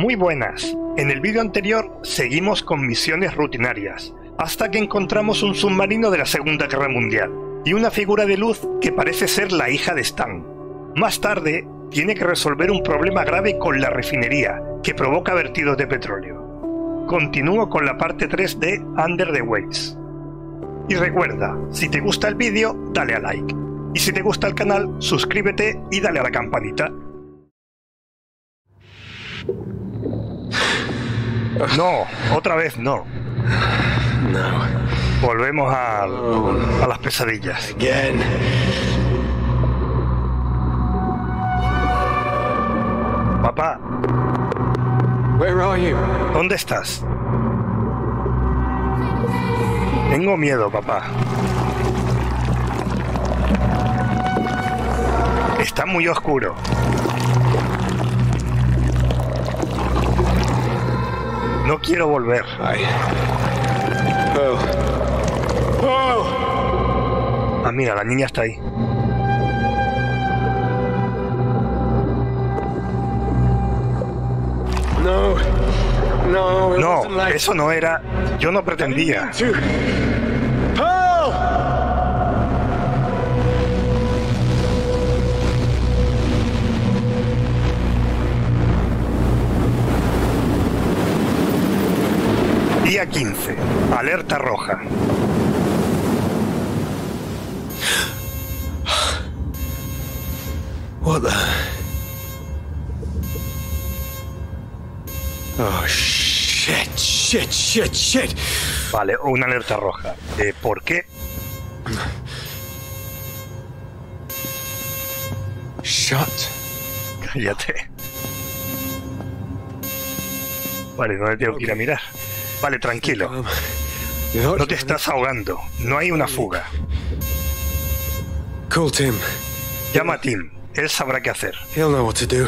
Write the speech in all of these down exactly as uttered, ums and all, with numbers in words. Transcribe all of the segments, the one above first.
Muy buenas. En el vídeo anterior seguimos con misiones rutinarias, hasta que encontramos un submarino de la Segunda Guerra Mundial y una figura de luz que parece ser la hija de Stan. Más tarde, tiene que resolver un problema grave con la refinería, que provoca vertidos de petróleo. Continúo con la parte tres de Under the Waves. Y recuerda, si te gusta el vídeo, dale a like. Y si te gusta el canal, suscríbete y dale a la campanita. No, otra vez no. No. Volvemos a, a las pesadillas. Again. Papá, Where are you? ¿dónde estás? Tengo miedo, papá. Está muy oscuro. No quiero volver. I... Oh. Oh. Ah, mira, la niña está ahí. No. No. It No, wasn't like... eso no era... Yo no pretendía. To... Paul! Día quince. Alerta roja. What the... Oh, shit, shit, shit, shit. Vale, una alerta roja. Eh, ¿Por qué? Shut. Cállate. Vale, ¿dónde tengo que ir a mirar? Vale, tranquilo. Um, No te estás ahogando. No hay una fuga. Call Tim. Llama a Tim. Él sabrá qué hacer. He'll know what to do.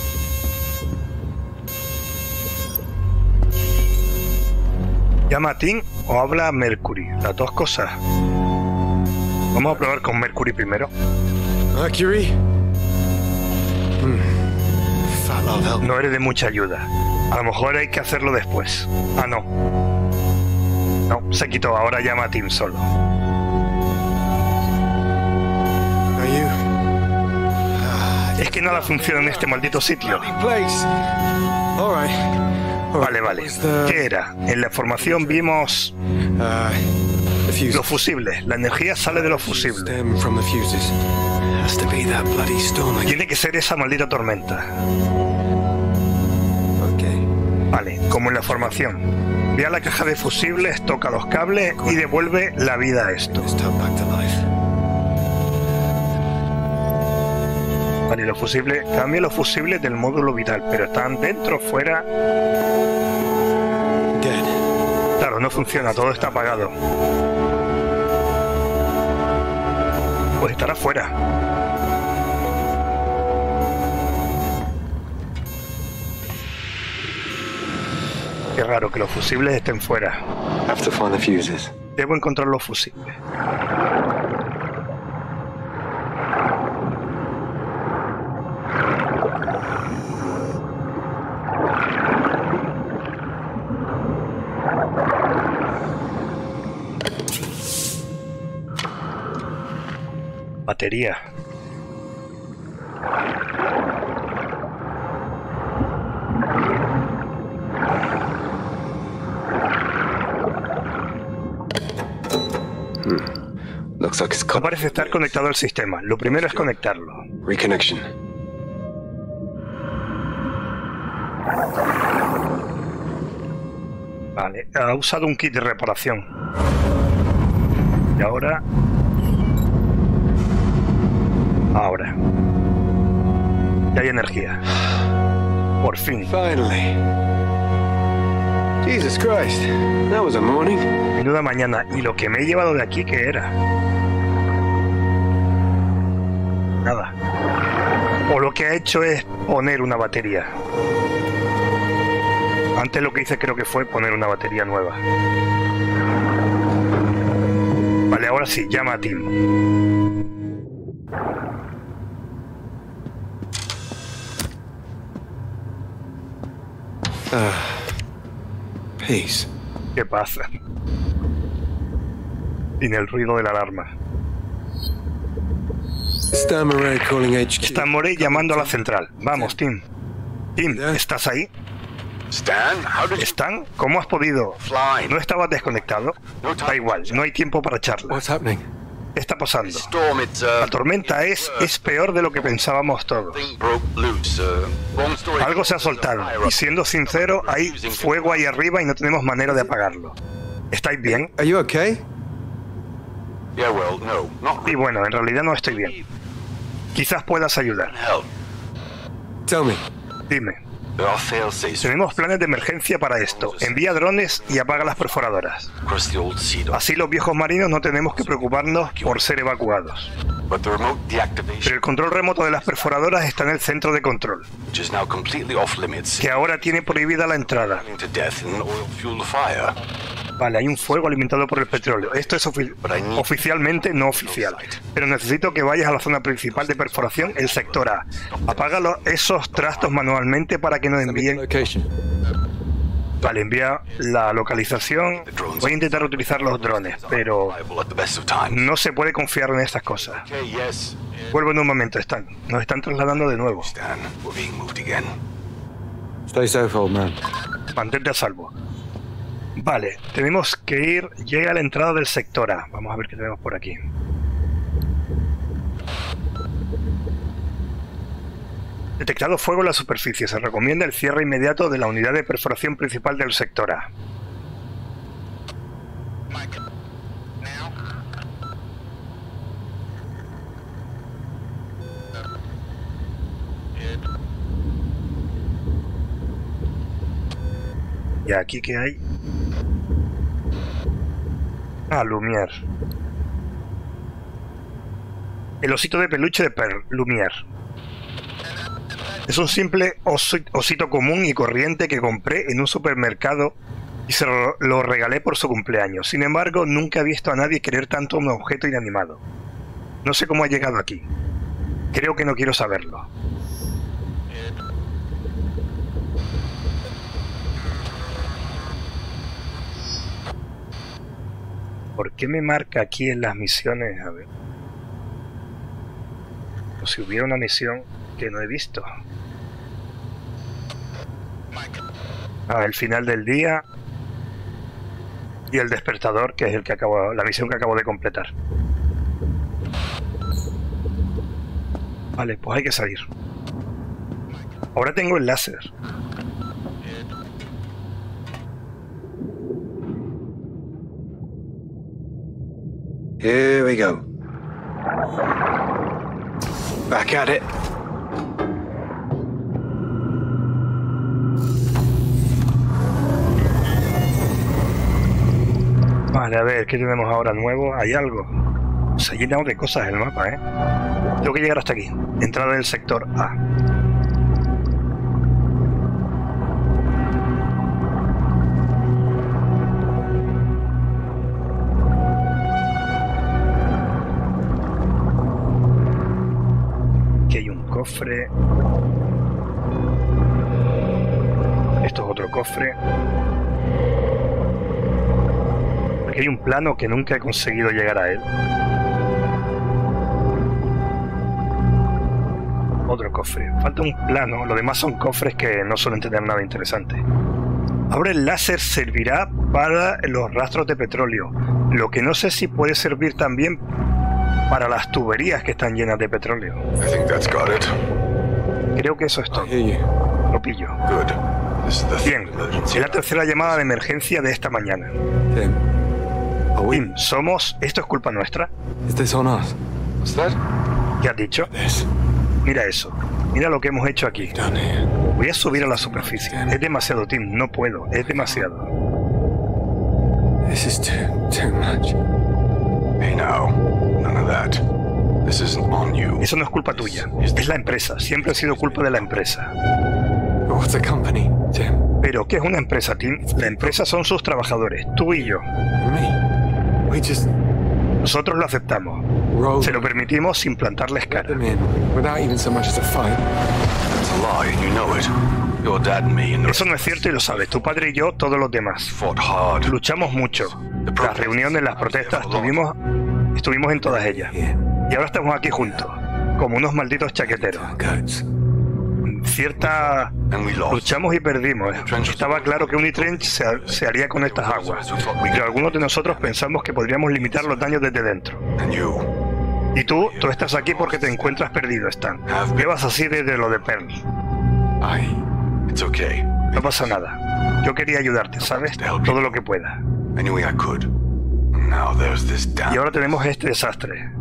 Llama a Tim o habla a Mercury. Las dos cosas. Vamos a probar con Mercury primero. Mercury? Hmm. Fat love help. No eres de mucha ayuda. A lo mejor hay que hacerlo después. Ah, no. No, se quitó. Ahora llama a Tim solo. Are you? Ah, Es que nada funciona en este maldito sitio. place. All right. All right. Vale, vale. What's the- ¿Qué era? En la formación vimos Uh, the fuse. los fusibles. La energía sale de los fusibles. Stem from the fuses. Has to be that bloody storm again. Tiene que ser esa maldita tormenta. Okay. Vale, como en la formación. Ve a la caja de fusibles, toca los cables y devuelve la vida a esto. Let's turn back to life. Vale, los fusibles, cambia los fusibles del módulo vital, pero están dentro o fuera. Dead. Claro, no funciona, todo está apagado. Pues estará fuera. Qué raro que los fusibles estén fuera. Have to find the fuses. Debo encontrar los fusibles. Batería. Looks like it's No cut. parece estar conectado al sistema. Lo primero es conectarlo. Reconnection. Vale, ha usado un kit de reparación. Y ahora... Ahora. Ya hay energía. Por fin. Finally. Jesus Christ. That was a morning. Menuda mañana. ¿Y lo que me he llevado de aquí qué era? Nada. O lo que ha hecho es poner una batería. Antes lo que hice creo que fue poner una batería nueva. Vale, ahora sí, llama a Tim. Uh, peace. ¿Qué pasa? Sin el ruido de la alarma. Stan Murray calling H Q. Stan Murray llamando a la central. Vamos, Tim. Tim, ¿estás ahí? Stan, how did you Stan, ¿cómo has podido? fly? ¿No estabas desconectado? Da igual, no hay tiempo para charla. What's happening? ¿Qué está pasando? Storm, it's uh La tormenta es, es peor de lo que pensábamos todos. thing broke loose. Uh, long story. Algo se ha soltado, y siendo sincero, hay fuego ahí arriba y no tenemos manera de apagarlo. ¿Estáis bien? Are you okay? Yeah, well, no, not Y bueno, en realidad no estoy bien. Quizás puedas ayudar. help. Tell me. Dime, There are fail-safes tenemos planes de emergencia para esto. Envía drones y apaga las perforadoras. across the old sea dock, Así los viejos marinos no tenemos que preocuparnos por ser evacuados. but the remote Pero deactivation, el control remoto de las perforadoras está en el centro de control, which is now completely off limits, que ahora tiene prohibida la entrada. to death in oil fuel fire. Vale, hay un fuego alimentado por el petróleo. Esto es ofi- oficialmente no oficial. Pero necesito que vayas a la zona principal de perforación, el sector A. Apaga los- esos trastos manualmente para que nos Send me the envíen... location. Vale, envía la localización. Voy a intentar utilizar los drones, pero Reliable at the best of times. no se puede confiar en estas cosas. Okay, yes. Vuelvo en un momento, Stan. Nos están trasladando de nuevo. Stan, we're being moved again. Stay safe, old man. Mantente a salvo. Vale, tenemos que ir... Llega a la entrada del sector A. Vamos a ver qué tenemos por aquí. Detectado fuego en la superficie. Se recomienda el cierre inmediato de la unidad de perforación principal del sector A. ¿Y aquí qué hay? Ah, Lumière. El osito de peluche de Pearl, Lumière. Es un simple osi- osito común y corriente que compré en un supermercado y se lo, lo regalé por su cumpleaños. Sin embargo, nunca he visto a nadie querer tanto un objeto inanimado. No sé cómo ha llegado aquí. Creo que no quiero saberlo. ¿Por qué me marca aquí en las misiones? A ver. Como si hubiera una misión que no he visto. Ah, el final del día. Y el despertador, que es el que acabo, la misión que acabo de completar. Vale, pues hay que salir. Ahora tengo el láser. Here we go. Back at it. Vale, a ver, ¿qué tenemos ahora nuevo? ¿Hay algo? Se ha llenado de cosas el mapa, ¿eh? Tengo que llegar hasta aquí. Entrada del sector A. Aquí hay un cofre. Esto es otro cofre. Aquí hay un plano que nunca he conseguido llegar a él. Otro cofre. Falta un plano. Lo demás son cofres que no suelen tener nada interesante. Ahora el láser servirá para los rastros de petróleo. Lo que no sé si puede servir también para las tuberías que están llenas de petróleo. I think that's got it. Creo que eso es todo. I hear you. Lo pillo. Good. This is the Bien. emergency. Es la tercera llamada de emergencia de esta mañana. Tim. Are we? Tim, somos... ¿Esto es culpa nuestra? Is this on us? What's that? ¿Qué has dicho? This. Mira eso. Mira lo que hemos hecho aquí. Down here. Voy a subir a la superficie. Es demasiado, Tim. No puedo. Es demasiado. This is too, too much. Hey now. None of that. This isn't on you. Eso no es culpa tuya. Es la empresa. Siempre ha sido culpa de la empresa. But what's a company, Tim? Pero, ¿qué es una empresa, Tim? La empresa son sus trabajadores. Tú y yo. And me? We just Nosotros lo aceptamos. rolled Se lo permitimos sin plantarles cara. them in without even so much as a fight. That's a lie and you know it. Your dad and me and the Eso no es cierto y lo sabes. Tu padre y yo, todos los demás. fought hard. Luchamos mucho. Las reuniones, las protestas, estuvimos, estuvimos en todas ellas. Y ahora estamos aquí juntos, como unos malditos chaqueteros. Goats. Cierta... And we lost. Luchamos y perdimos. Estaba claro que Unitrench se, se haría con estas aguas. Pero algunos de nosotros pensamos que podríamos limitar los daños desde dentro. And you Y tú, tú estás aquí porque te encuentras perdido, Stan. Llevas así desde lo de Pearl. I It's okay. No pasa nada. Yo quería ayudarte, ¿sabes? Todo lo que pueda. I knew I could. Now there's this Y damn ahora tenemos este desastre.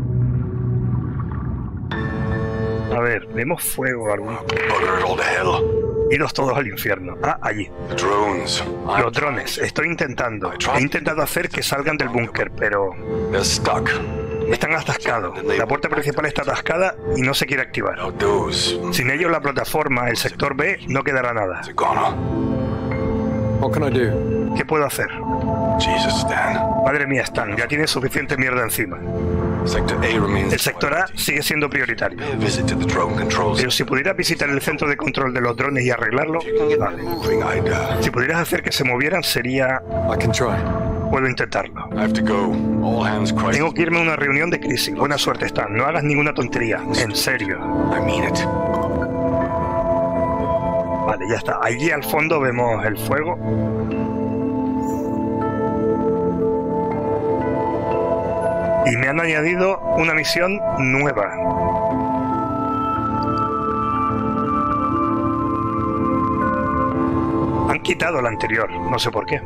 A ver, vemos fuego algún. bugger it all to hell. Iros todos al infierno. Ah, allí. The drones. Los drones. Estoy intentando. He intentado hacer que salgan del búnker, pero They're stuck. están atascados. La puerta principal está atascada y no se quiere activar. Without those, Sin ellos la plataforma, el sector B, no quedará nada. it's a goner. What can I do? ¿Qué puedo hacer? Jesus, Stan. Madre mía, Stan, ya tienes suficiente mierda encima. Sector A remains. El sector A sigue siendo prioritario. A visit to the drone controls. Pero si pudieras visitar el centro de control de los drones y arreglarlo, vale. Moving, I'd, uh, Si pudieras hacer que se movieran, sería... I can try. Puedo intentarlo. I have to go. All hands crisis. Tengo que irme a una reunión de crisis. Buena suerte, Stan. No hagas ninguna tontería. En serio. I mean it. Vale, ya está. Allí al fondo vemos el fuego. Y me han añadido una misión nueva. Han quitado la anterior, no sé por qué.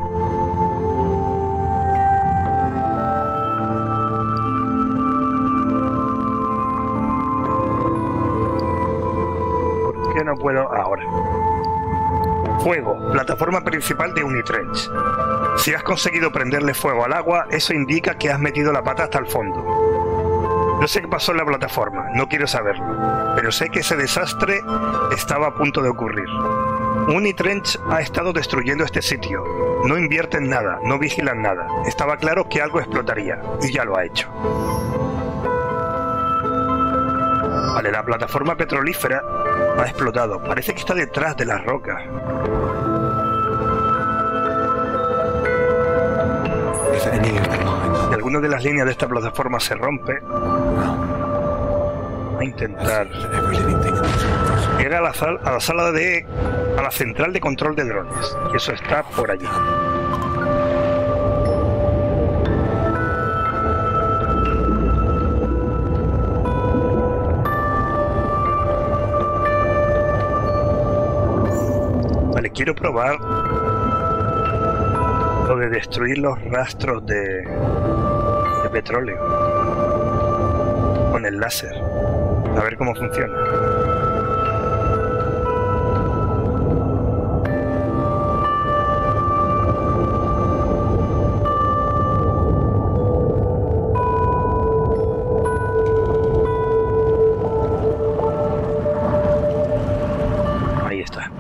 ¿Por qué no puedo ahora? Fuego, plataforma principal de Unitrench. Si has conseguido prenderle fuego al agua, eso indica que has metido la pata hasta el fondo. No sé qué pasó en la plataforma, no quiero saberlo, pero sé que ese desastre estaba a punto de ocurrir. Unitrench ha estado destruyendo este sitio. No invierten nada, no vigilan nada. Estaba claro que algo explotaría, y ya lo ha hecho. Vale, la plataforma petrolífera ha explotado. Parece que está detrás de las rocas. If any of the lines. Si alguna de las líneas de esta plataforma se rompe, Well, a intentar every living thing in this world. llegar a la, sal- a la sala de... a la central de control de drones. Y eso está por allí. Vale, quiero probar lo de destruir los rastros de, de petróleo con el láser. A ver cómo funciona. Ahí está.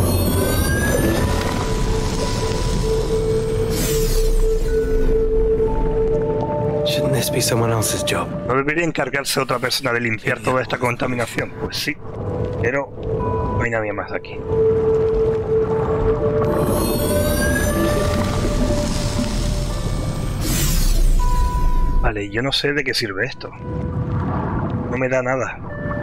Shouldn't this be someone else's job? ¿No debería encargarse otra persona de limpiar toda esta contaminación? Pues sí, pero no hay nadie más aquí. Vale, yo no sé de qué sirve esto. No me da nada.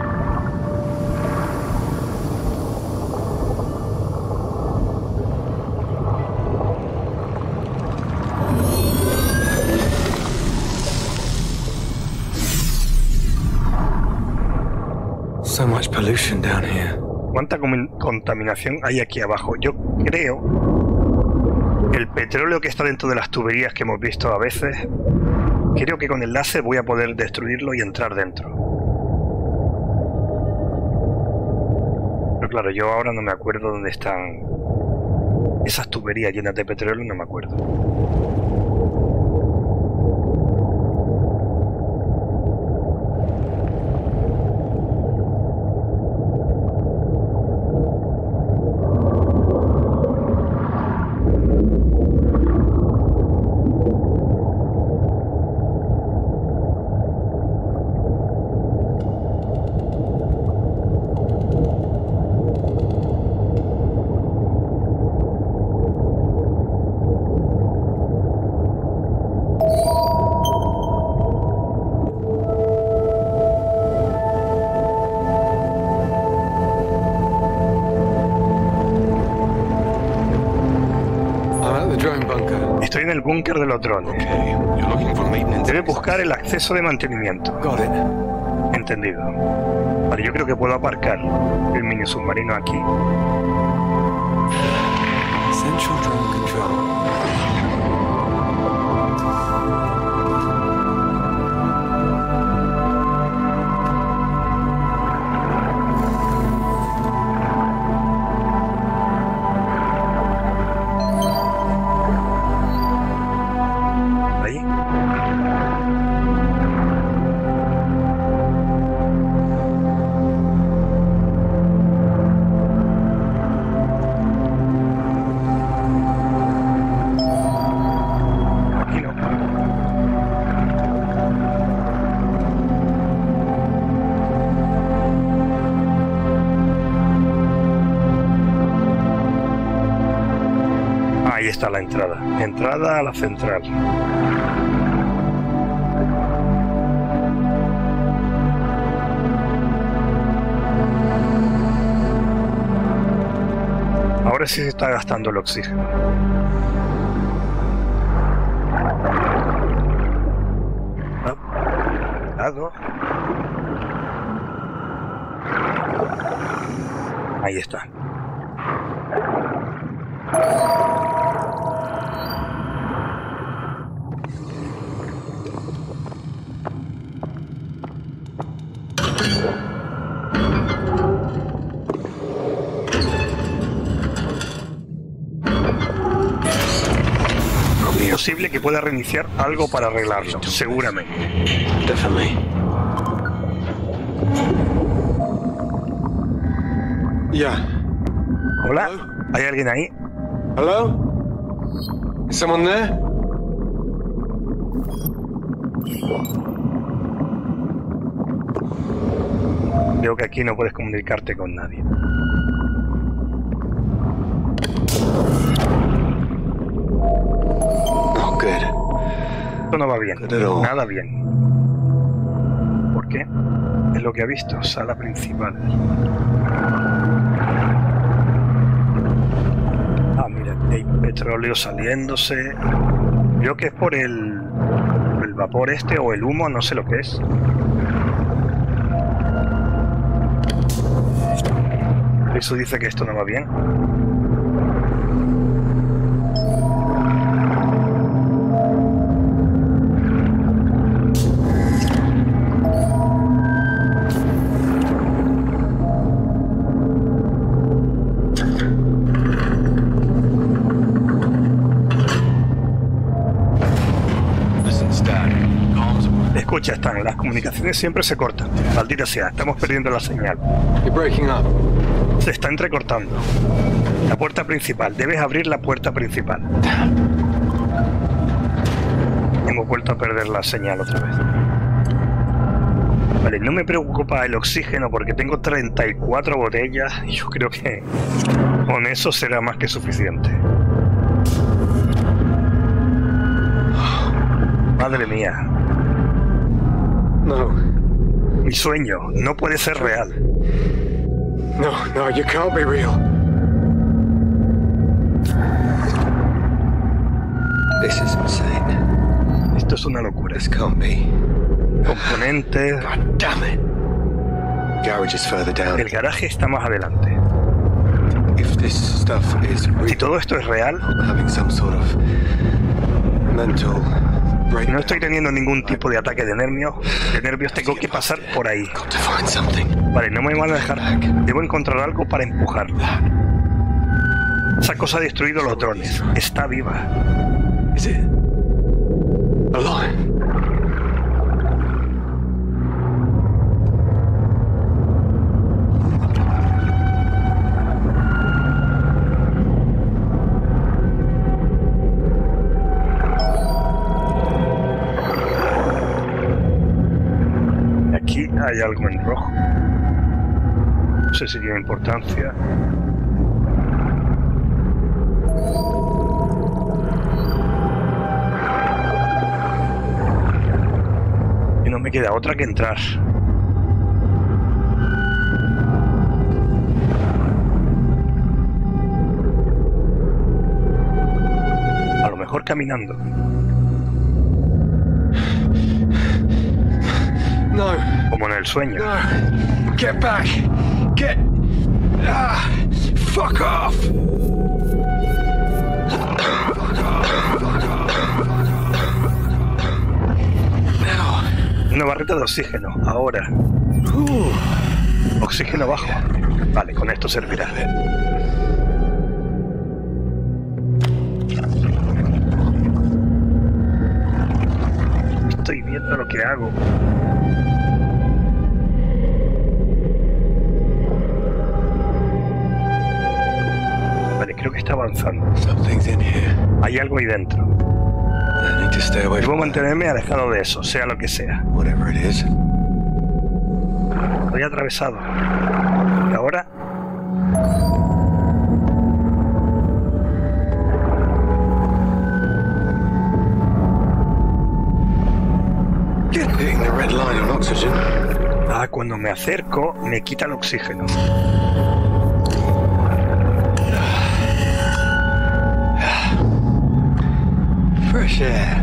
So much pollution down here. ¿Cuánta comi- contaminación hay aquí abajo? Yo creo que el petróleo que está dentro de las tuberías que hemos visto a veces, creo que con el láser voy a poder destruirlo y entrar dentro. Pero claro, yo ahora no me acuerdo dónde están esas tuberías llenas de petróleo, no me acuerdo. Estoy en el búnker de los drones. Okay, you're looking for maintenance. Debe buscar el acceso de mantenimiento. Got it. Entendido. Vale, yo creo que puedo aparcar el mini submarino aquí. Central drone control. Ahí. Aquí no. Ahí está la entrada. Entrada a la central. Ahora sí se está gastando el oxígeno. Ah, cuidado. Ahí está. Es posible que pueda reiniciar algo para arreglarlo, seguramente. Definitely. Yeah. Hola, ¿hay alguien ahí? Hello? Is someone there? Veo que aquí no puedes comunicarte con nadie. Oh, good. Esto no va bien, Pero- nada bien. ¿Por qué? Es lo que ha visto, sala principal. Ah, mira, hay petróleo saliéndose. Creo que es por el, el vapor este o el humo, no sé lo que es. Eso dice que esto no va bien. Listen, Stan. Comms. Escucha, Stan, las comunicaciones siempre se cortan. Maldita sea, estamos perdiendo la señal. You're breaking up. Se está entrecortando. La puerta principal. Debes abrir la puerta principal. Hemos vuelto a perder la señal otra vez. Vale, no me preocupa el oxígeno porque tengo treinta y cuatro botellas y yo creo que con eso será más que suficiente. Madre mía. No. Mi sueño no puede ser real. No, no, you can't be real. This is insane. Esto es una locura. This can't be. Componentes. God damn it. Garage is further down. El garaje está más adelante. If this stuff is Si real, todo esto es real, I'm having some sort of mental si breakdown. no estoy teniendo ningún tipo de ataque de nervios, de nervios tengo que pasar por ahí. Got to find something. Vale, no me van a dejar. Debo encontrar algo para empujarla. Esa cosa ha destruido los drones. Está viva. Is it alive? Aquí hay algo en rojo. No sé si tiene importancia. Y no me queda otra que entrar. A lo mejor caminando. No. Como en el sueño. No. Get back. Get. Ah. Fuck off. Now. Una barrita de oxígeno. Ahora. Ooh. Oxígeno bajo. Vale, con esto servirá. Estoy viendo lo que hago. Vale, creo que está avanzando. Something's in here. Hay algo ahí dentro. I need to stay away Debo from mantenerme alejado de eso, sea lo que sea. whatever it is. Estoy atravesado. Y ahora... Hitting the red line on oxygen. Ah, cuando me acerco, me quita el oxígeno. Fresh air.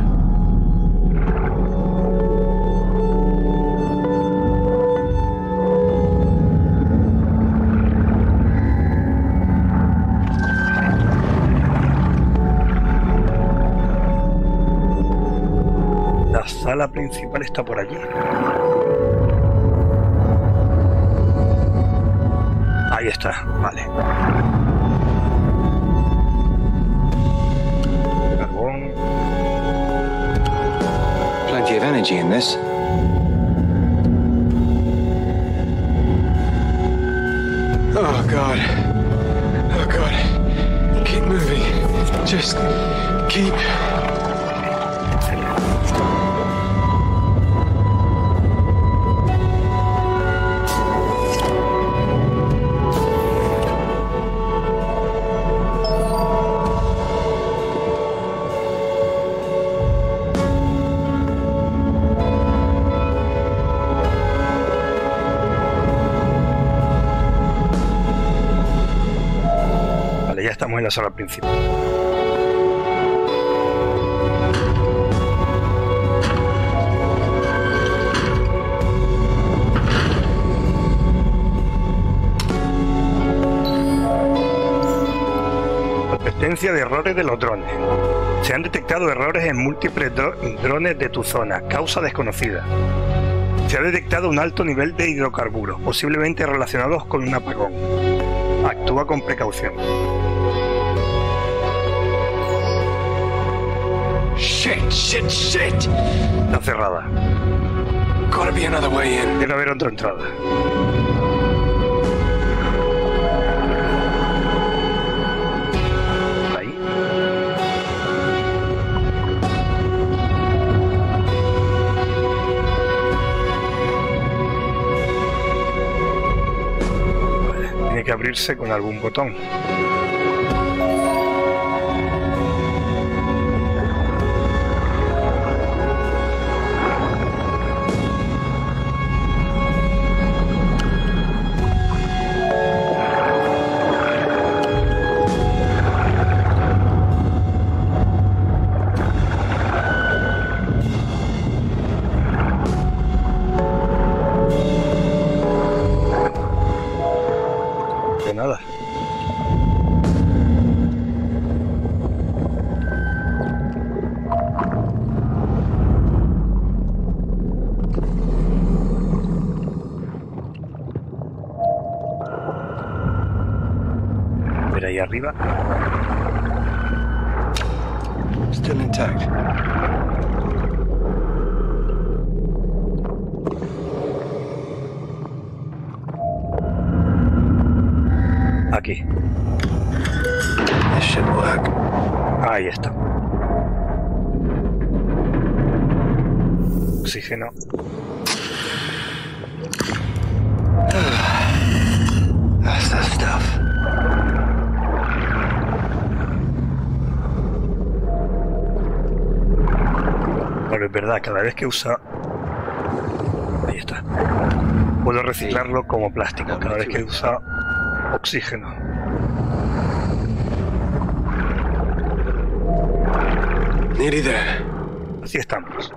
La sala principal está por allí. Ahí está, vale. Carbón. Plenty of energy in this. Oh God. Oh God. Keep moving. Just keep. Ya estamos en la sala principal. Advertencia de errores de los drones. Se han detectado errores en múltiples dro drones de tu zona, causa desconocida. Se ha detectado un alto nivel de hidrocarburos, posiblemente relacionados con un apagón. Actúa con precaución. Shit, shit, shit. Está cerrada. Gotta be another way in. Debe haber otra entrada. Ahí. Vale, tiene que abrirse con algún botón. Nada. A ver ahí arriba. Still intact. Aquí. This should work. Ahí está. Oxígeno. That's the stuff. Bueno, es verdad, cada vez que usa... Ahí está. Puedo reciclarlo como plástico cada vez que usa oxígeno. Nearly there. Así estamos.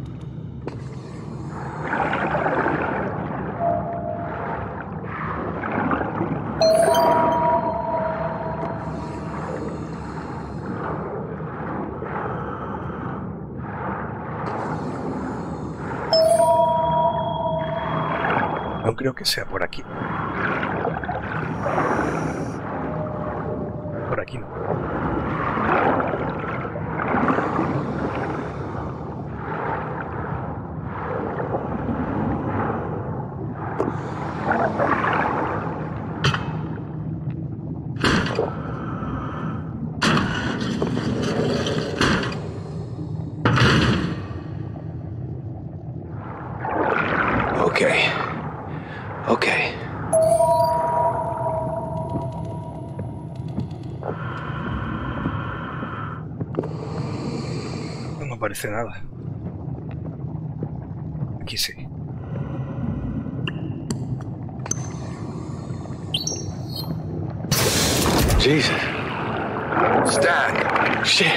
No creo que sea por aquí. Por aquí no. Okay. Okay. No parece nada. Aquí sí. Jesus. Stan. Shit.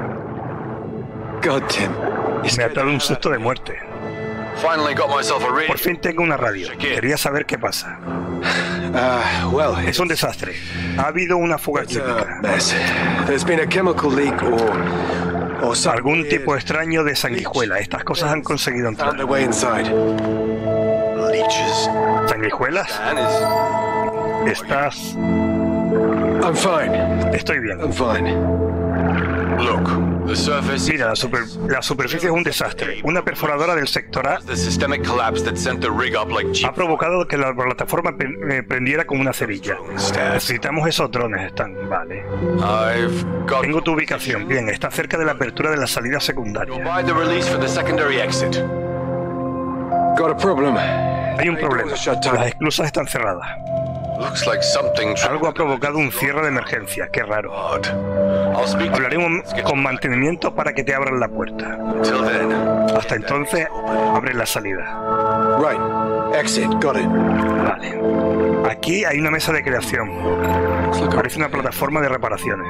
God, Tim. Me ha dado un susto de muerte. Finally got myself a Por radio. fin tengo una radio. Quería saber qué pasa. Uh, well, Es un desastre. Ha habido una fuga it's a química. mess. There's been a chemical leak or or something. Algún tipo extraño de sanguijuela. Estas cosas han conseguido Found entrar. their way inside. Leeches. ¿Sanguijuelas? Stan is. Estás... I'm fine. Estoy bien. I'm fine. Look, the surface. Mira, la, super- la superficie es un desastre. Una perforadora del sector A The systemic collapse that sent the rig up like ha cheap. provocado que la plataforma pe- eh, prendiera como una cerilla. Necesitamos esos drones, Stan. Vale. I've got. Tengo tu ubicación. Bien, está cerca de la apertura de la salida secundaria. Provide the release for the secondary exit. Got a problem. Hay un problema. Las esclusas están cerradas. Looks like something. Algo ha provocado un cierre de emergencia. Qué raro. Odd. I'll speak. Hablaremos con mantenimiento para que te abran la puerta. Till then. Hasta entonces, abre la salida. Right. Exit. Got it. Vale. Aquí hay una mesa de creación. Parece una plataforma de reparaciones.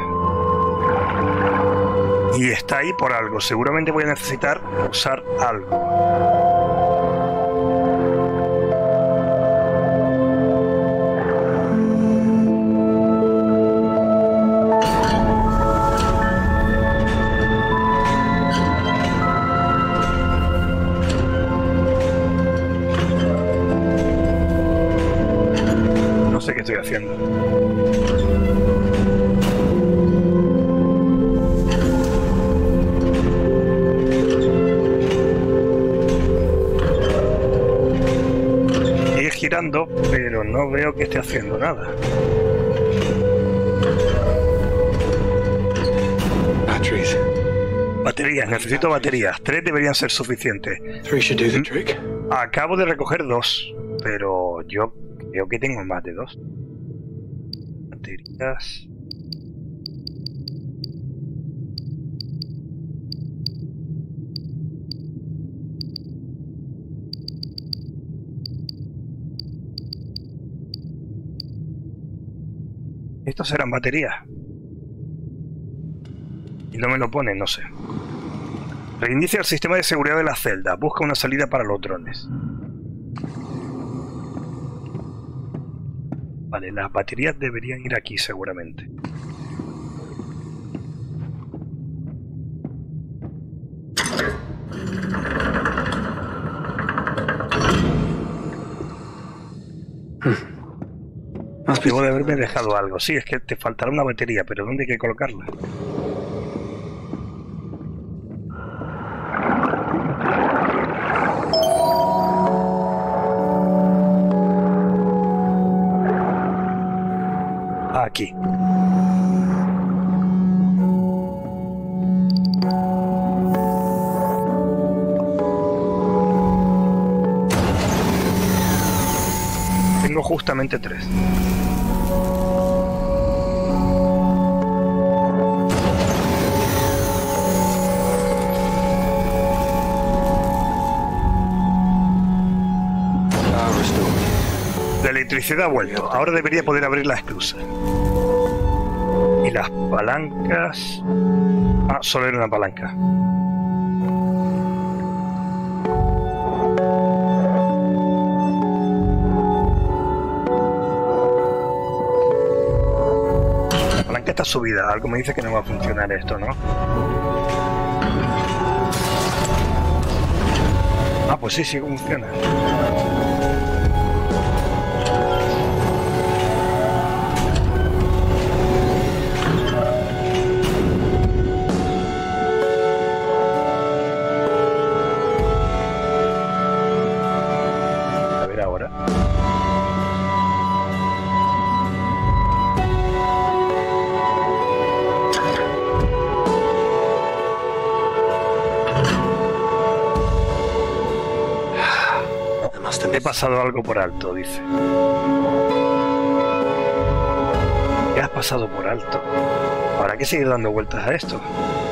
Y está ahí por algo. Seguramente voy a necesitar usar algo. No sé qué estoy haciendo. Sigue girando, pero no veo que esté haciendo nada. Batteries. Baterías, necesito baterías. Tres deberían ser suficientes. Three should do the trick. Acabo de recoger dos, pero yo creo que tengo más de dos. Baterías. Estos serán baterías. Y no me lo pone, no sé. Reinicia el sistema de seguridad de la celda. Busca una salida para los drones. Vale, las baterías deberían ir aquí seguramente. Debo de haberme dejado algo. Sí, es que te faltará una batería, pero ¿dónde hay que colocarla? Aquí. Tengo justamente tres. La electricidad ha vuelto. Ahora debería poder abrir la esclusa. Y las palancas... Ah, solo era una palanca. La palanca está subida. Algo me dice que no va a funcionar esto, ¿no? Ah, pues sí, sí funciona. A ver ahora. He pasado algo por alto, dice. ¿Qué has pasado por alto? ¿Habrá que seguir dando vueltas a esto?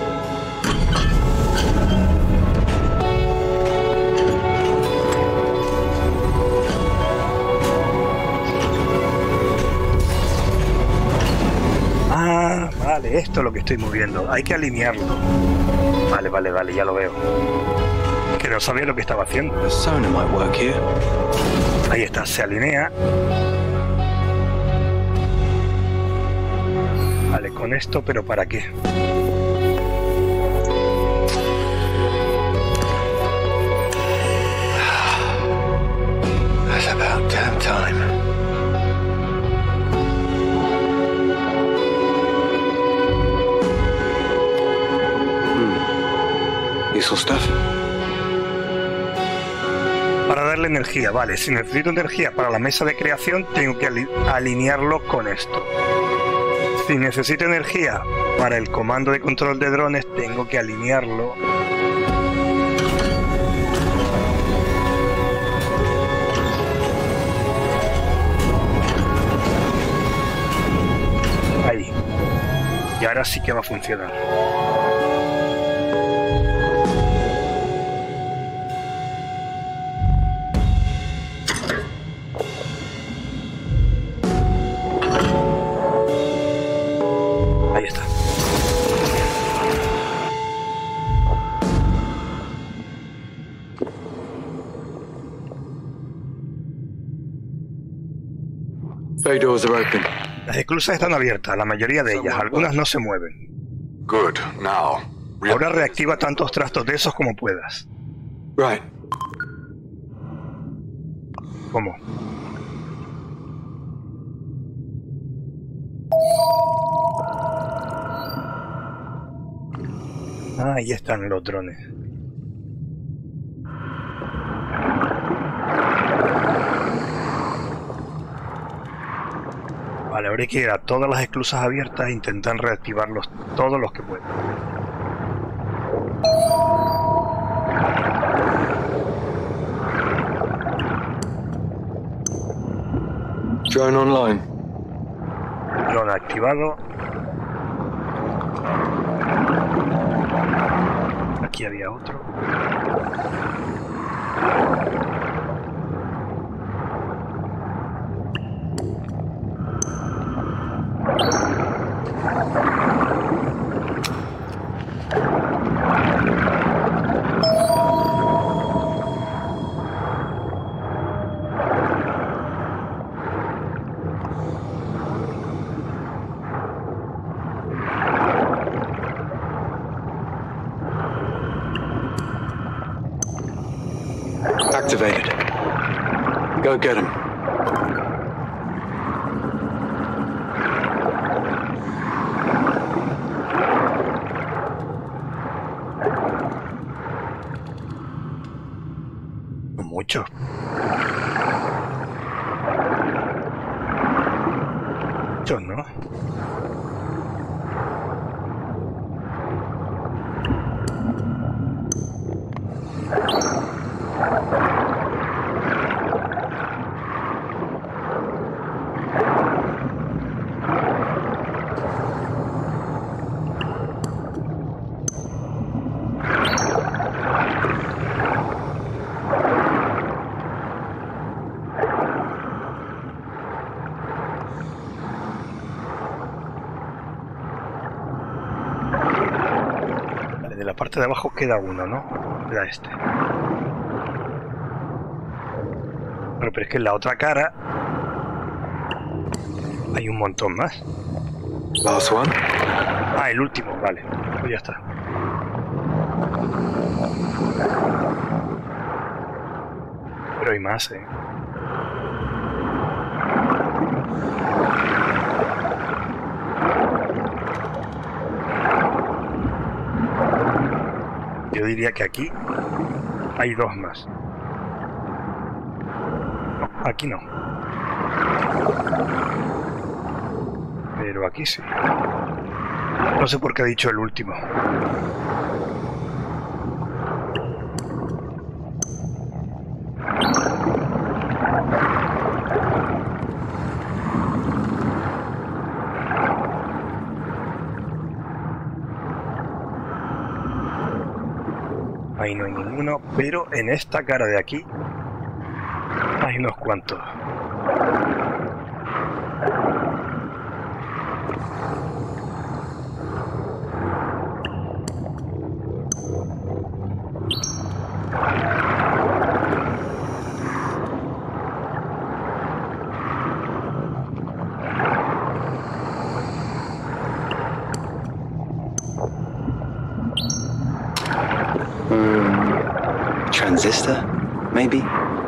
Ah, vale, esto es lo que estoy moviendo. Hay que alinearlo. Vale, vale, vale, ya lo veo. Que no sabía lo que estaba haciendo. Ahí está, se alinea. Vale, con esto, pero ¿para qué? That's about damn time. Hmm. Useful stuff. Para darle energía, vale. Si necesito energía para la mesa de creación, tengo que alinearlo con esto. Si necesito energía para el comando de control de drones, tengo que alinearlo. Ahí. Y ahora sí que va a funcionar. Ahí está. Bay doors are open. Las esclusas están abiertas, la mayoría de ellas. Algunas no se mueven. Good. Now. Ahora reactiva tantos trastos de esos como puedas. Right. ¿Cómo? Ah, ahí están los drones. Vale, ahora hay que ir a todas las esclusas abiertas e intentar reactivarlos todos los que puedan. Drone online. Drone activado. Aquí había otro. Activated. Go get him. Mucho. Mucho, ¿no? la parte de abajo queda uno, ¿no? Era este. Pero, pero es que en la otra cara hay un montón más. Last one? Ah, el último, vale. Pues ya está. Pero hay más, ¿eh? Yo diría que aquí hay dos más. No, aquí no. Pero aquí sí. No sé por qué ha dicho el último. Ahí no hay ninguno, pero en esta cara de aquí hay unos cuantos. Transistor, maybe?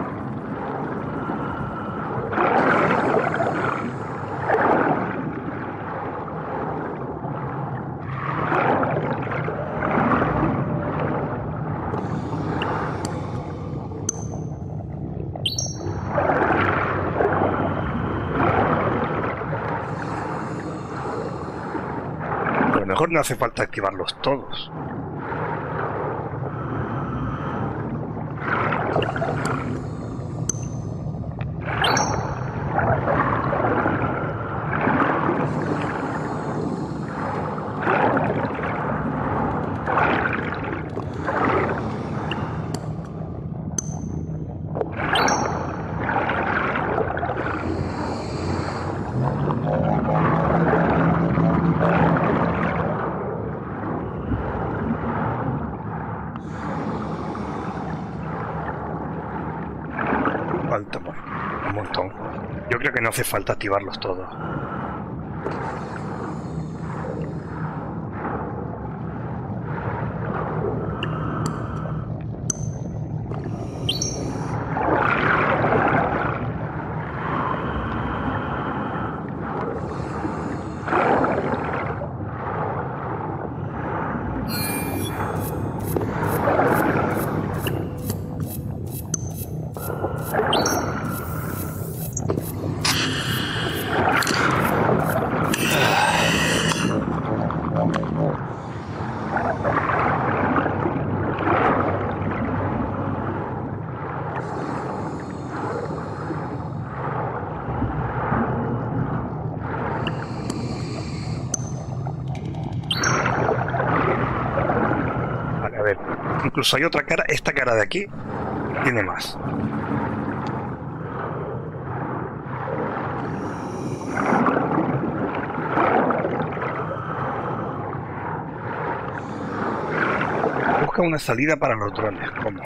A lo mejor no hace falta activarlos todos. Falta un montón. Yo creo que no hace falta activarlos todos. Incluso hay otra cara, esta cara de aquí tiene más. Busca una salida para los drones. ¿Cómo?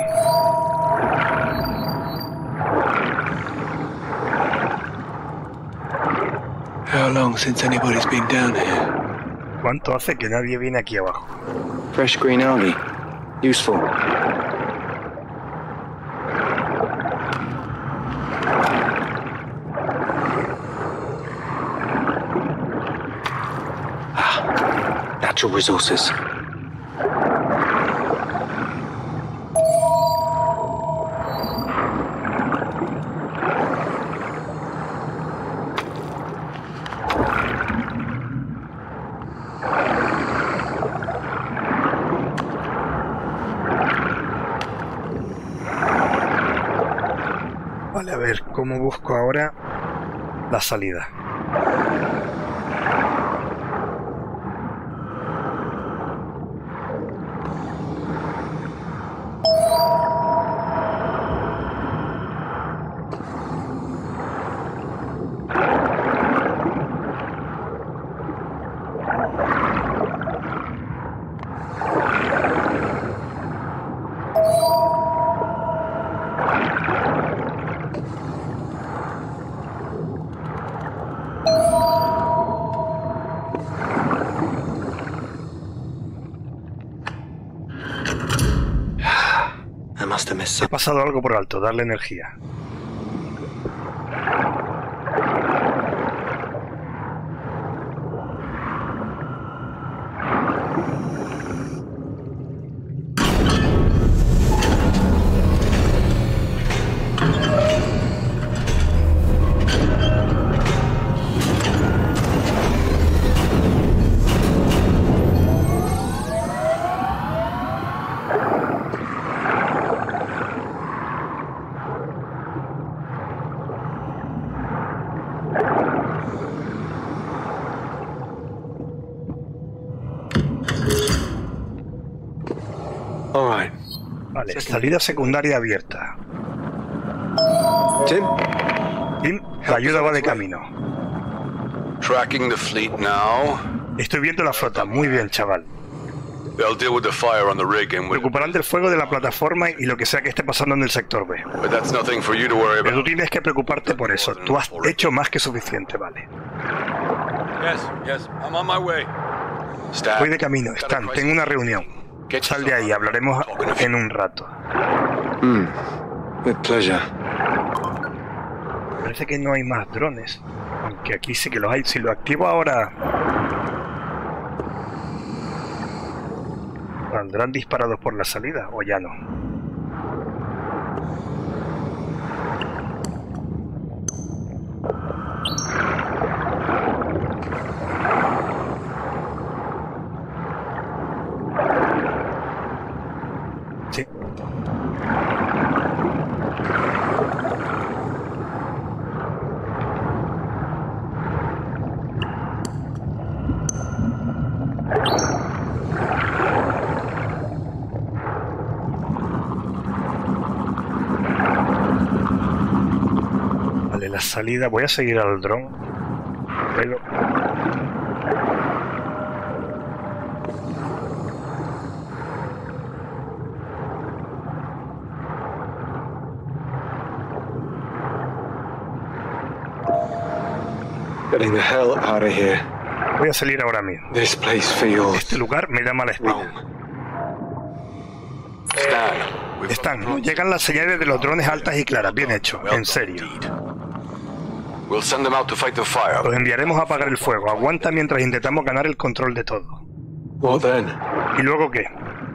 How long since anybody's been down here? ¿Cuánto hace que nadie viene aquí abajo? Fresh green algae. Useful. Ah, natural resources. Vale, a ver, ¿cómo busco ahora la salida? have missed He something. pasado algo por alto, darle energía. All right. Vale, salida secundaria abierta. Tim? Tim, la ayuda va de camino. Tracking the fleet now. Estoy viendo la flota. Muy bien, chaval. They'll deal with the fire on the rig and with... Preocuparán del fuego de la plataforma y lo que sea que esté pasando en el sector B. But that's nothing for you to worry Pero tú about. tienes que preocuparte por eso. Tú has hecho más que suficiente, vale. Yes, yes, I'm on my way. Voy de camino. Stan, tengo una reunión. Sal de ahí, hablaremos en un rato. Hmm. With pleasure. Parece que no hay más drones. Aunque aquí sí que los hay. Si lo activo ahora... ¿Saldrán disparados por la salida o ya no? Sí. Vale, la salida. Voy a seguir al dron. Pero... Getting the hell out of here. voy a salir ahora mismo. This place feels Este lugar me da mala espina. Stan, we've Están, nos llegan las señales de los drones altas y claras. Bien hecho, en serio. We'll send them out to fight the fire. Los enviaremos a apagar el fuego. Aguanta mientras intentamos ganar el control de todo. What then? ¿Y luego qué?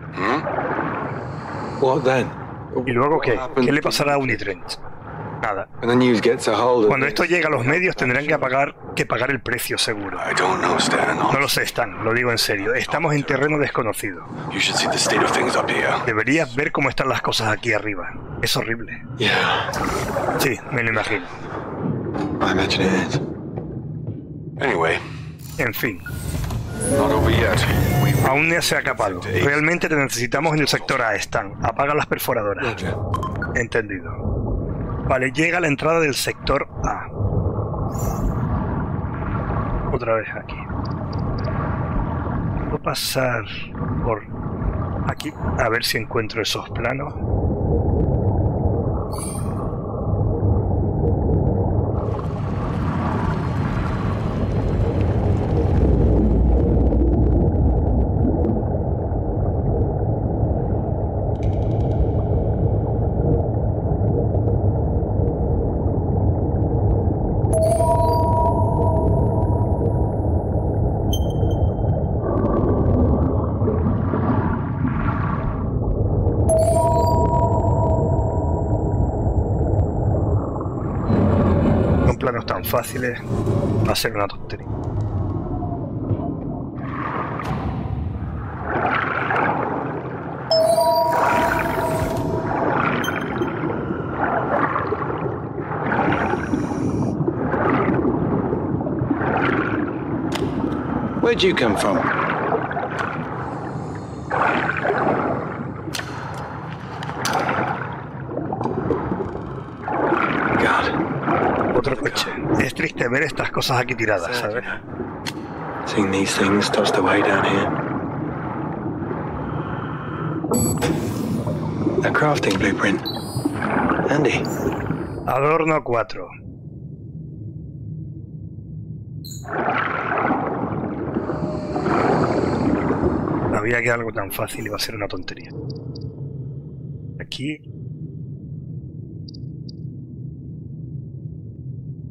What then? ¿Y luego qué? ¿Qué le pasará a Unitrench? Nada. When the news gets a hold of Cuando this, esto llegue a los medios tendrán que pagar, que pagar el precio seguro. I don't know, Stan. No lo sé, Stan, lo digo en serio. Estamos en terreno desconocido. You should see the state of things up here. Deberías ver cómo están las cosas aquí arriba. Es horrible. Yeah, Sí, me lo imagino. I imagine it is. Anyway, En fin, not over yet. We aún no se ha acabado. Realmente te necesitamos en el sector A, Stan. Apaga las perforadoras. Roger. Entendido. Vale, llega a la entrada del sector A. Otra vez aquí. Puedo pasar por aquí a ver si encuentro esos planos. Planos tan fáciles, va a ser una tontería. Where'd you come from? Otro coche. Es triste ver estas cosas aquí tiradas, ¿sabes? Seeing these things touch the way down here. A crafting blueprint. Handy. Adorno cuatro. Sabía que algo tan fácil iba a ser una tontería. Aquí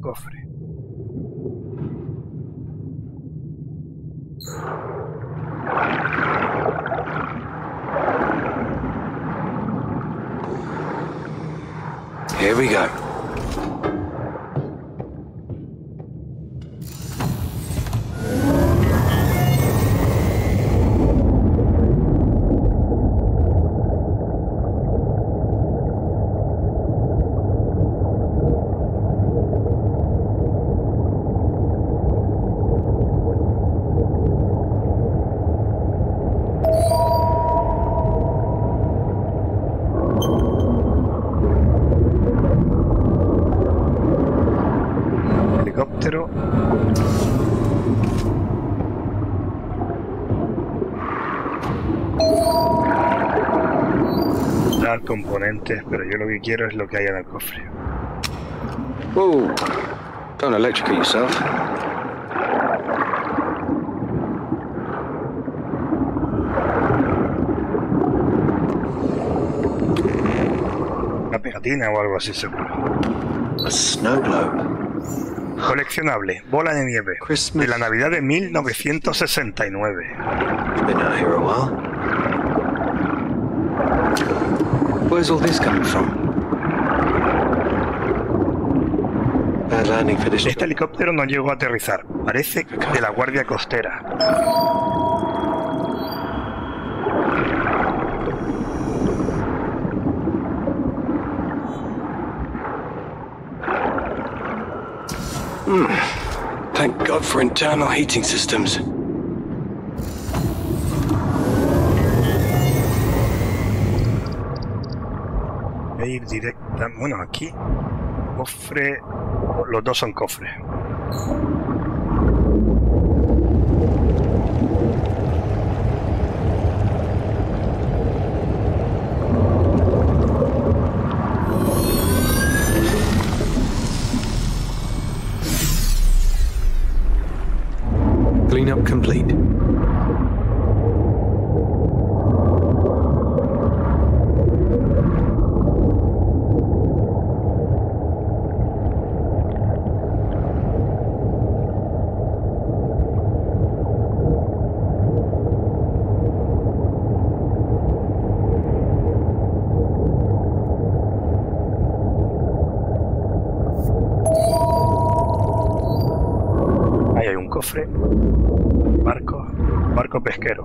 cofre. Here we go. Helicóptero. Dar componentes, pero yo lo que quiero es lo que hay en el cofre. Whoa. Don't electrocute yourself. Una pegatina o algo así seguro. A snow globe. Coleccionable, bola de nieve, Christmas. de la Navidad de mil novecientos sesenta y nueve. Been out here a while. Where's all this coming from? Bad landing for this. Este helicóptero no llegó a aterrizar, parece de la Guardia Costera. Hmm. Thank God for internal heating systems. Voy a ir directa. Bueno, aquí. Cofre. Los dos son cofres. Cleanup complete. Ahí hay un cofre. Barco. Barco pesquero.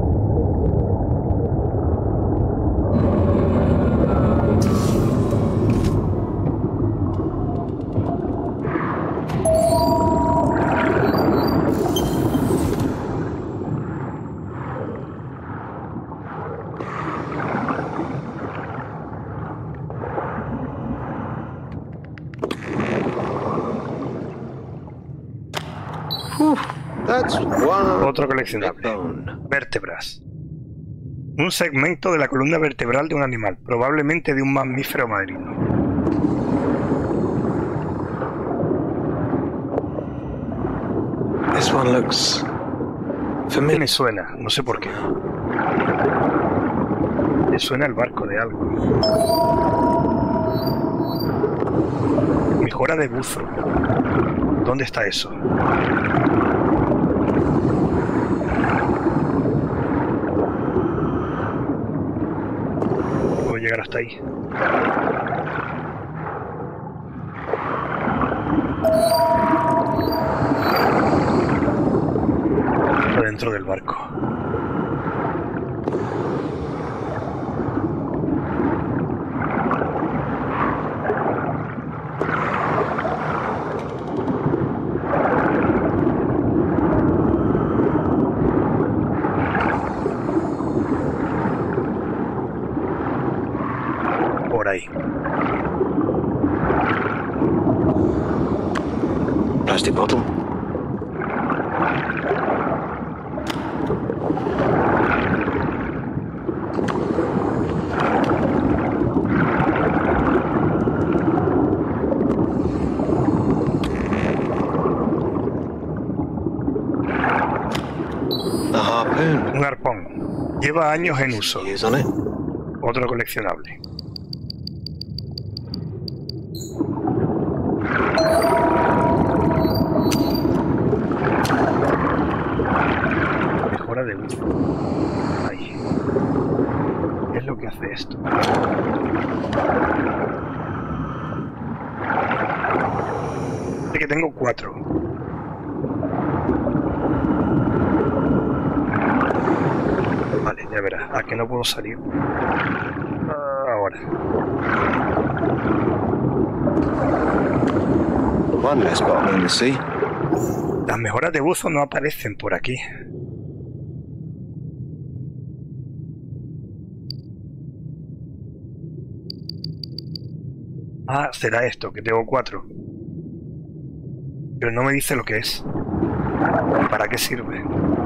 That's one. Otro coleccionable. Vértebras. Un segmento de la columna vertebral de un animal, probablemente de un mamífero marino. This one looks familiar. Me suena, no sé por qué. Me suena el barco de algo. Mejora de buzo. ¿Dónde está eso? Puedo llegar hasta ahí. Dentro del barco. Por ahí. Plastic bottle. Un arpón. Lleva años en uso. Otro coleccionable. mejora de luz. Ahí. ¿Qué es lo que hace esto? Sé que tengo cuatro. Vale, ya verás. ¿A que no puedo salir? Ahora. One less bottle in the sea. Las mejoras de buzo no aparecen por aquí. Ah, será esto, que tengo cuatro. Pero no me dice lo que es. ¿Para qué sirve?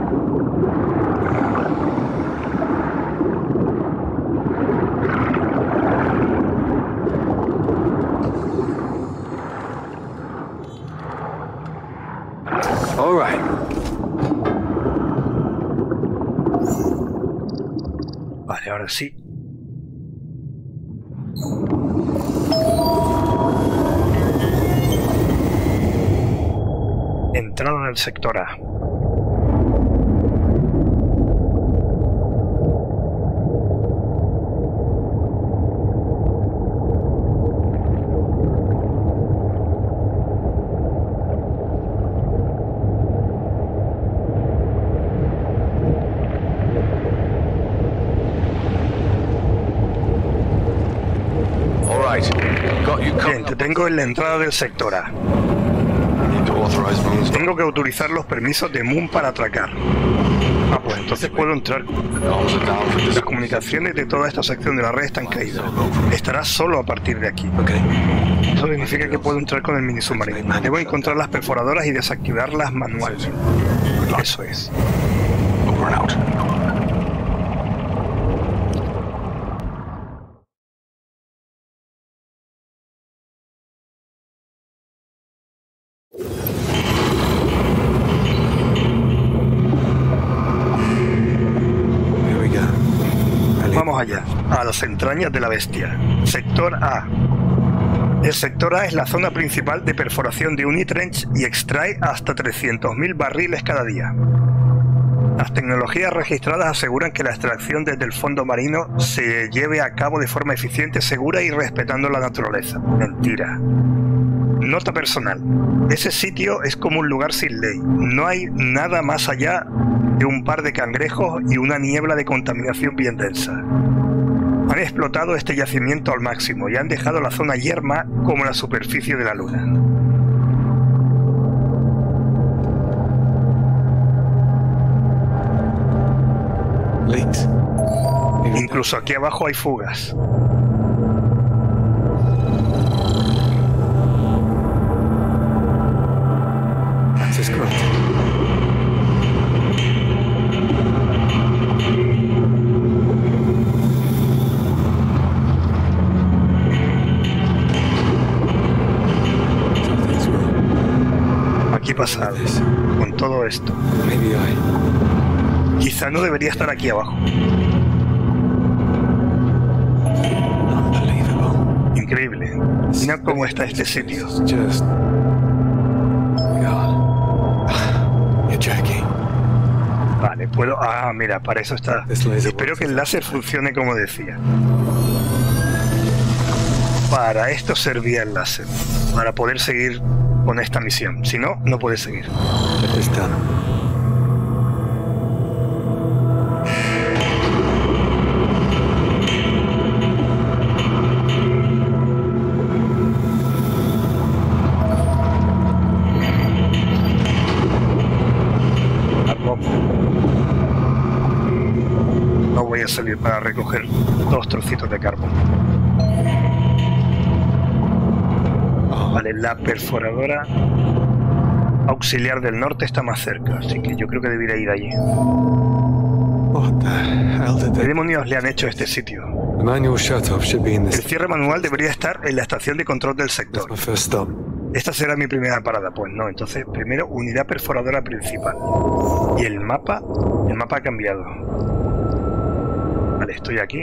All right. Vale, ahora sí. Entrada en el sector A. Bien, te tengo en la entrada del sector A. Tengo que autorizar los permisos de Moon para atracar. Ah, pues entonces puedo entrar. Las comunicaciones de toda esta sección de la red están caídas. Estará solo a partir de aquí. Eso significa que puedo entrar con el mini submarino. Debo encontrar las perforadoras y desactivarlas manualmente. Eso es. Vamos allá, a las entrañas de la bestia. Sector A. El sector A es la zona principal de perforación de Unitrench y extrae hasta trescientos mil barriles cada día. Las tecnologías registradas aseguran que la extracción desde el fondo marino se lleve a cabo de forma eficiente, segura y respetando la naturaleza. Mentira. Nota personal. Ese sitio es como un lugar sin ley. No hay nada más allá de un par de cangrejos y una niebla de contaminación bien densa. Han explotado este yacimiento al máximo y han dejado la zona yerma como la superficie de la luna. Leaks. Incluso aquí abajo hay fugas. Access granted. Aquí pasa algo, con todo esto. Maybe I. Quizá no debería estar aquí abajo. Unbelievable. Increíble. Mira cómo está este sitio. It's just. God. You're joking. Vale, puedo... Ah, mira, para eso está. Espero que el láser funcione como decía. Para esto servía el láser. Para poder seguir con esta misión. Si no, no puedes seguir. Get this done. No voy a salir para recoger dos trocitos de carbón. Vale, la perforadora auxiliar del norte está más cerca, así que yo creo que debería ir allí. What the hell did ¿Qué they... demonios le han hecho a este sitio? The manual shut-off should be in El this. cierre manual debería estar en la estación de control del That's sector. my first stop. Esta será mi primera parada. Pues no, entonces primero unidad perforadora principal. Y el mapa, el mapa ha cambiado. Vale, estoy aquí.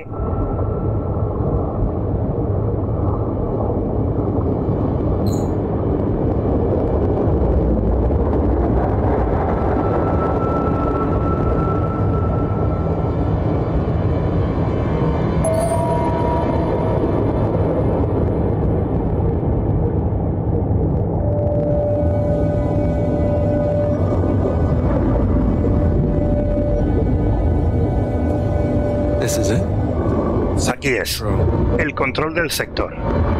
This is it? Aquí es. El control del sector.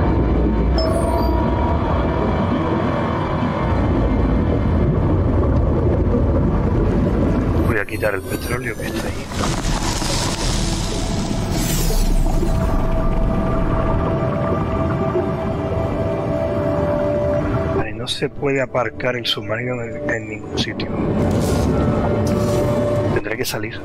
Voy a quitar el petróleo que está ahí. Vale, no se puede aparcar el submarino en, en ningún sitio. Tendré que salir.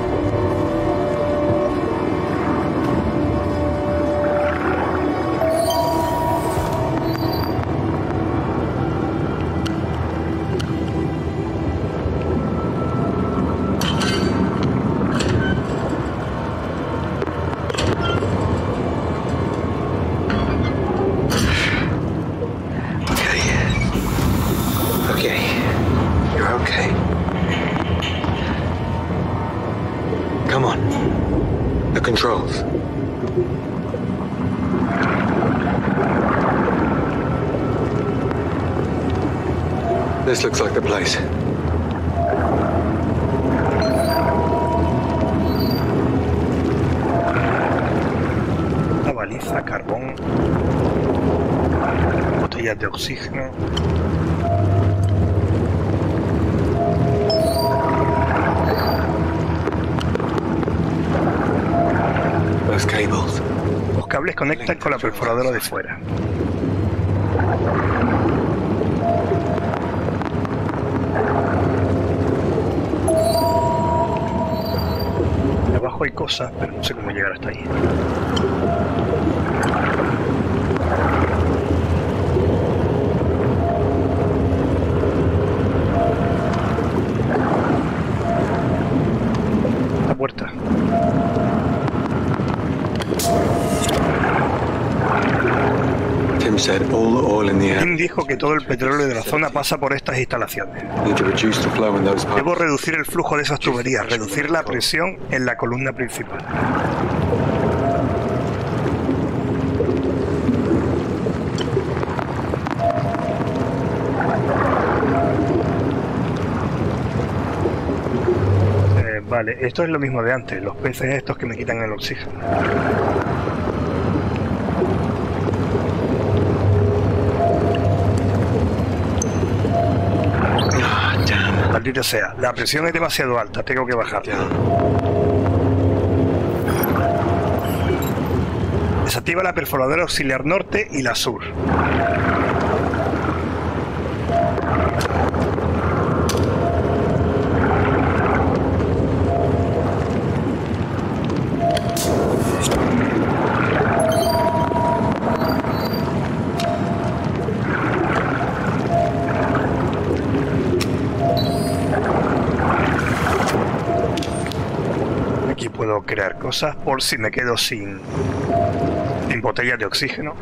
Controls. This looks like the place. La baliza, carbón, botellas de oxígeno. Those cables. Los cables conectan con la perforadora de fuera. De abajo hay cosas, pero no sé cómo llegar hasta ahí. La puerta. Tim said all the oil in the air. Tim dijo que todo el petróleo de la zona pasa por estas instalaciones. Need to reduce the flow in those pipes. Debo reducir el flujo de esas tuberías, reducir la presión en la columna principal. Eh, vale, esto es lo mismo de antes, los peces estos que me quitan el oxígeno. Maldita sea, la presión es demasiado alta, tengo que bajar. Desactiva la perforadora auxiliar norte y la sur. Puedo crear cosas por si me quedo sin, sin botellas de oxígeno.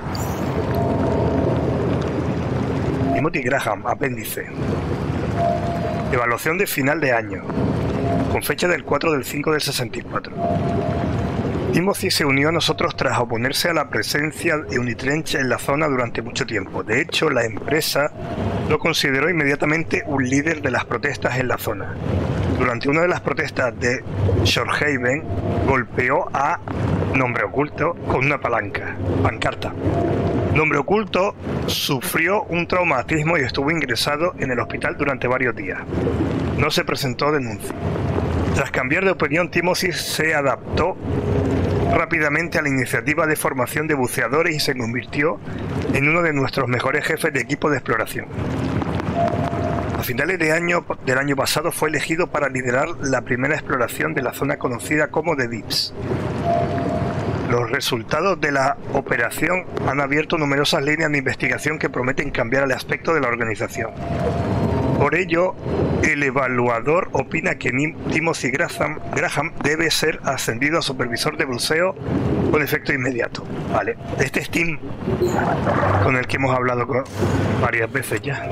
Timothy Graham, apéndice. Evaluación de final de año, con fecha del cuatro del cinco del sesenta y cuatro. Timothy se unió a nosotros tras oponerse a la presencia de Unitrench en la zona durante mucho tiempo. De hecho, la empresa lo consideró inmediatamente un líder de las protestas en la zona. Durante una de las protestas de Shorehaven, golpeó a Nombre Oculto con una palanca, pancarta. Nombre Oculto sufrió un traumatismo y estuvo ingresado en el hospital durante varios días. No se presentó denuncia. Tras cambiar de opinión, Timothy se adaptó rápidamente a la iniciativa de formación de buceadores y se convirtió en uno de nuestros mejores jefes de equipo de exploración. A finales de año, del año pasado fue elegido para liderar la primera exploración de la zona conocida como The Deeps. Los resultados de la operación han abierto numerosas líneas de investigación que prometen cambiar el aspecto de la organización. Por ello, el evaluador opina que Timothy Graham, Graham debe ser ascendido a supervisor de buceo con efecto inmediato. Vale, este es Tim, con el que hemos hablado con, varias veces ya.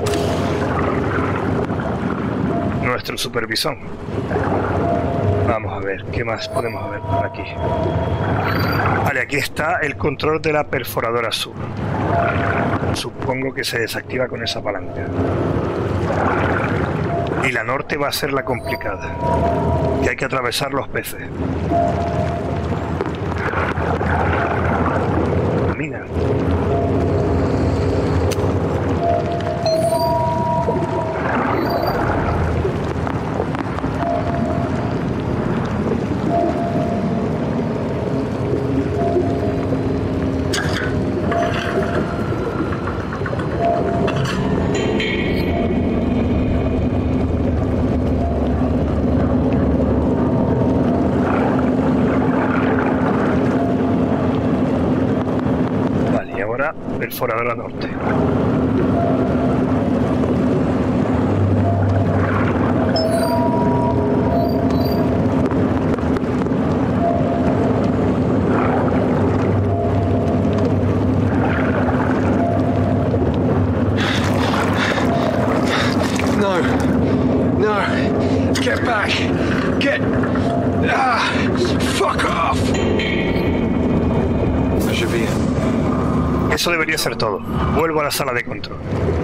Nuestro supervisor. Vamos a ver, ¿qué más podemos ver por aquí? Vale, aquí está el control de la perforadora sur. Supongo que se desactiva con esa palanca. Y la norte va a ser la complicada, que hay que atravesar los peces. Perforadora norte. No. No. Get back. Get... Ah! Fuck off! That should be it. Eso debería ser todo. Vuelvo a la sala de control.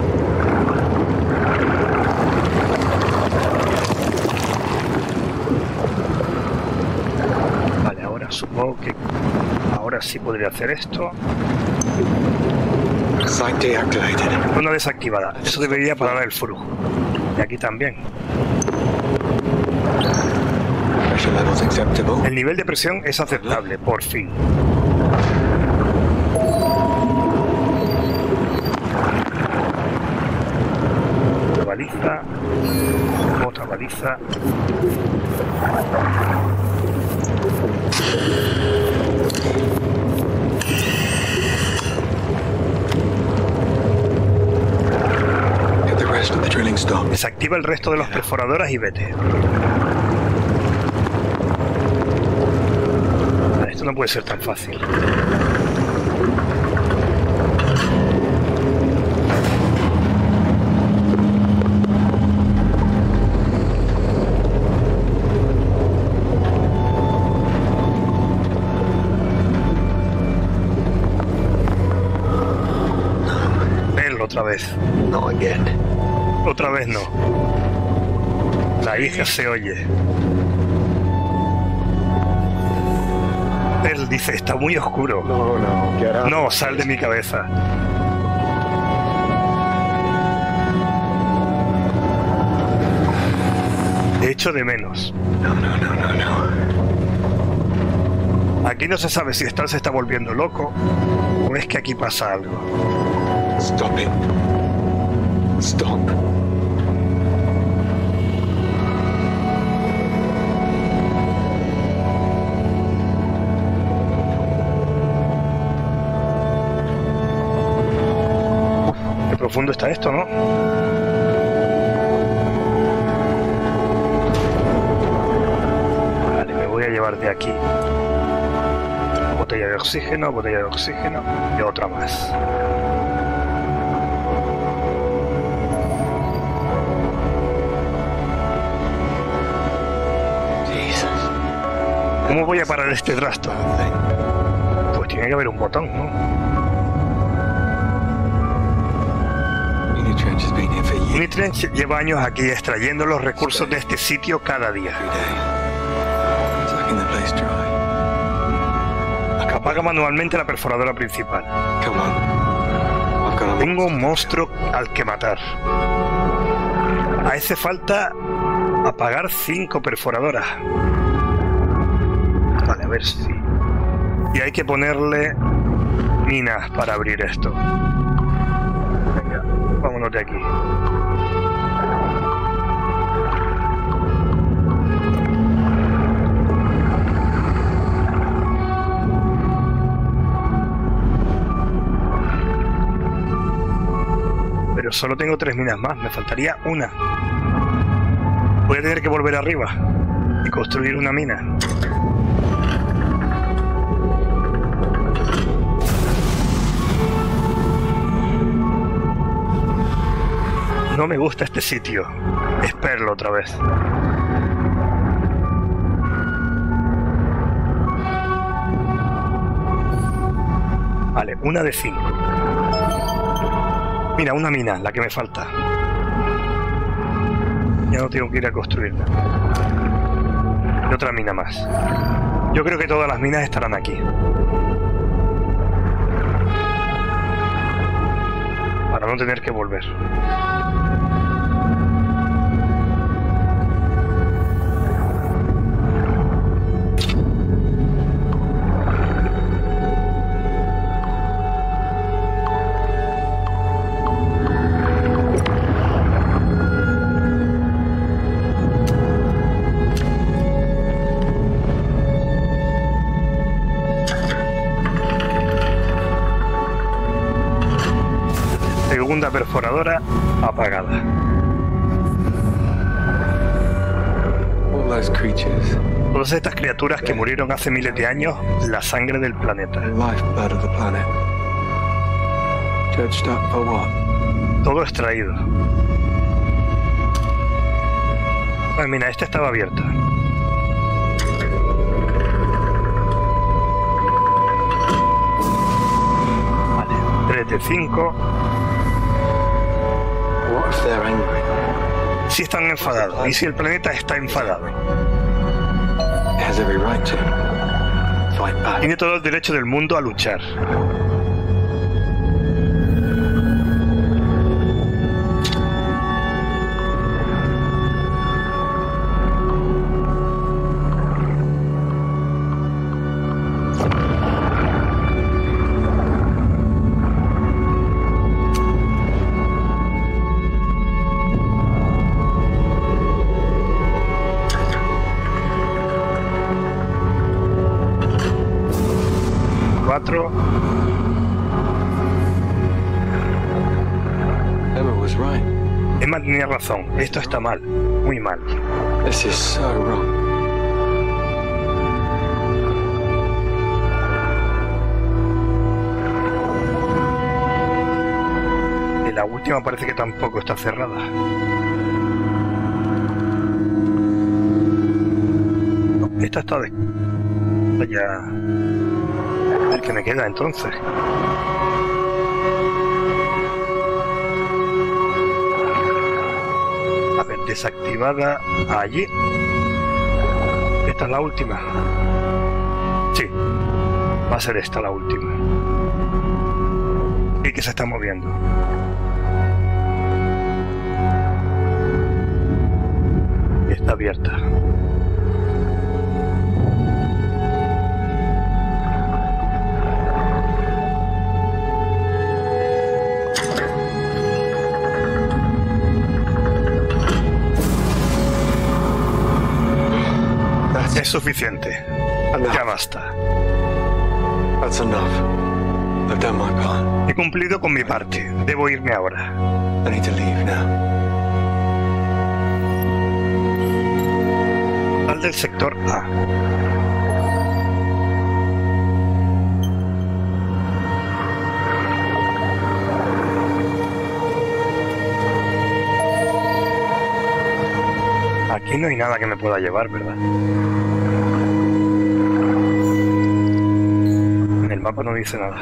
Vale, ahora supongo que... Ahora sí podría hacer esto. Site deactivated. Una desactivada. Eso debería parar el flujo. Y aquí también. Pressure levels acceptable. El nivel de presión es aceptable, por fin. Otra baliza. Otra baliza. Get the rest of the drilling stop. Desactiva el resto de las perforadoras y vete. Vale, esto no puede ser tan fácil. Verlo otra vez. Not again. Otra vez no. La hija se oye. Él dice, está muy oscuro. No, no, get out. No, sal de mi cabeza. Te echo de menos. No, no, no, no, no. Aquí no se sabe si Star se está volviendo loco o es que aquí pasa algo. Stop it. Stop. Qué profundo está esto, ¿no? Vale, me voy a llevar de aquí botella de oxígeno, botella de oxígeno y otra más. ¿Cómo voy a parar este trasto? Pues tiene que haber un botón, ¿no? Unitrench has been here for years. Unitrench lleva años aquí extrayendo los recursos de este sitio cada día. Every day. Sucking the place dry. Apaga manualmente la perforadora principal. Come on. I've got a Tengo un monstruo al que matar. A ese falta apagar cinco perforadoras. Vale, a ver si... Y hay que ponerle minas para abrir esto. Venga, vámonos de aquí. Pero solo tengo tres minas más, me faltaría una. Voy a tener que volver arriba y construir una mina. No me gusta este sitio. Es Perlo otra vez. Vale, una de cinco. Mira, una mina, la que me falta. Ya no tengo que ir a construirla. Y otra mina más. Yo creo que todas las minas estarán aquí. Para no tener que volver. la perforadora apagada. All those creatures, Todas estas criaturas que murieron hace miles de años, la sangre del planeta. the lifeblood of the planet. Judged up for what? Todo extraído. Ah, mira, esta estaba abierta. Vale, tres de cinco. What if they're angry? Si están enfadados. ¿Y si el planeta está enfadado? It has every right to. Fight back. Tiene todo el derecho del mundo a luchar. Cuatro. Emma was right. Emma tenía razón. Esto está mal. Muy mal. This is so wrong. Y la última parece que tampoco está cerrada. No, esta está de... ya... el que me queda entonces. A ver, desactivada allí. Esta es la última. Sí, va a ser esta la última. Y que se está moviendo. Está abierta. Es suficiente. Ya basta. That's enough. I've done my part. He cumplido con mi parte. Debo irme ahora. I need to leave now. Sal del sector A. Aquí no hay nada que me pueda llevar, ¿verdad? En el mapa no dice nada.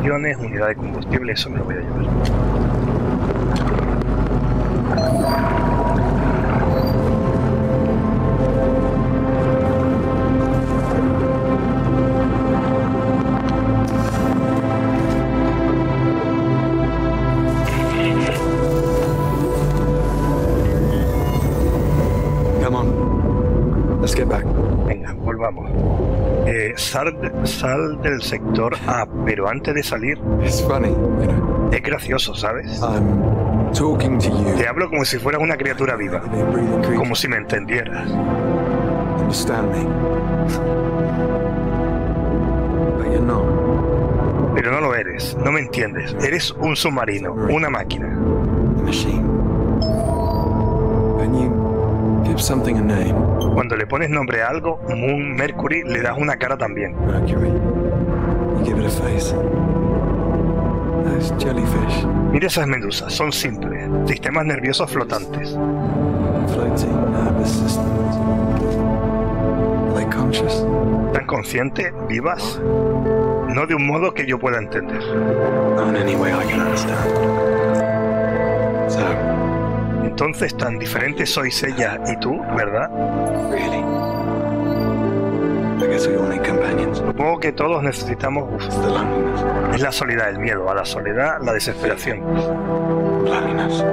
municiones, unidad de combustible, eso me lo voy a llevar. Come on. Let's get back. Venga, volvamos. Eh, sal, sal del sector A, pero antes de salir It's funny, you know. es gracioso, ¿sabes? I'm talking to you. Te hablo como si fueras una criatura viva, Living, breathing creature. como si me entendieras. Understand me. But you're not. Pero no lo eres, no me entiendes. Eres un submarino, una máquina. A machine. When you give something a name, Cuando le pones nombre a algo, Moon, Mercury, le das una cara también. Mercury, you give it a face. Those jellyfish, Mira esas medusas, son simples, sistemas nerviosos flotantes. floating nervous systems. Are they conscious? ¿Tan conscientes, vivas? No de un modo que yo pueda entender. Not in any way I can understand. So, Entonces, tan diferentes sois ella y tú, ¿verdad? really, I guess we all need companions. Supongo que todos necesitamos... uf, It's the loneliness. es la soledad, el miedo, a la soledad, la desesperación. Loneliness.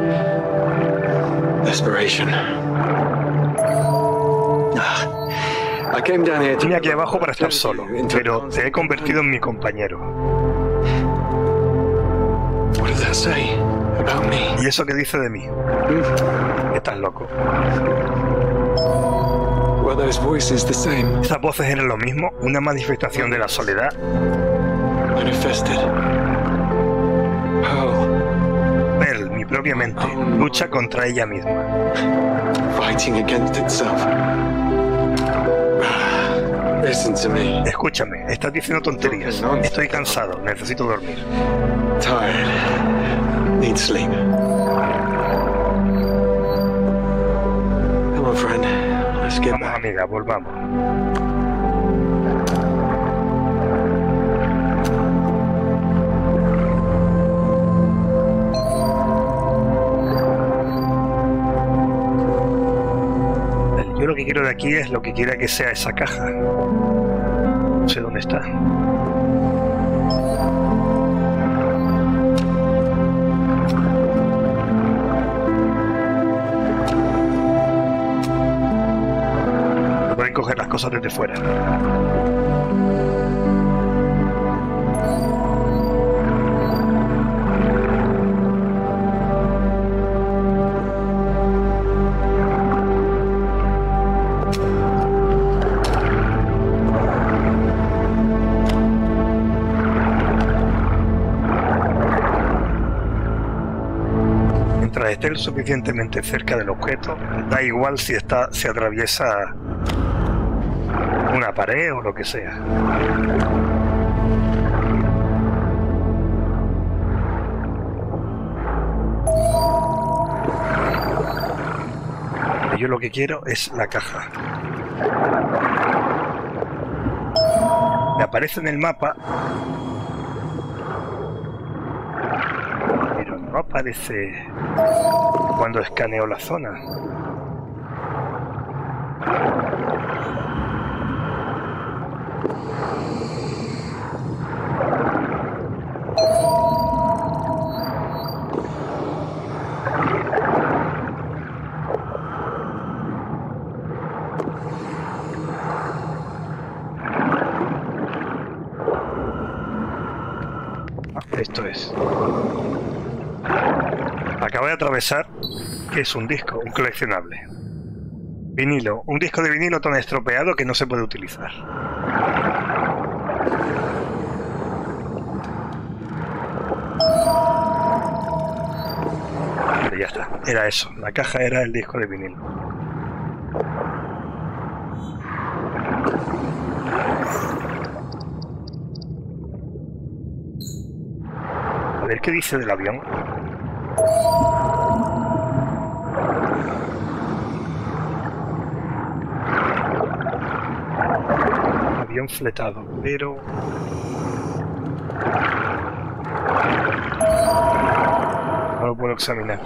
Desperation. Ah, I came down here to... Vine aquí abajo para estar solo, pero te he convertido en mi compañero. What does that say about me? ¿Y eso qué dice de mí? Estás loco. Were those voices the same? ¿Esas voces eran lo mismo? ¿Una manifestación de la soledad? Manifested. Oh, Él, mi propia mente, lucha contra ella misma. fighting against itself. Listen to me. Escúchame, estás diciendo tonterías. Estoy cansado, necesito dormir. Tired. Need sleep. Come on, friend. Let's get Vamos, back. amiga, volvamos. Yo lo que quiero de aquí es lo que quiera que sea esa caja. No sé dónde está. Pueden coger las cosas desde fuera. Mientras esté lo suficientemente cerca del objeto, da igual si está, se atraviesa una pared o lo que sea. Yo lo que quiero es la caja. Me aparece en el mapa, pero no aparece cuando escaneo la zona. Esto es. Acabo de atravesar, que es un disco, un coleccionable. Vinilo, un disco de vinilo tan estropeado que no se puede utilizar. Pero ya está, era eso, la caja era el disco de vinilo. A ver qué dice del avión. Avión fletado, pero examinar.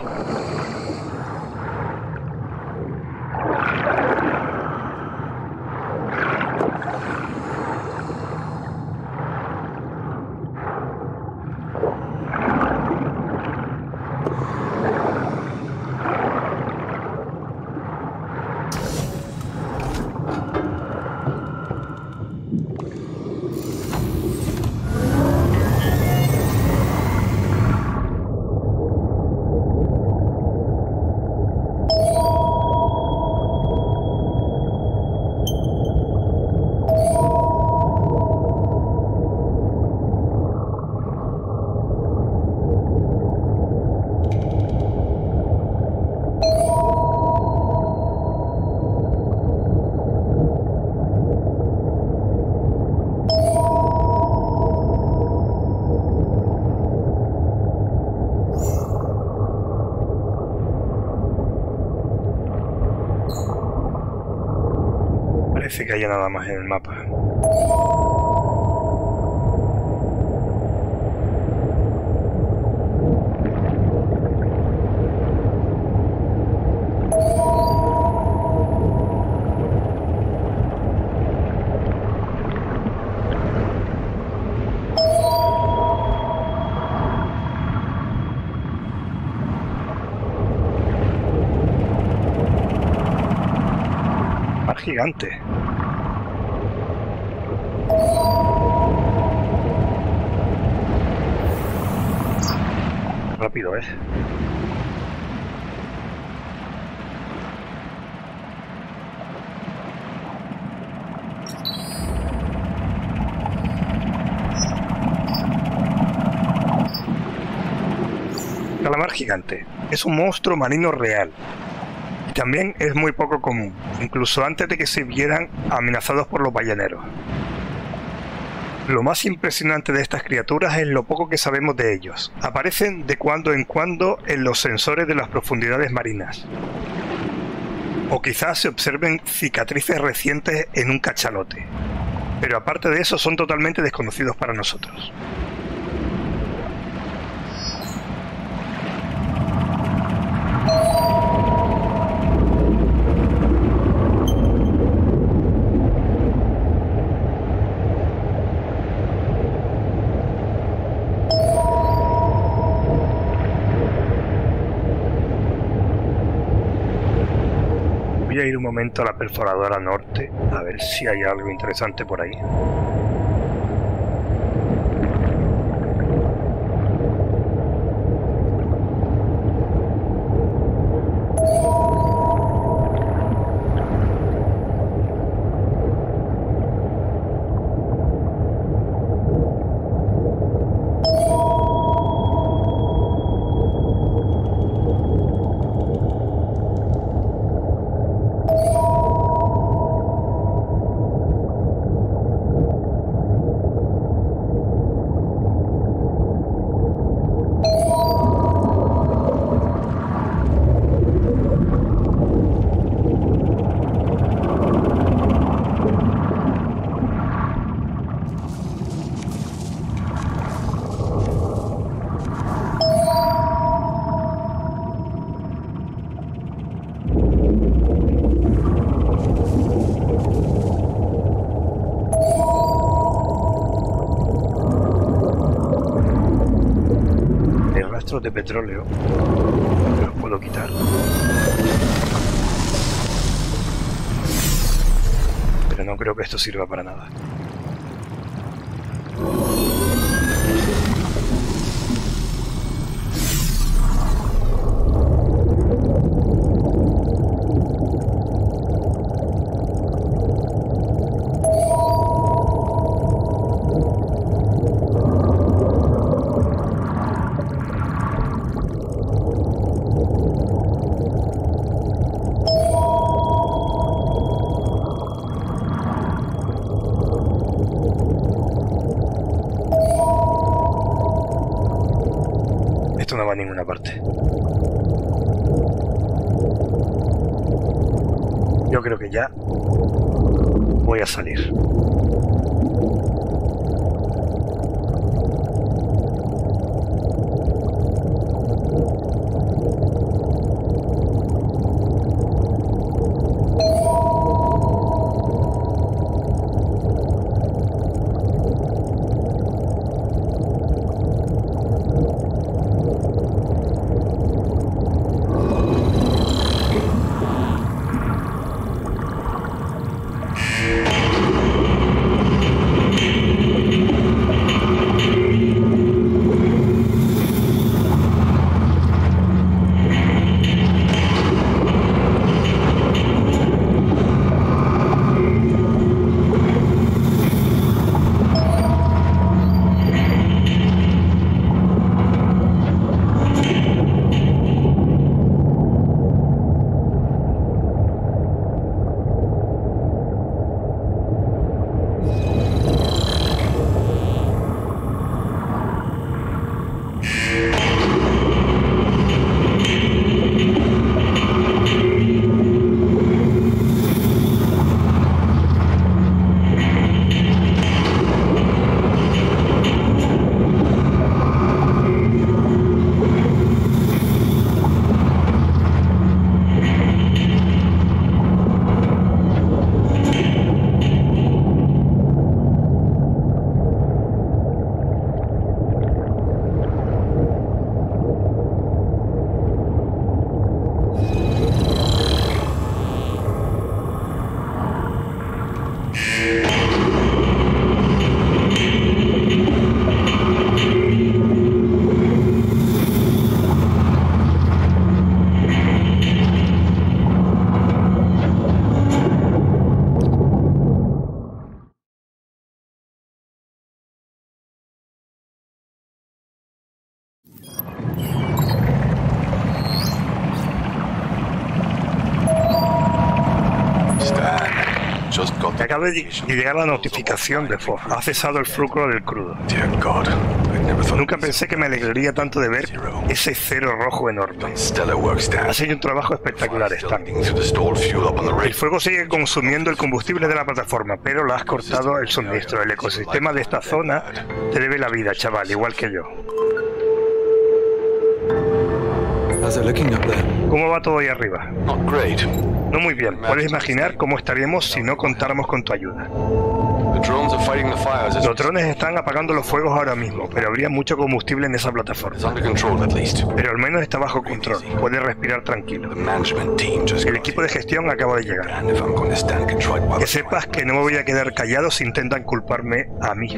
Parece que haya nada más en el mapa. Mar gigante. Rápido, ¿eh? Calamar gigante. Es un monstruo marino real. Y también es muy poco común, incluso antes de que se vieran amenazados por los balleneros. Lo más impresionante de estas criaturas es lo poco que sabemos de ellos. Aparecen de cuando en cuando en los sensores de las profundidades marinas. O quizás se observen cicatrices recientes en un cachalote. Pero aparte de eso son totalmente desconocidos para nosotros. Voy a ir un momento a la perforadora norte, a ver si hay algo interesante por ahí. De petróleo, me los puedo quitar. Pero no creo que esto sirva para nada. No va a ninguna parte. Yo creo que ya voy a salir. just got Me the acaba de de llegar la notificación de F O B. Ha cesado el flujo del crudo. Dear God, I never thought Nunca pensé que me alegraría tanto de ver ese cero rojo enorme. stellar work, Stan. Has hecho un trabajo espectacular, Stan. Digging through the stored fuel up on the El rig. fuego sigue consumiendo el combustible de la plataforma, pero le has cortado el suministro. El ecosistema de esta zona te debe la vida, chaval, igual que yo. How's it looking up there? ¿Cómo va todo ahí arriba? Not great. No muy bien. Puedes imaginar cómo estaríamos si no contáramos con tu ayuda. The drones are fighting the fires. It's Los drones están apagando los fuegos ahora mismo, pero habría mucho combustible en esa it's plataforma. under control at least. Pero al menos está bajo control. Puedes respirar tranquilo. The management team just El got equipo de gestión acaba de llegar. and if I'm going to stand contrite while Que sepas que no me voy a quedar callado si intentan culparme a mí.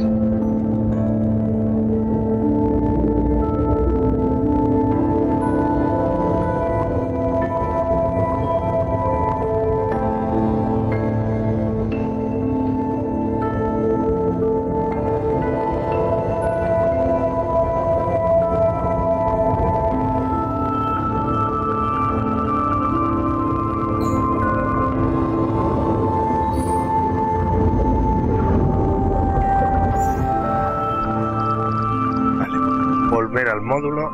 Volver al módulo.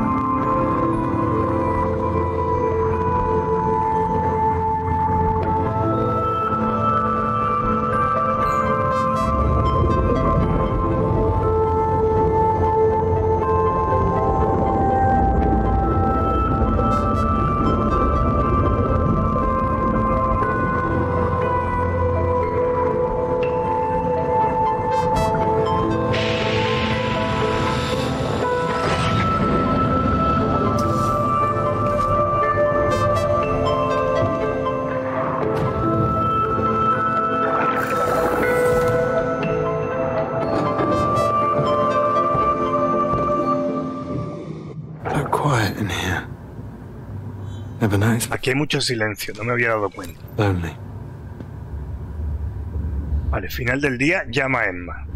So quiet in here. Never noticed. Aquí hay mucho silencio, no me había dado cuenta. Lonely. Vale, final del día, llama a Emma.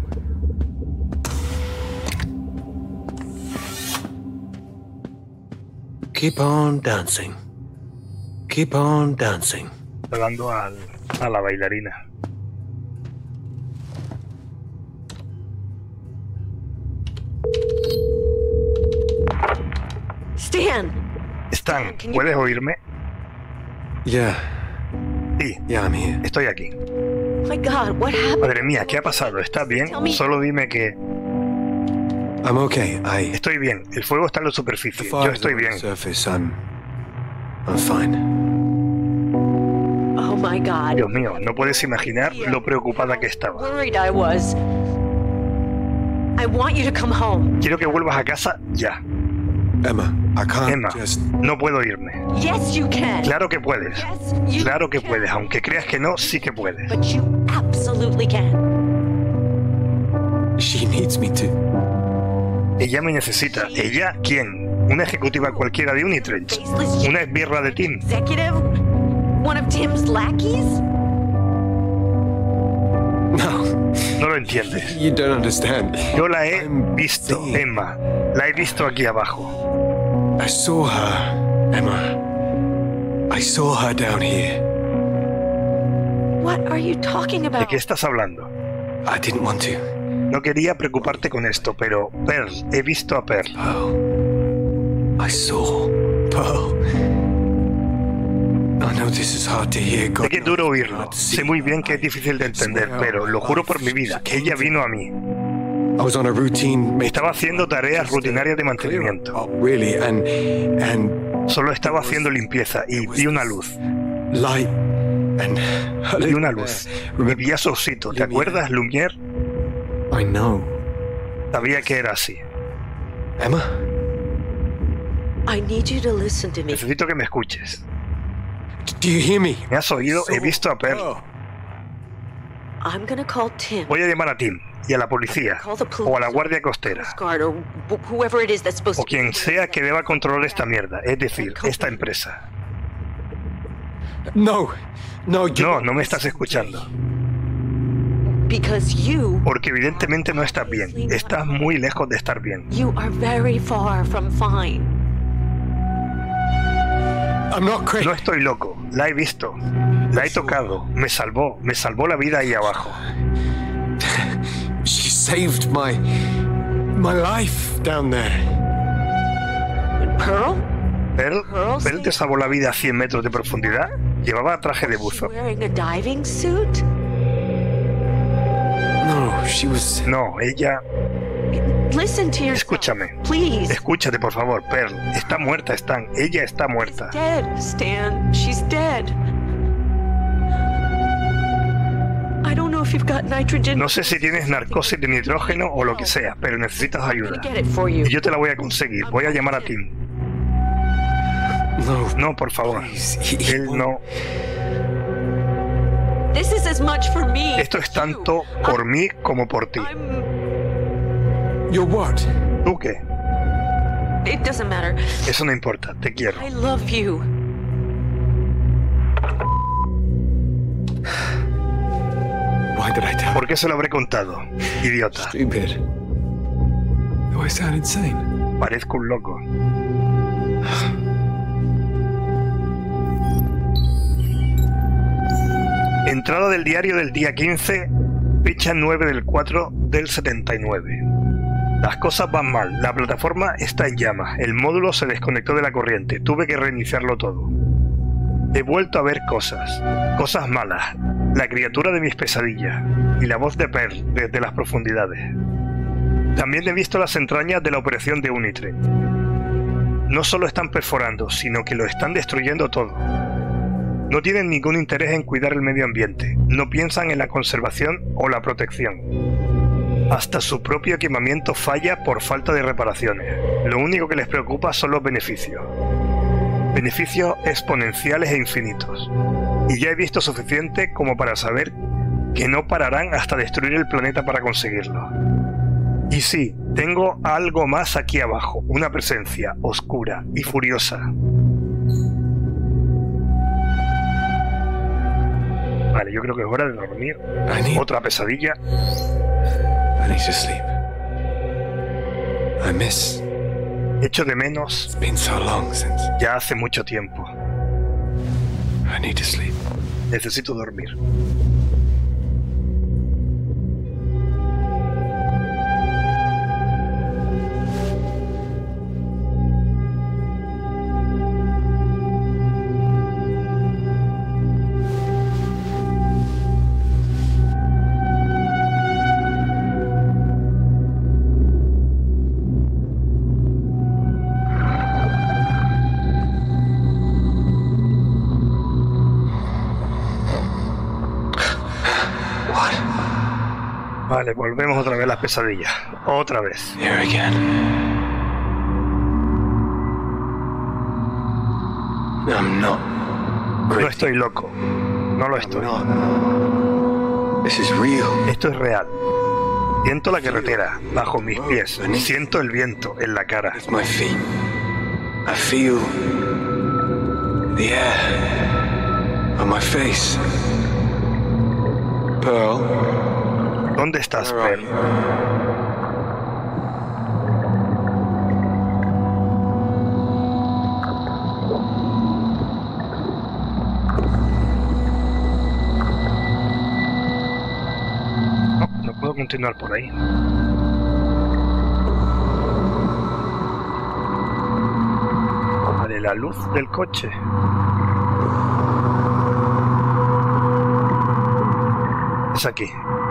Keep on dancing. Keep on dancing. Hablando al, a la bailarina. Stan! Stan, ¿puedes oírme? Yeah. Sí, Yeah, I'm here. estoy aquí. Oh my God, what happened? Madre mía, ¿qué ha pasado? ¿Estás bien? Solo dime que... I'm okay. I. Estoy bien, el fuego está en la The superficie. Yo fire's estoy on the bien. surface. I'm. I'm fine. Oh my God. Dios mío, no puedes imaginar lo preocupada que estaba. Worried I was. I want you to come home. Quiero que vuelvas a casa ya. Emma, I can't Emma, just. no puedo irme. Yes, you can. Claro que puedes. Yes, you Claro que can. puedes, aunque creas que no, sí que puedes. But you absolutely can. She needs me to. Ella me necesita. ¿Ella quién? ¿Una ejecutiva cualquiera de Unitrange? ¿Una esbirra de Tim? Executive? One of Tim's lackeys? No, No lo entiendes. you don't understand. Yo la he I'm visto, seeing. Emma. La he visto aquí abajo. I saw her, Emma. I saw her down here. What are you talking ¿De about? qué estás hablando? I didn't want to. No quería preocuparte con esto, pero Pearl, he visto a Pearl. Pearl. I saw Pearl. I know this is hard to hear. Sé God que es duro knows oírlo. hard to see. Sé muy bien que es difícil de entender, pero lo juro por mi vida, ella vino a mí. I was on a routine. Estaba haciendo tareas rutinarias de mantenimiento. Oh, really? And and Solo estaba haciendo limpieza y vi una luz. light and Vi una luz. Y vi a su osito. ¿Te acuerdas, Lumière? I know. Sabía que era así. Emma? I need you to listen to me. Necesito que me escuches. Do you hear me? ¿Me has oído? He visto a Pearl. I'm gonna call Tim. Voy a llamar a Tim y a la policía Call the police o a la Guardia Costera Coast Guard or wh- whoever it is that's supposed o to quien sea que deba controlar esta mierda, es decir, esta empresa. No. No, you No, no me estás escuchando. Because you Porque evidentemente no estás bien. Estás muy lejos de estar bien. you are very far from fine. I'm not crazy. No estoy loco. La he visto. La he tocado, me salvó, me salvó la vida ahí abajo. She saved my my life down there. Pearl? Pearl, Pearl te salvó la vida a cien metros de profundidad. Llevaba traje de buzo. Wearing a diving suit? No, she was. No, ella. Listen to yourself. Escúchame. Please. Escúchate, por favor, Pearl. Está muerta, Stan. Ella está muerta. She's dead, Stan. She's dead. I don't know if you've got nitrogen. No sé si tienes narcosis de nitrógeno o lo que sea, pero necesitas ayuda. Get it for you. Y yo te la voy a conseguir. Voy a llamar a Tim. No, No, por favor. Él no. This is as much for me. Esto es tanto por mí como por ti. I'm... You're what? ¿Tú qué? It doesn't matter. Eso no importa. Te quiero. I love you. Why did I tell? ¿Por qué se lo habré contado? Idiota. Stupid. Do I sound insane? Parezco un loco. Entrada del diario del día quince, fecha nueve del cuatro del setenta y nueve. Las cosas van mal, la plataforma está en llamas, el módulo se desconectó de la corriente, tuve que reiniciarlo todo. He vuelto a ver cosas, cosas malas, la criatura de mis pesadillas y la voz de Pearl desde las profundidades. También he visto las entrañas de la operación de Unitre. No solo están perforando, sino que lo están destruyendo todo. No tienen ningún interés en cuidar el medio ambiente, no piensan en la conservación o la protección. Hasta su propio equipamiento falla por falta de reparaciones. Lo único que les preocupa son los beneficios. Beneficios exponenciales e infinitos. Y ya he visto suficiente como para saber que no pararán hasta destruir el planeta para conseguirlo. Y sí, tengo algo más aquí abajo, una presencia oscura y furiosa. Vale, yo creo que es hora de dormir. I need, Otra pesadilla. I need to sleep. I miss. Echo de menos. It's been so long since. Ya hace mucho tiempo. I need to sleep. Necesito dormir. Vale, volvemos otra vez a las pesadillas. Otra vez. Here again. I'm not. No estoy loco. No lo estoy. Not. This is real. Esto es real. Siento la carretera bajo mis pies. Siento el viento en la cara. With my feet. I feel the air on my face. Pearl. ¿Dónde estás, Pearl? No, no puedo continuar por ahí. Vale, la luz del coche. Es aquí.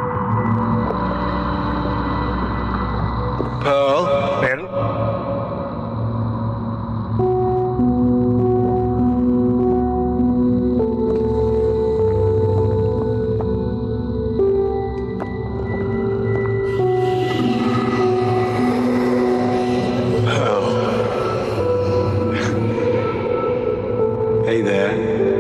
Pearl. Pearl. Hey there.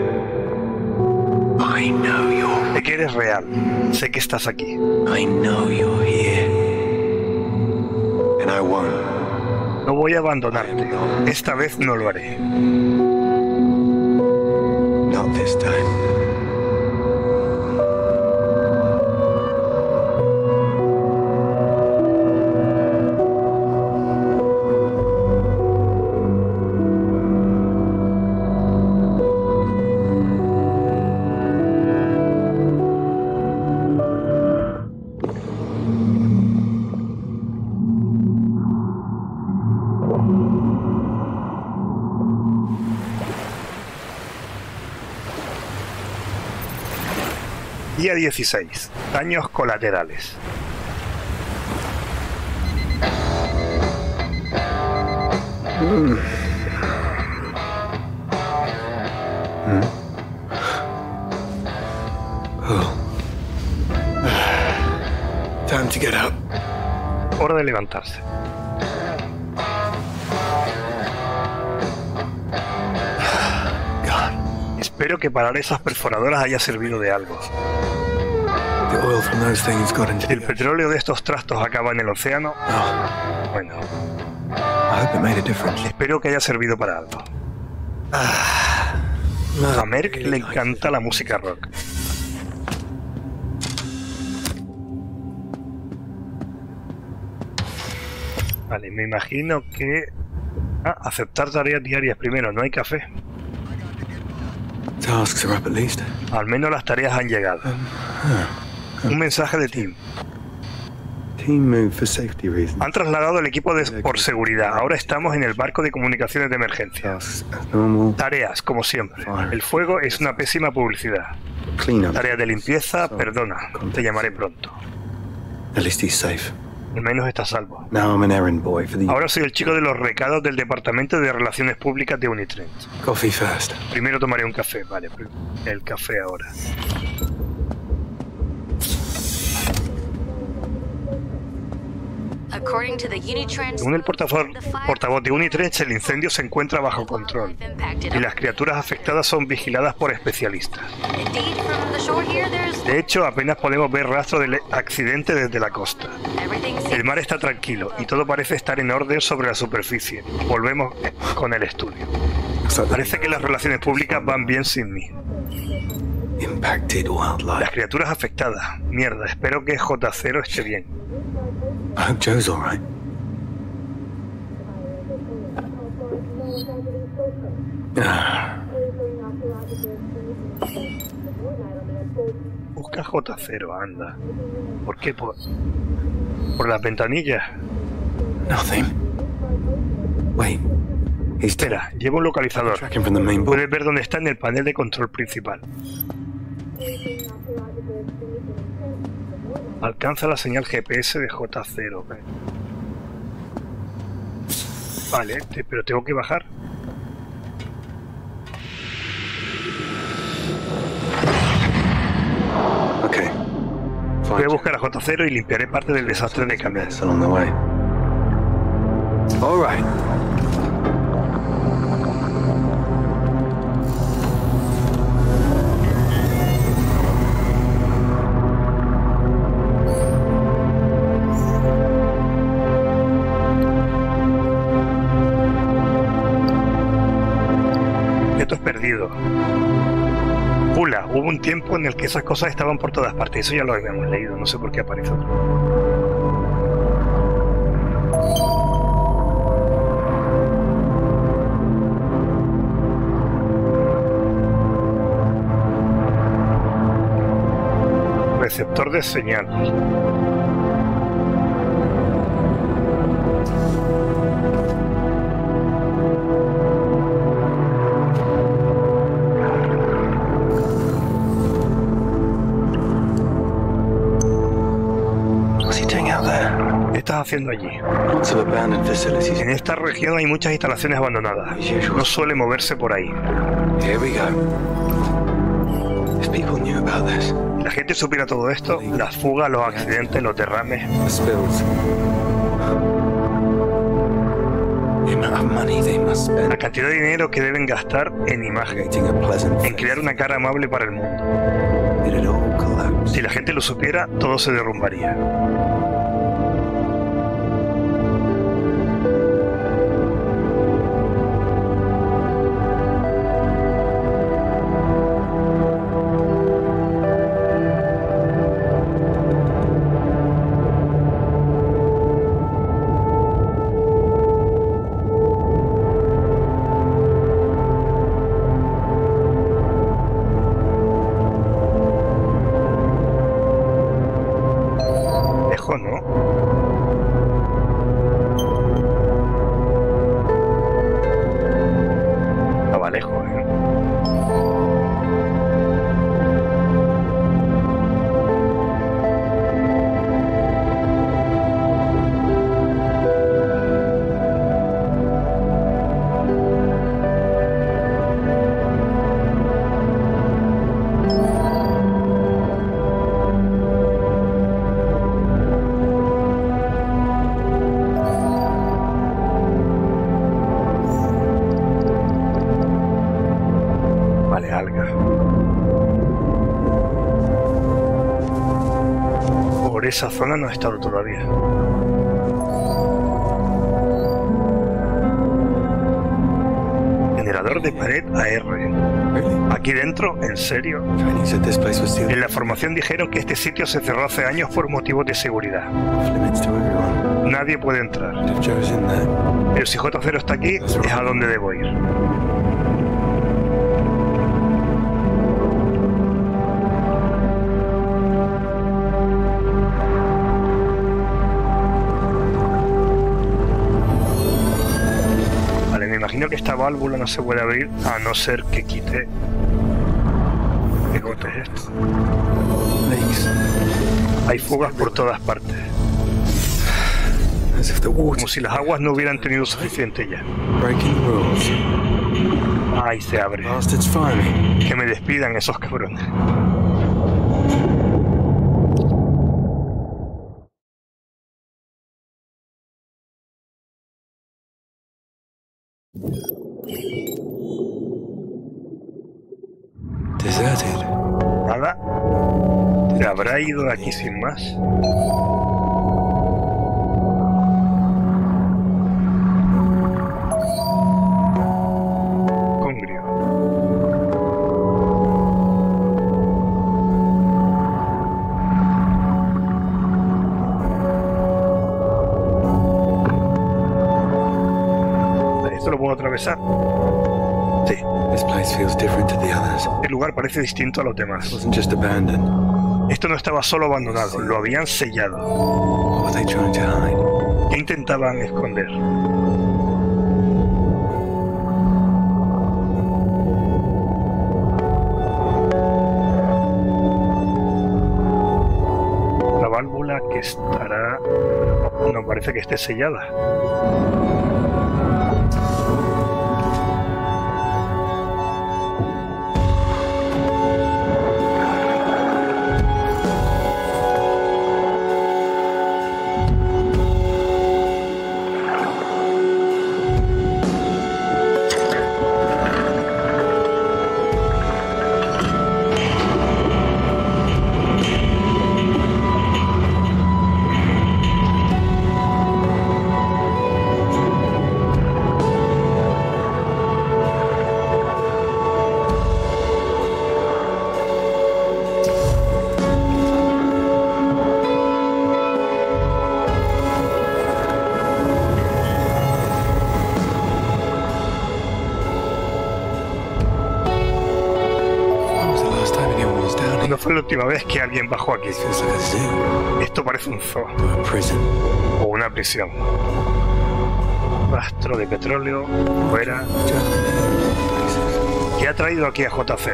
I know you're. Sé que eres real. Sé que estás aquí. I know you're here. And I won't. No voy a abandonarte. Esta vez no lo haré. Not this time. Día dieciséis. Daños colaterales. Mm. Mm. Oh. Time to get up. Hora de levantarse. God. Espero que parar esas perforadoras haya servido de algo. The oil from those things got into Si el the petróleo de estos trastos acaba en el océano, Oh, bueno, I hope it made a difference. espero que haya servido para algo. A Merck le encanta la música rock. Vale, me imagino que... Ah, aceptar tareas diarias primero, no hay café. Tasks are up at least. Al menos las tareas han llegado. Un mensaje de Tim. Team move for safety reasons. Han trasladado el equipo de, por seguridad. Ahora estamos en el barco de comunicaciones de emergencia. Tasks as normal. Tareas, como siempre. El fuego es una pésima publicidad. Clean up. Tareas de limpieza, perdona. Te llamaré pronto. At least he's safe. Al menos está a salvo. Now I'm an errand boy for the Ahora soy el chico de los recados del Departamento de Relaciones Públicas de Unitrent. coffee first. Primero tomaré un café. Vale, el café ahora. Según el portavoz, portavoz de Unitrent, el incendio se encuentra bajo control y las criaturas afectadas son vigiladas por especialistas. De hecho, apenas podemos ver rastro del accidente desde la costa. El mar está tranquilo y todo parece estar en orden sobre la superficie. Volvemos con el estudio. Parece que las relaciones públicas van bien sin mí. Impacted wildlife. Las criaturas afectadas. Mierda, espero que J cero esté bien. I hope Joe's all right. Ah, Busca J cero, anda. ¿Por qué? ¿Por, por las ventanillas? nothing. Wait. He's dead. Espera, llevo un localizador. Tracking from the main board. Puedes ver dónde está en el panel de control principal. Alcanza la señal G P S de J cero. Vale, te- pero tengo que bajar. Okay. Voy Fine. a buscar a J cero y limpiaré parte del desastre de camino. Mess along the way. All right. Objetos perdidos. Pula, hubo un tiempo en el que esas cosas estaban por todas partes. Eso ya lo habíamos leído, no sé por qué aparece otro. Receptor de señal. What's he doing out there? ¿Qué estás haciendo allí? Lots of abandoned facilities. En esta región hay muchas instalaciones abandonadas. No suele moverse por ahí. Here we go. If people knew about this, Si la gente supiera todo esto, las fugas, los accidentes, los derrames. the spills, the amount of money they must spend La cantidad de dinero que deben gastar en imagen, creating a pleasant en face, crear una cara amable para el mundo. it'd all collapse. Si la gente lo supiera, todo se derrumbaría. Lejos, ¿no? esa zona no he estado todavía. Generador de pared A R. Aquí dentro, ¿en serio? En la formación dijeron que este sitio se cerró hace años por motivos de seguridad. Nadie puede entrar. Pero si J cero está aquí, es a donde debo ir. Vale, me imagino que esta válvula no se puede abrir a no ser que quite... ¿Qué golpe es esto? Hay fugas por todas partes. Como si las aguas no hubieran tenido suficiente ya. Ahí se abre. Que me despidan esos cabrones. Nada. ¿Se habrá ido de aquí sin más? Congrio. ¿Esto lo puedo atravesar? Sí. El lugar parece distinto a los demás. Esto no estaba solo abandonado, lo habían sellado. ¿Qué intentaban esconder? La válvula que estará... No parece que esté sellada. No fue la última vez que alguien bajó aquí. Esto parece un zoo. O una prisión. Rastro de petróleo. Fuera. ¿Qué ha traído aquí a J cero?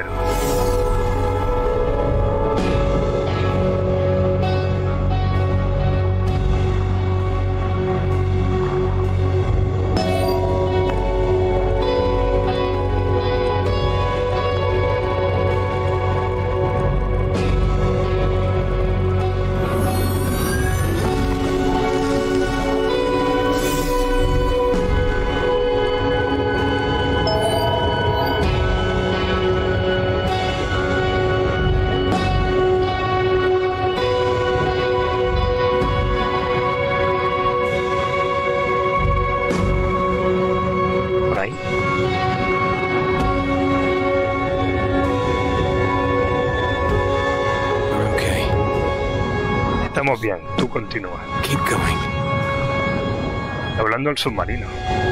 Estamos bien, tú continúa. Keep going. Hablando del submarino.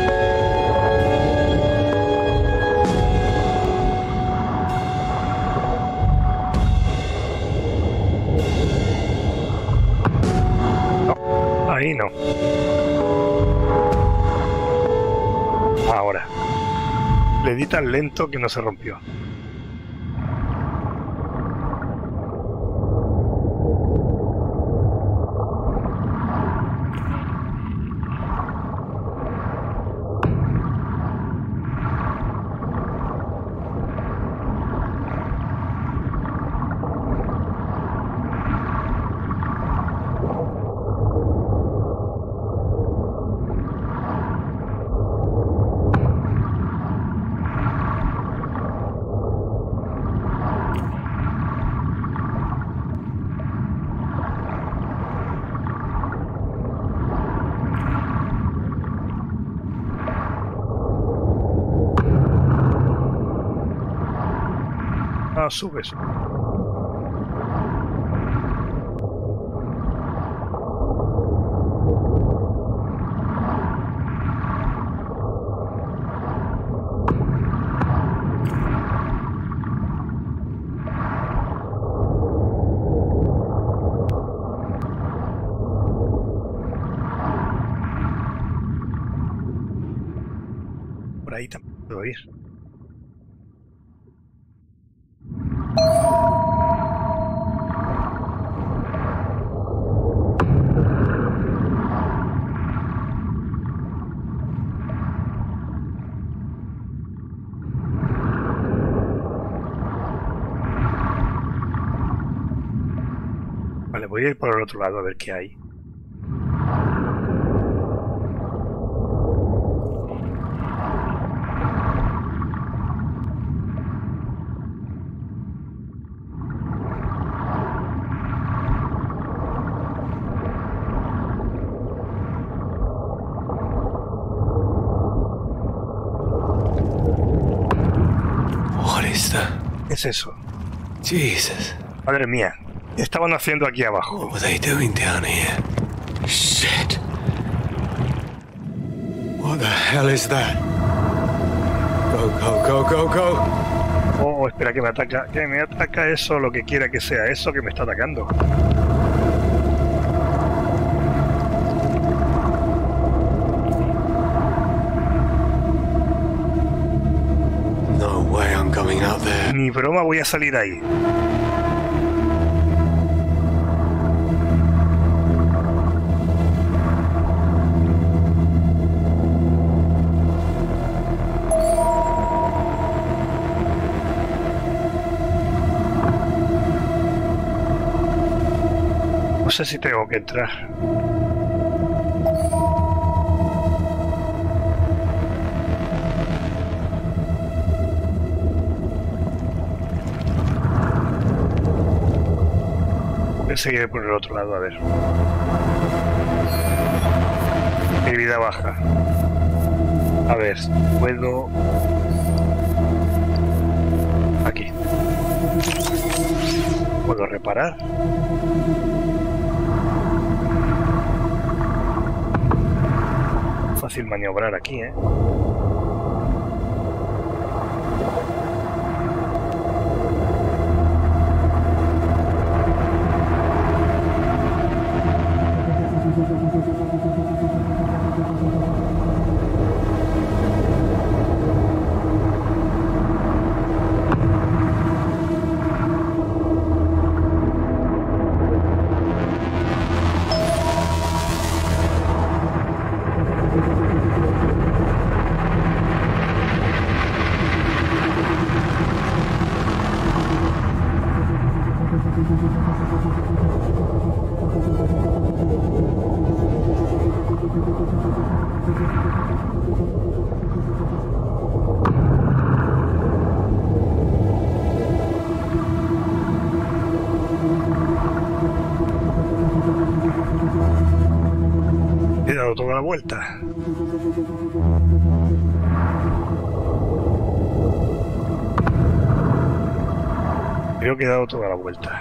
No, ahí no. Ahora. Le di tan lento que no se rompió. Ah, subes. Por ahí también puedo ir. Vale, voy a ir por el otro lado a ver qué hay. What is that? ¿Qué es eso? Jesus. Madre mía, ¿qué estaban haciendo aquí abajo? What were they doing down here? Shit. What the hell is that? Go, go, go, go, go. Oh, espera, que me ataca, que me ataca eso, lo que quiera que sea eso que me está atacando. No way I'm going out there. Ni broma voy a salir ahí. No sé si tengo que entrar. Voy a seguir por el otro lado, a ver. Mi vida baja. A ver, puedo... Aquí. ¿Puedo reparar? Fácil maniobrar aquí, ¿eh? He dado toda la vuelta. Creo que he dado toda la vuelta.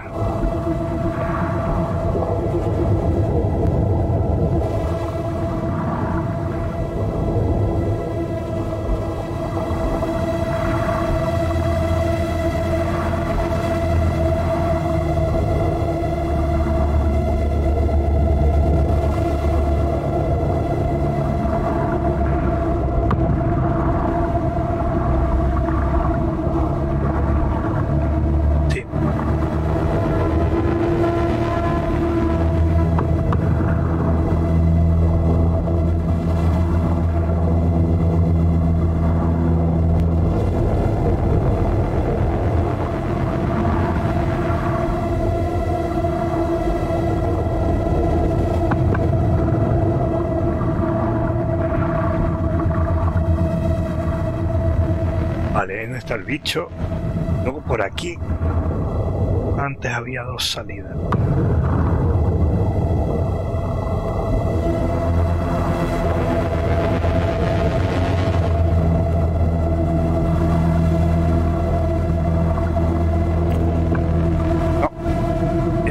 Vale, no está el bicho. Luego por aquí. Antes había dos salidas.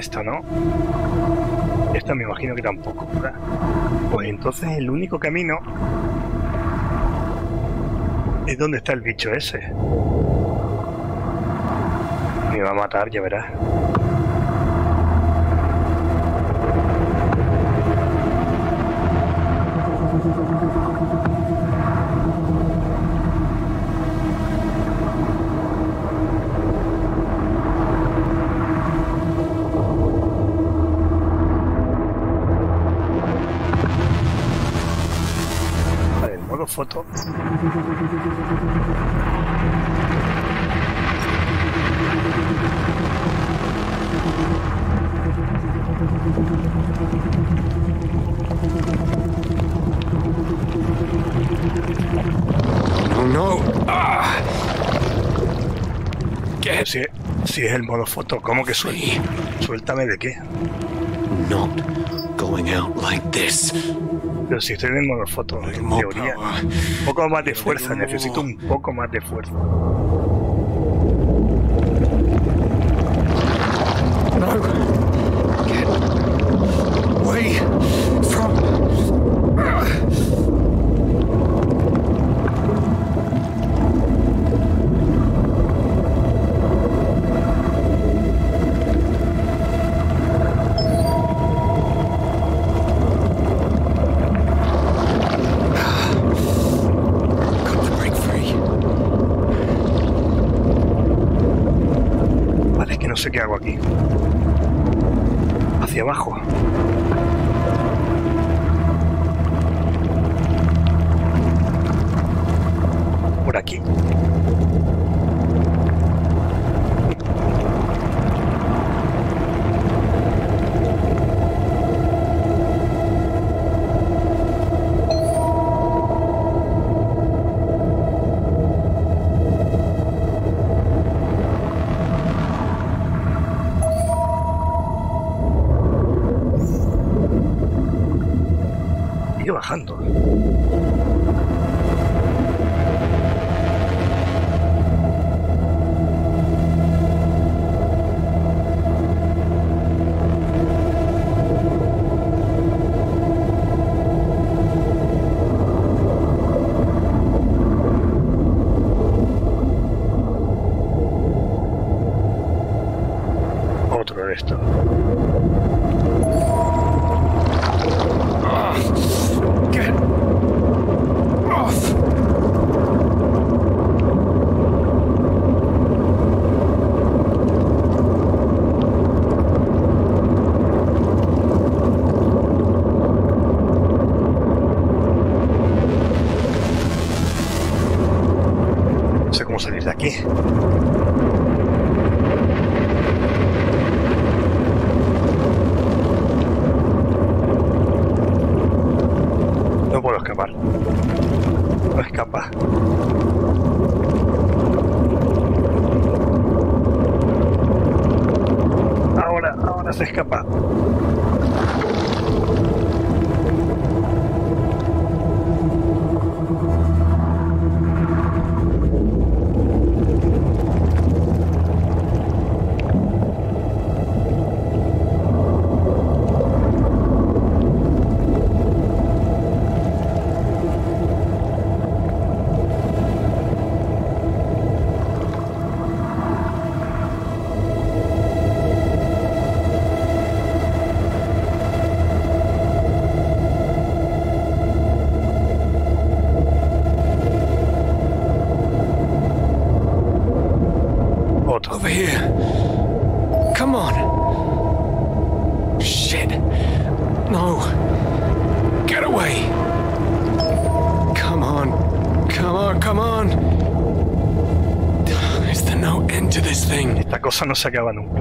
esta no. Esta me imagino que tampoco, ¿verdad? Pues entonces el único camino es donde está el bicho ese. Me va a matar, ya verás. Vale, el modo foto. Oh no! Ah! Get Si, si es el modo foto, ¿cómo que suelta? Suéltame de qué. not going out like this. Pero si estoy en el modo foto, en More teoría. power. Un poco más de fuerza, necesito un poco más de fuerza. No! Get away from... Got to break free. Vale, es que no sé qué hago aquí. Hacia abajo. Por aquí. Sigue bajando. Otro de estos. Get off! No sé cómo salir de aquí. No puedo escapar. No escapa. Ahora, ahora se escapa. Otro. Over here. Come on. Shit. No. Get away. Come on. Come on, come on. Is there no end to this thing? Esta cosa no se acaba nunca.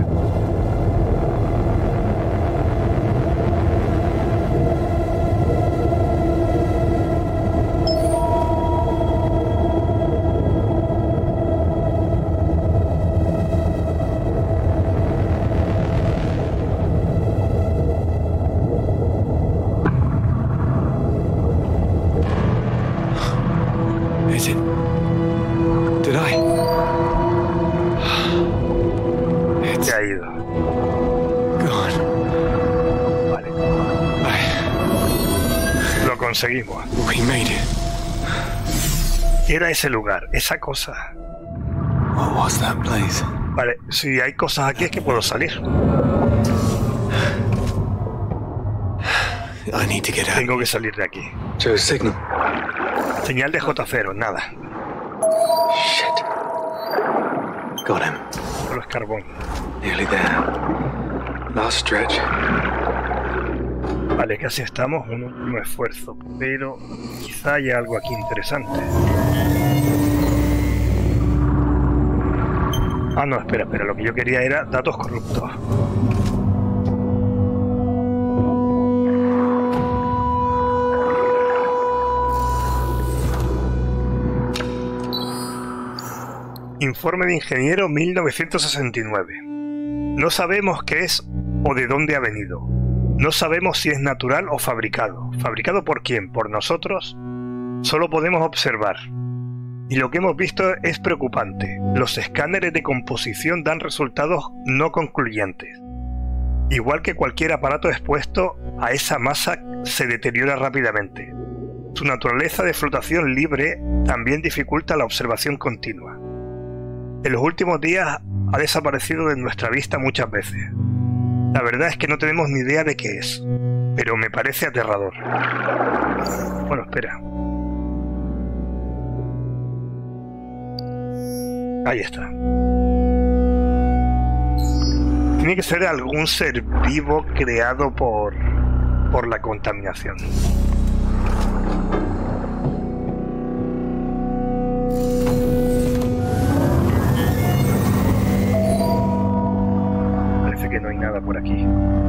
Is it? Did I? It's Se ha ido. gone. conseguimos. We made it. Era ese lugar, esa cosa. What was that place? Vale, si hay cosas aquí es que puedo salir. I need to get out. Tengo que salir de aquí. Joe's signal. Señal de J cero, nada. Shit. Got him. Solo es carbón. Nearly there. Last stretch. Vale, casi estamos, un último esfuerzo, pero quizá haya algo aquí interesante. Ah, no, espera, espera, lo que yo quería era datos corruptos. Informe de ingeniero mil novecientos sesenta y nueve. No sabemos qué es o de dónde ha venido. No sabemos si es natural o fabricado. ¿Fabricado por quién? ¿Por nosotros? Solo podemos observar. Y lo que hemos visto es preocupante. Los escáneres de composición dan resultados no concluyentes. Igual que cualquier aparato expuesto a esa masa se deteriora rápidamente. Su naturaleza de flotación libre también dificulta la observación continua. En los últimos días ha desaparecido de nuestra vista muchas veces. La verdad es que no tenemos ni idea de qué es, pero me parece aterrador. Bueno, espera. Ahí está. Tiene que ser algún ser vivo creado por, por la contaminación. Parece que no hay nada por aquí.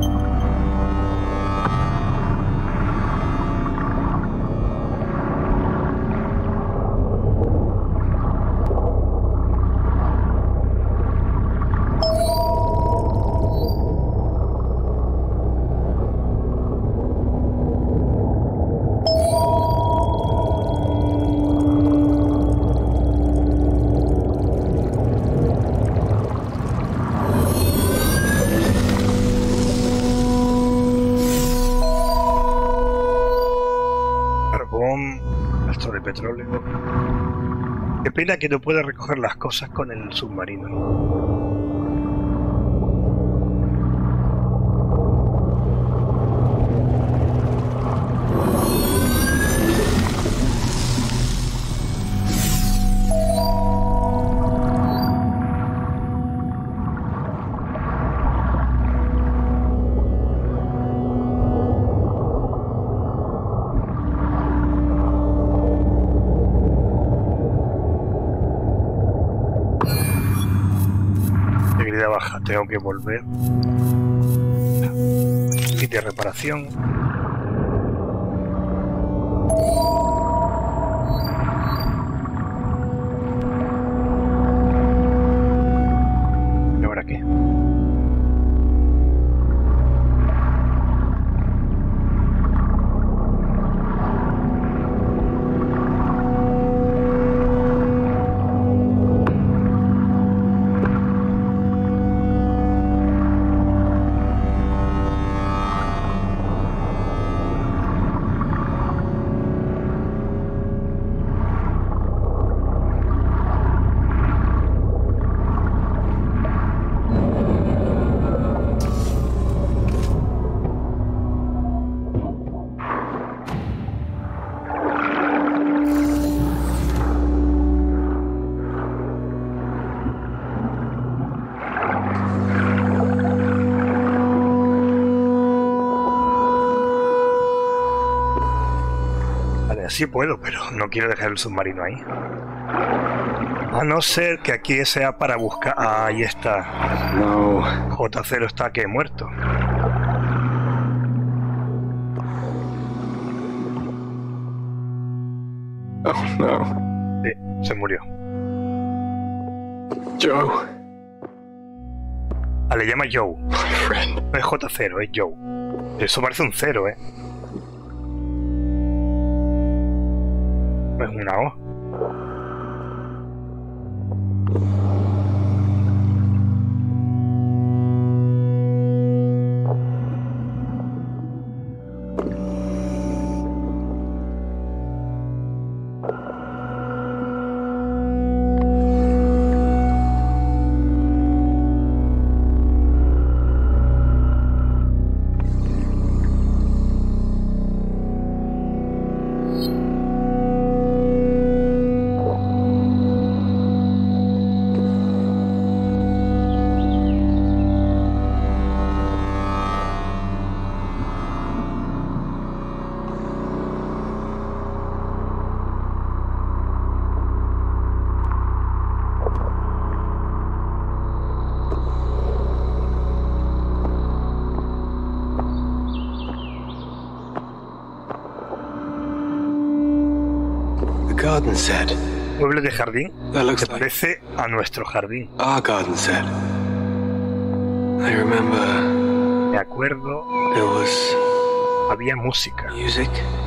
Petróleo. Qué pena que no pueda recoger las cosas con el submarino. Baja, tengo que volver. Kit de reparación. ¿Y ahora qué? Sí puedo, pero no quiero dejar el submarino ahí. A no ser que aquí sea para buscar... Ah, ahí está. No. J cero está que muerto. Oh, no. Sí, se murió. Joe. Ah, le llama Joe. My friend. No es J cero, es Joe. Eso parece un cero, ¿eh? No es una O. garden said. Mueble de jardín. That looks Se like parece a nuestro jardín. our garden said. I remember Me acuerdo, there was había música. music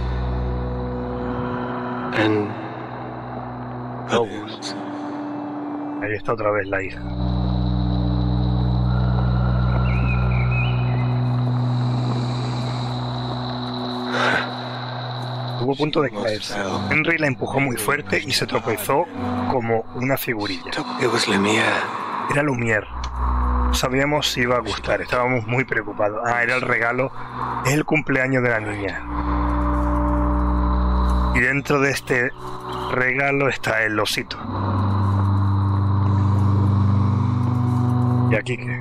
and Lobos. Ahí está otra vez la hija. Estuvo a punto de caerse. Henry la empujó muy fuerte y se tropezó como una figurilla. It was Lumiere. Era Lumière. No sabíamos si iba a gustar, estábamos muy preocupados. Ah, era el regalo, es el cumpleaños de la niña. Y dentro de este regalo está el osito. ¿Y aquí qué?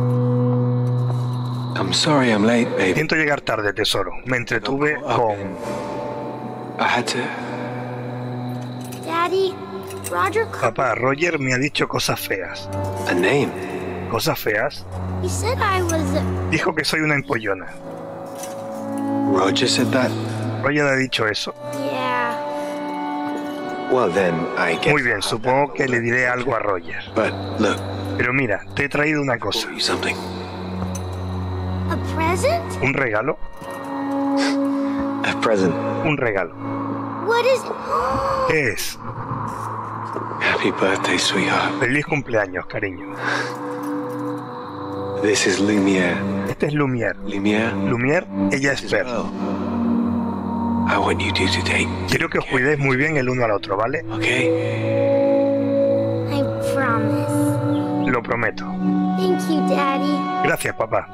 I'm sorry I'm late, baby. Siento llegar tarde, tesoro. Me entretuve con... I had to. Daddy, Roger called. Papá, Roger me ha dicho cosas feas. A name. ¿Cosas feas? He said I was. Dijo que soy una empollona. Roger said that? ¿Roger ha dicho eso? Yeah. Well, then, I guess. Muy bien, supongo que le diré algo a Roger. But, look. Pero mira, te he traído una cosa. Something. A present? ¿Un regalo? A present. Un regalo. What is? ¿Qué es? Happy birthday, sweetheart. Feliz cumpleaños, cariño. This is Lumiere. Este es Lumière. Lumiere. Lumière, ella es Ver. I want you two to take. Quiero que os cuidéis muy bien el uno al otro, ¿vale? Okay. I promise. Lo prometo. Thank you, Daddy. Gracias, papá.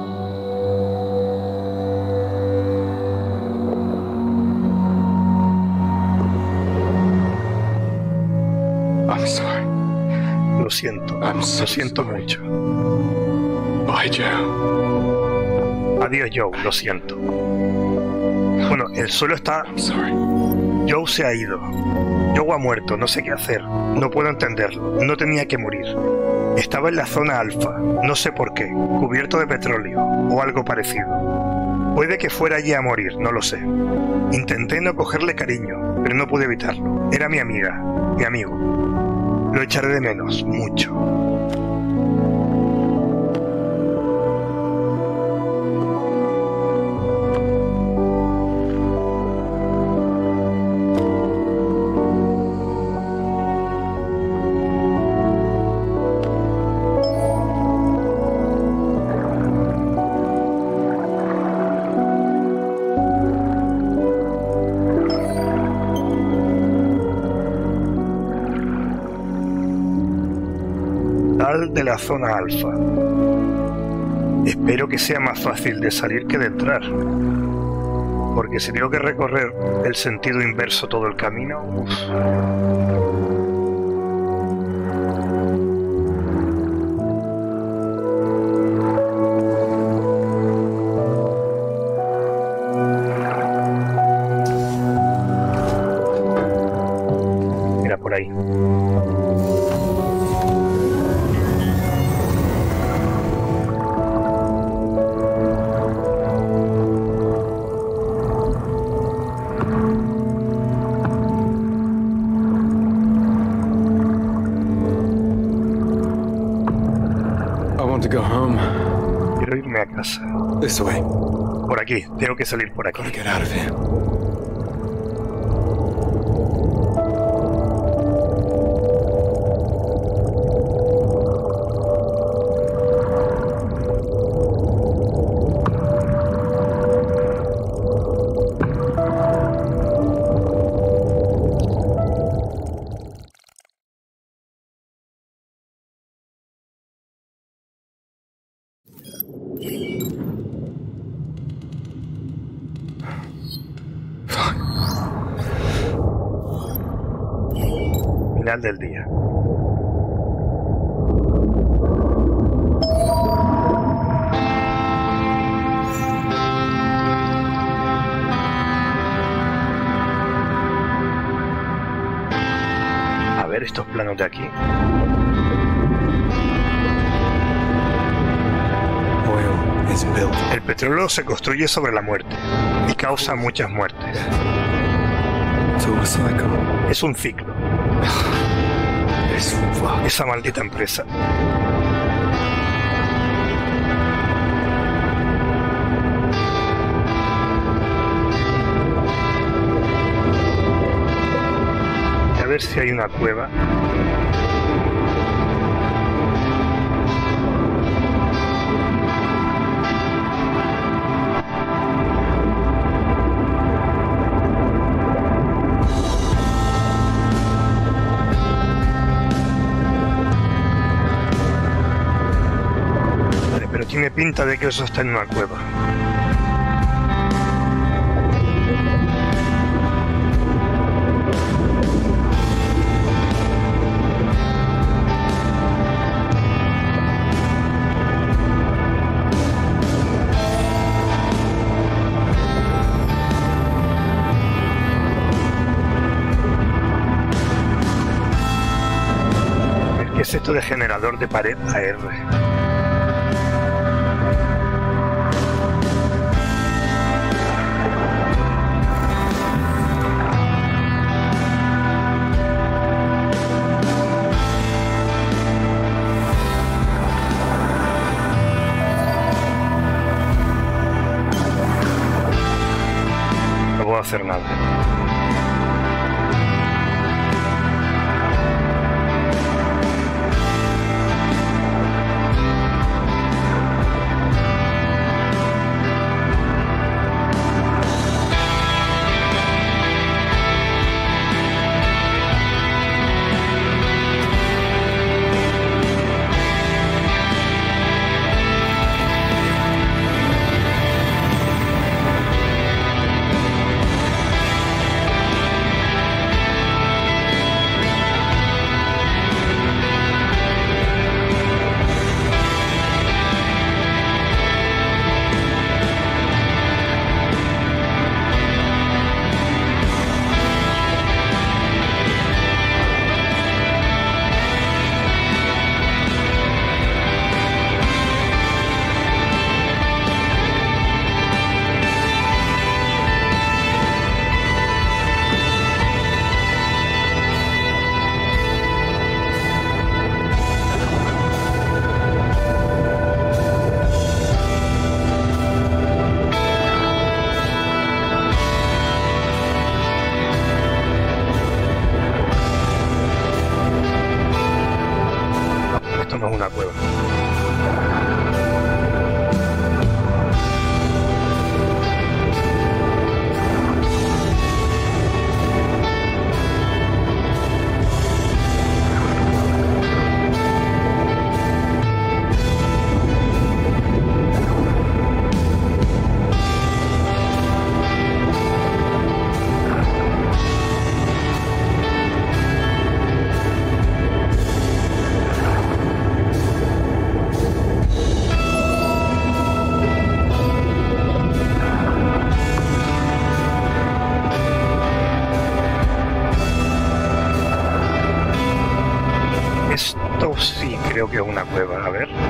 I'm sorry. Lo siento. I'm so Lo siento sorry. mucho. Bye, Joe. Adiós, Joe. Lo siento. Bueno, el suelo está... I'm sorry. Joe se ha ido. Joe ha muerto. No sé qué hacer. No puedo entenderlo. No tenía que morir. Estaba en la zona alfa. No sé por qué. Cubierto de petróleo. O algo parecido. Puede que fuera allí a morir. No lo sé. Intenté no cogerle cariño, pero no pude evitarlo. Era mi amiga. Mi amigo. Lo echaré de menos. Mucho. De la zona alfa. Espero que sea más fácil de salir que de entrar, porque si tengo que recorrer el sentido inverso todo el camino, uf. Mira por ahí. Go home. Quiero irme a casa. This way. Por aquí, tengo que salir por aquí. Gotta get out of here. Final del día. A ver estos planos de aquí. Oil is built. El petróleo se construye sobre la muerte y causa muchas muertes. So all a cycle. Es un ciclo. This fuck. Esa maldita empresa. A ver si hay una cueva. Tiene pinta de que eso está en una cueva. ¿Qué es esto de generador de pared A R? Hacer nada. No es una cueva. Esto sí creo que es una cueva, a ver.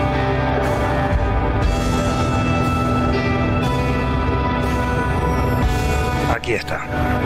Aquí está.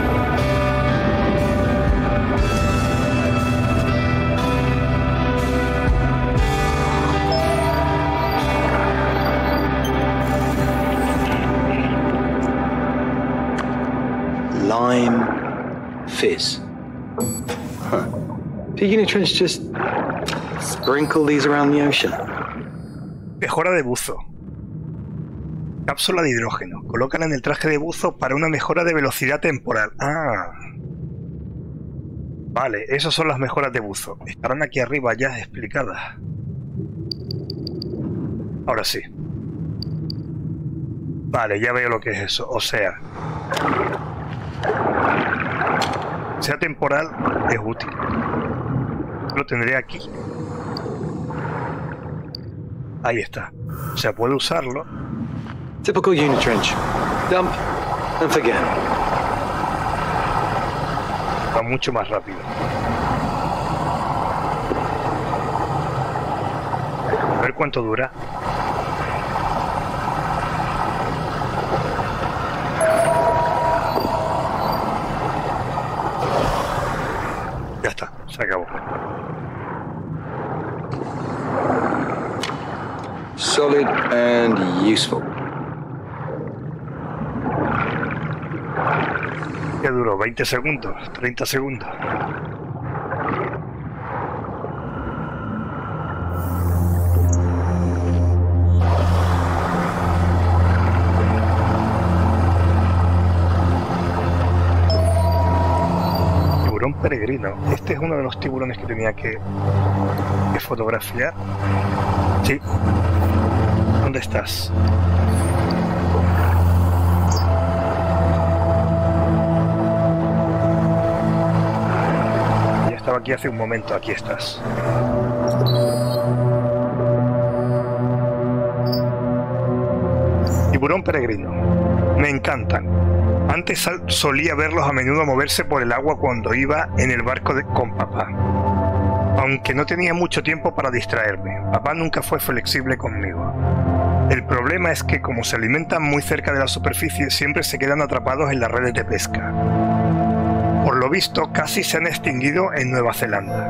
Lime fizz. Huh. Do Unitrench just sprinkle these around the ocean? Mejora de buzo. Cápsula de hidrógeno. Colócala en el traje de buzo para una mejora de velocidad temporal. Ah. Vale, esas son las mejoras de buzo. Estarán aquí arriba ya explicadas. Ahora sí. Vale, ya veo lo que es eso. O sea... sea temporal, es útil. Lo tendré aquí. Ahí está. O sea, puedo usarlo. Typical Unitrench. Dump and forget. Va mucho más rápido. A ver cuánto dura. Se acabó. Solid and useful. ¿Qué duró? ¿veinte segundos? ¿treinta segundos? Tiburón peregrino. Este es uno de los tiburones que tenía que, que fotografiar. Sí. ¿Dónde estás? Ya estaba aquí hace un momento. Aquí estás. Tiburón peregrino. Me encantan. Antes solía verlos a menudo moverse por el agua cuando iba en el barco de, con papá. Aunque no tenía mucho tiempo para distraerme. Papá nunca fue flexible conmigo. El problema es que como se alimentan muy cerca de la superficie, siempre se quedan atrapados en las redes de pesca. Por lo visto, casi se han extinguido en Nueva Zelanda.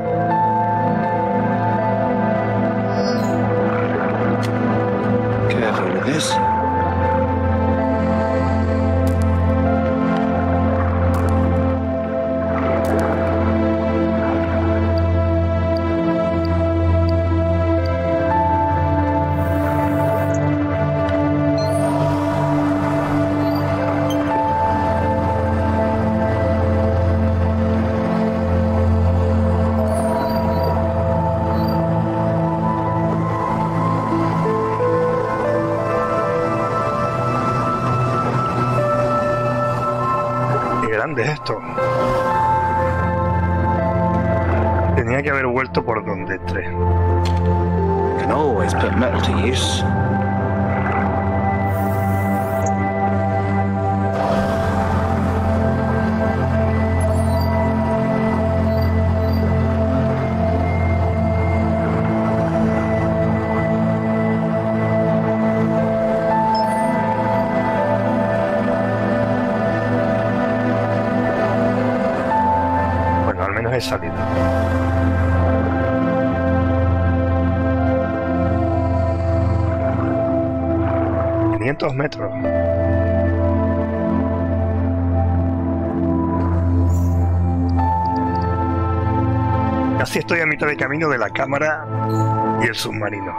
Careful with this. De esto. Tenía que haber vuelto por donde entré. Can always put metal to use. He salido. quinientos metros. Casi estoy a mitad de camino de la cámara y el submarino.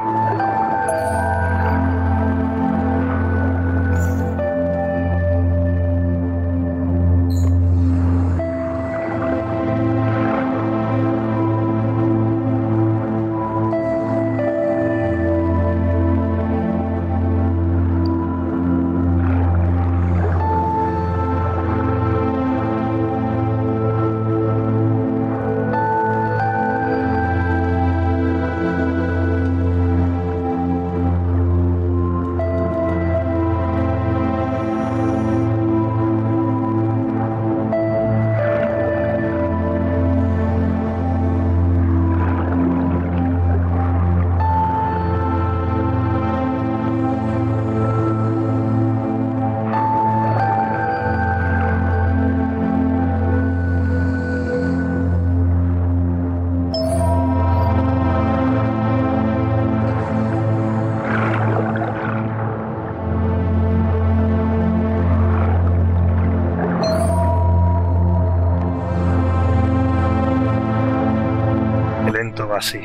Así.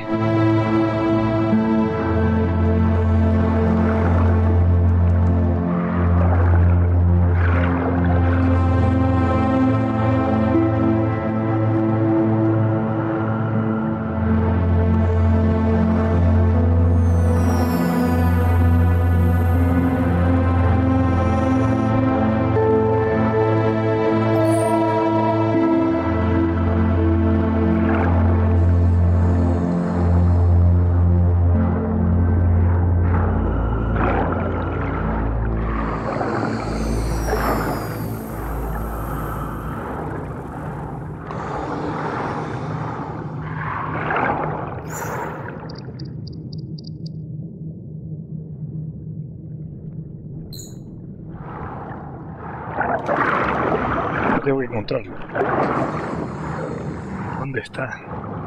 Tengo que encontrarlo. ¿Dónde está?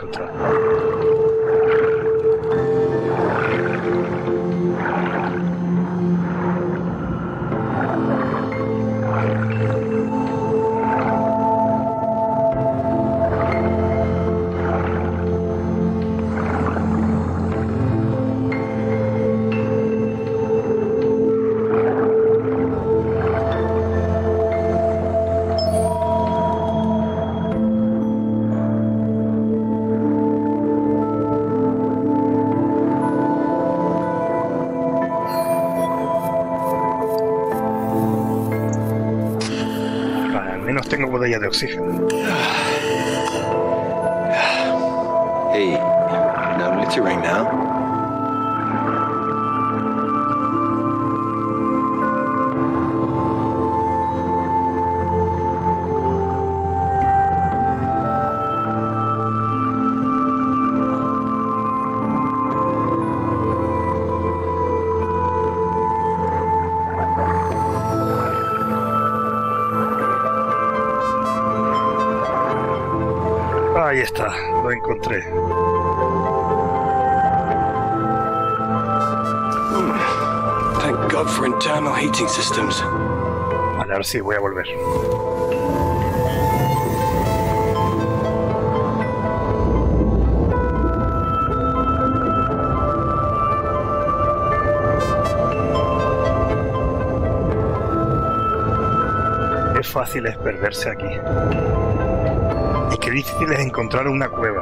encontrar. Tengo botella de oxígeno. Hey, no littering now. Ahí está, lo encontré. Thank God for internal heating systems. Vale, ahora sí, voy a volver. Qué fácil es perderse aquí. Y qué difícil es encontrar una cueva.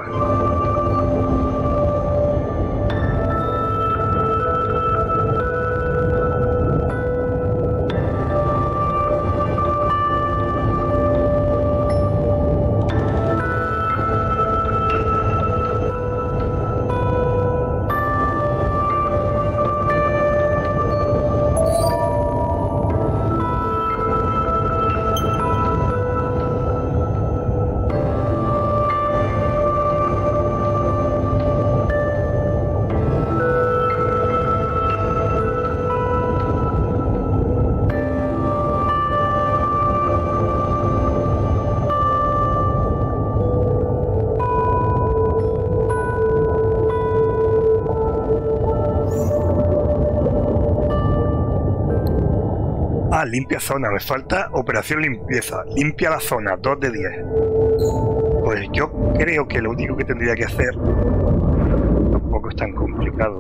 Ah, limpia zona, me falta operación limpieza. Limpia la zona, dos de diez. Pues yo creo que lo único que tendría que hacer tampoco es tan complicado.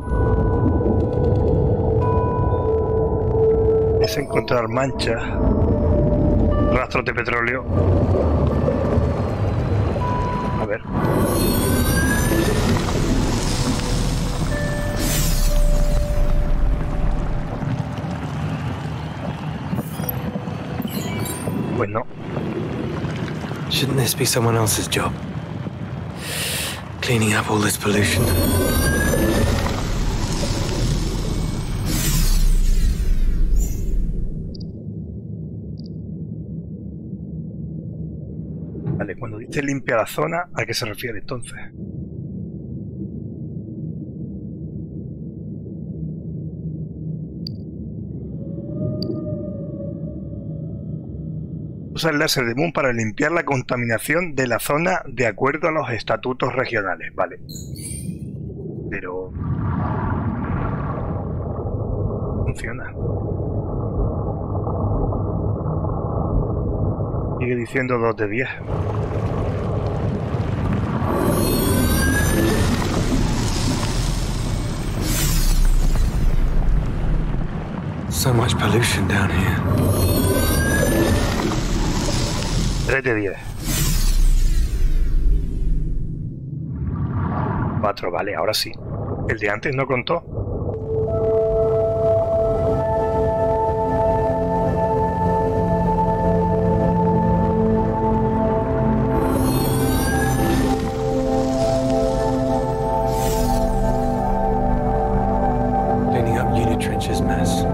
Es encontrar manchas, rastros de petróleo. A ver. Pues no. Shouldn't this be someone else's job? Cleaning up all this pollution. Vale, cuando dice limpia la zona, ¿a qué se refiere entonces? Usa el láser de Moon para limpiar la contaminación de la zona de acuerdo a los estatutos regionales, vale. Pero... funciona. Sigue diciendo dos de diez. So much pollution down here. tres de diez. cuatro, vale, ahora sí. El de antes no contó. Cleaning up unit trenches mess.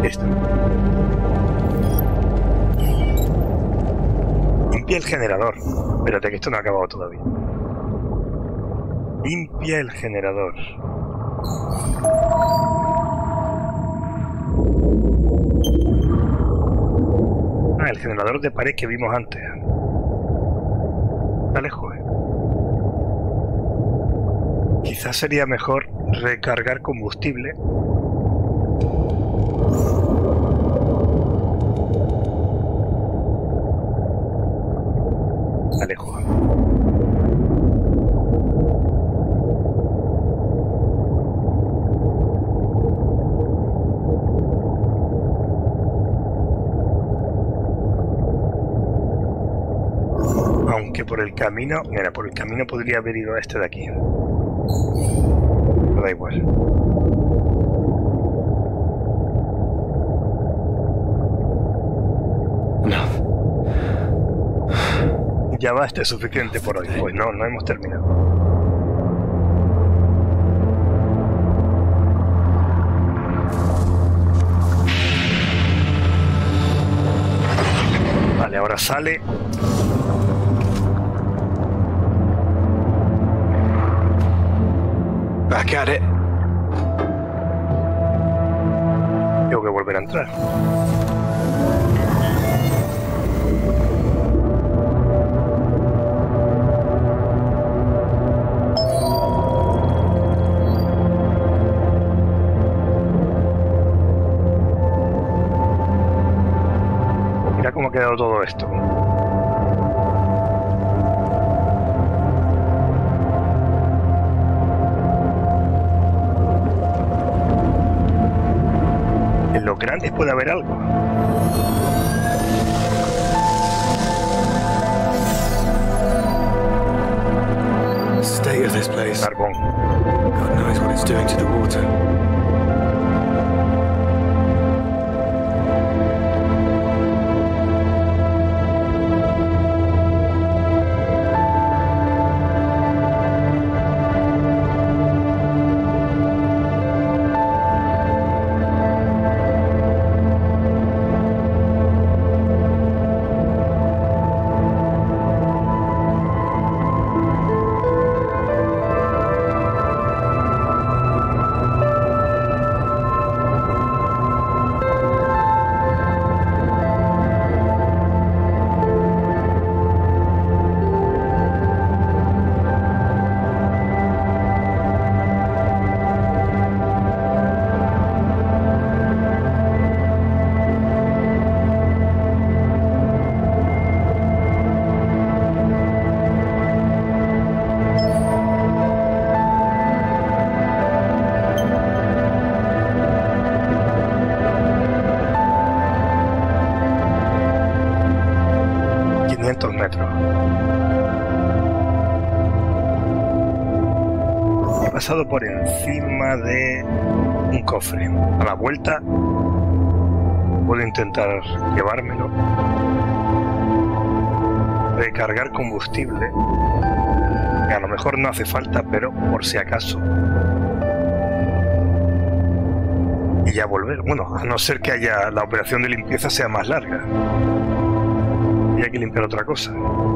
Listo. Limpia el generador. Espérate que esto no ha acabado todavía. Limpia el generador. Ah, el generador de pared que vimos antes. Está lejos, eh. Quizás sería mejor recargar combustible. Está lejos. Aunque por el camino... Mira, por el camino podría haber ido a este de aquí. Pero da igual. No. Ya basta, es suficiente por hoy. Pues no, no hemos terminado. Vale, ahora sale. Back at it. Tengo que volver a entrar. Mira cómo ha quedado todo esto. En los grandes puede haber algo. The state of this place. Carbón. God knows what it's doing to the water. quinientos metros. He pasado por encima de un cofre. A la vuelta puedo intentar llevármelo. Recargar combustible. Que a lo mejor no hace falta, pero por si acaso. Y ya volver. Bueno, a no ser que haya la operación de limpieza sea más larga. Y hay que limpiar otra cosa.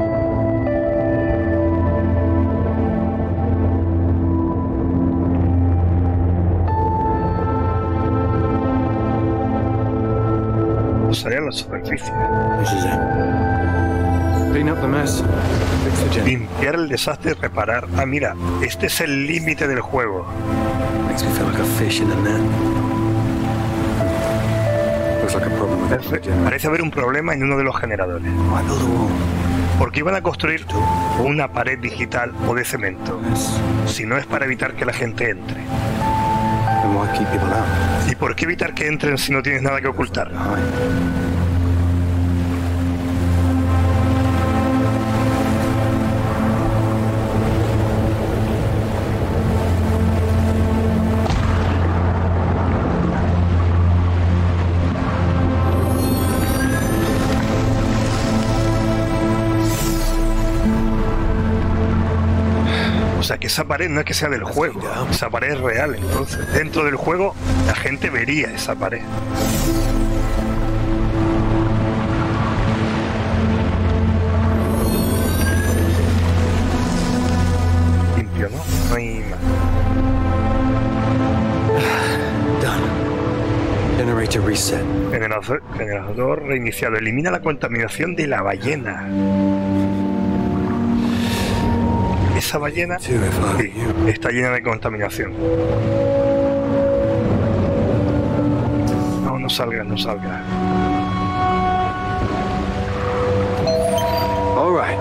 Salía a la superficie. Clean up the mess. Fix the gen. Limpiar el desastre y reparar. Ah, mira, este es el límite del juego. Makes me feel like a fish in a net. Looks like a problem with the generator. Parece haber un problema en uno de los generadores. Why build a wall? Porque iban a construir una pared digital o de cemento. Yes. Si no es para evitar que la gente entre. Then why keep people out? ¿Y por qué evitar que entren si no tienes nada que ocultar? Behind. sea que esa pared no es que sea del juego, esa pared es real. Entonces, dentro del juego, la gente vería esa pared. Limpio, ¿no? No hay más. Generator reset. Generador, generador reiniciado. Elimina la contaminación de la ballena. Esa ballena sí, está llena de contaminación. No, no salga, no salga. All right.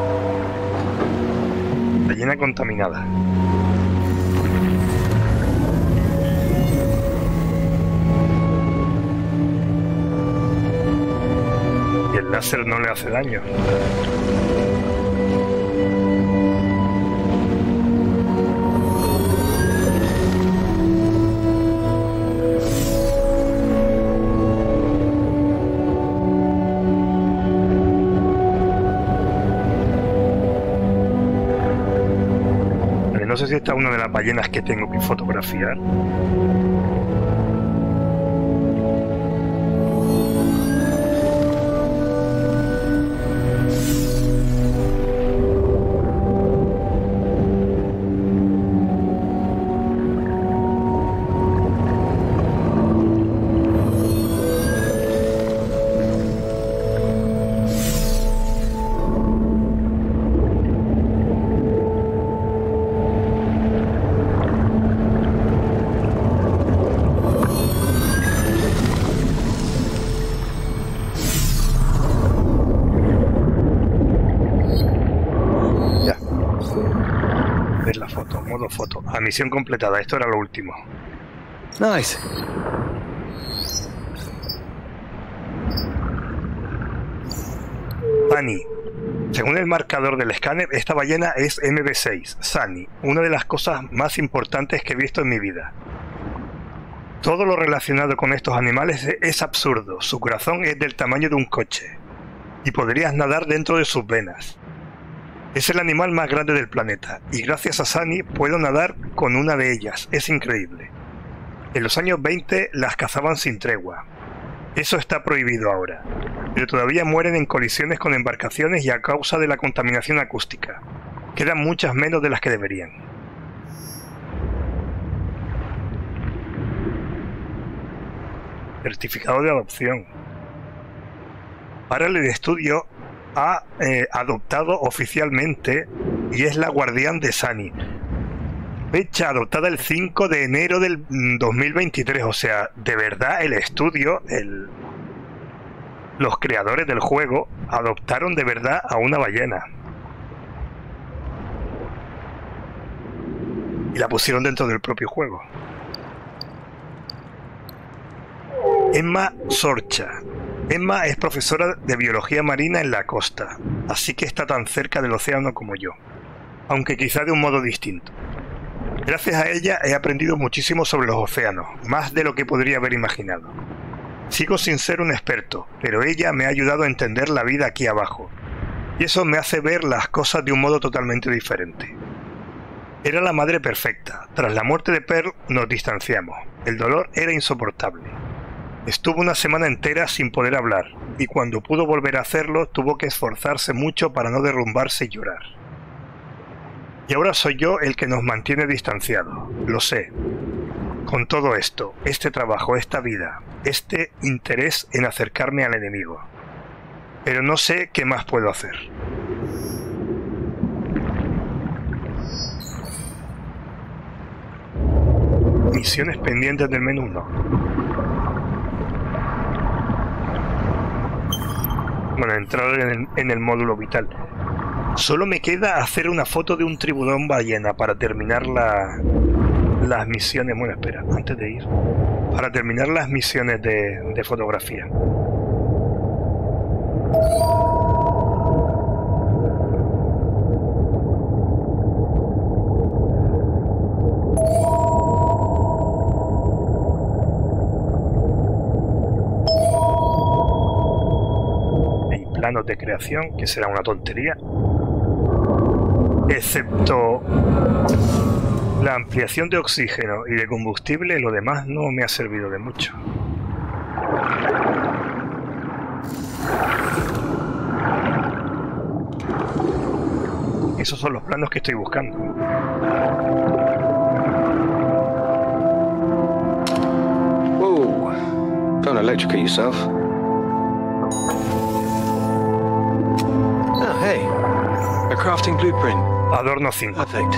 Ballena contaminada. Y el láser no le hace daño. No sé si esta es una de las ballenas que tengo que fotografiar. Foto. A misión completada. Esto era lo último. Nice. Sunny. Según el marcador del escáner, esta ballena es M B seis, Sunny, una de las cosas más importantes que he visto en mi vida. Todo lo relacionado con estos animales es absurdo. Su corazón es del tamaño de un coche y podrías nadar dentro de sus venas. Es el animal más grande del planeta, y gracias a Sunny puedo nadar con una de ellas. Es increíble. En los años veinte las cazaban sin tregua. Eso está prohibido ahora, pero todavía mueren en colisiones con embarcaciones y a causa de la contaminación acústica. Quedan muchas menos de las que deberían. Certificado de adopción. Parallel Studio ha eh, adoptado oficialmente y es la guardián de Sunny. Fecha adoptada el cinco de enero del dos mil veintitrés, o sea, de verdad el estudio, el, los creadores del juego adoptaron de verdad a una ballena. Y la pusieron dentro del propio juego. Emma Sorcha. Emma es profesora de biología marina en la costa, así que está tan cerca del océano como yo, aunque quizá de un modo distinto. Gracias a ella he aprendido muchísimo sobre los océanos, más de lo que podría haber imaginado. Sigo sin ser un experto, pero ella me ha ayudado a entender la vida aquí abajo, y eso me hace ver las cosas de un modo totalmente diferente. Era la madre perfecta. Tras la muerte de Pearl nos distanciamos. El dolor era insoportable. Estuvo una semana entera sin poder hablar, y cuando pudo volver a hacerlo, tuvo que esforzarse mucho para no derrumbarse y llorar. Y ahora soy yo el que nos mantiene distanciados, lo sé. Con todo esto, este trabajo, esta vida, este interés en acercarme al enemigo. Pero no sé qué más puedo hacer. Misiones pendientes del menú, no. Bueno, entrar en el, en el módulo vital. Solo me queda hacer una foto de un tiburón ballena para terminar la, las misiones. Bueno, espera, antes de ir. Para terminar las misiones de, de fotografía. Planos de creación, que será una tontería, excepto La ampliación de oxígeno y de combustible, lo demás no me ha servido de mucho. Esos son los planos que estoy buscando. Whoa! Don't electrocute yourself. Oh, hey. A crafting blueprint. Adorno cinco. Perfect.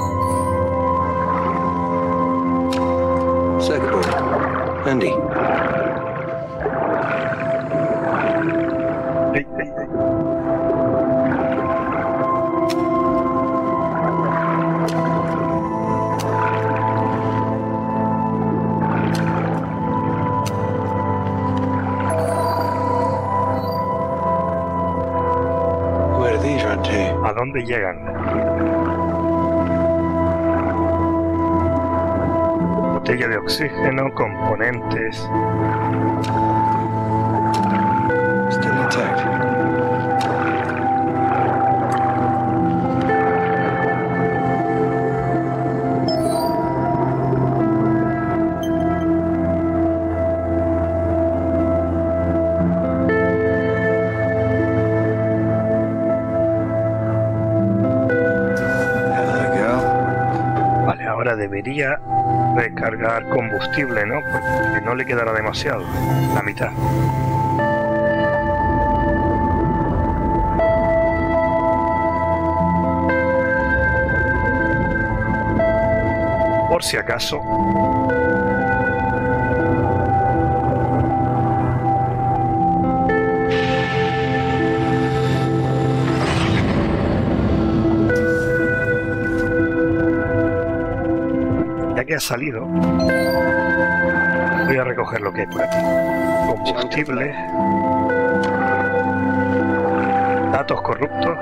Circuit board. Handy. Hey, hey, hey. Where do these run to? ¿A dónde llegan? Botella de oxígeno, componentes. Still intact. Ahora debería recargar combustible, ¿no? Porque no le quedará demasiado, la mitad. Por si acaso. Que ha salido, voy a recoger lo que hay por aquí. Combustible, datos corruptos,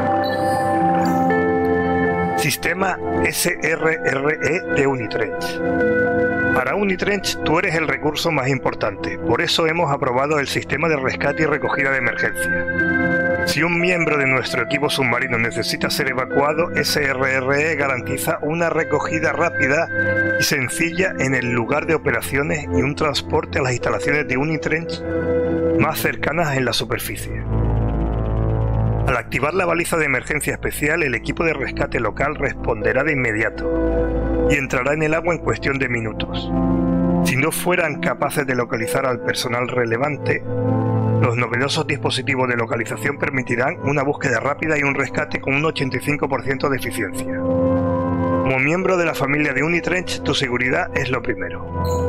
sistema S R R E de Unitrench. Para Unitrench tú eres el recurso más importante, por eso hemos aprobado el sistema de rescate y recogida de emergencia. Si un miembro de nuestro equipo submarino necesita ser evacuado, S R R E garantiza una recogida rápida y sencilla en el lugar de operaciones y un transporte a las instalaciones de Unitrench más cercanas en la superficie. Al activar la baliza de emergencia especial, el equipo de rescate local responderá de inmediato y entrará en el agua en cuestión de minutos. Si no fueran capaces de localizar al personal relevante, los novedosos dispositivos de localización permitirán una búsqueda rápida y un rescate con un ochenta y cinco por ciento de eficiencia. Como miembro de la familia de Unitrench, tu seguridad es lo primero.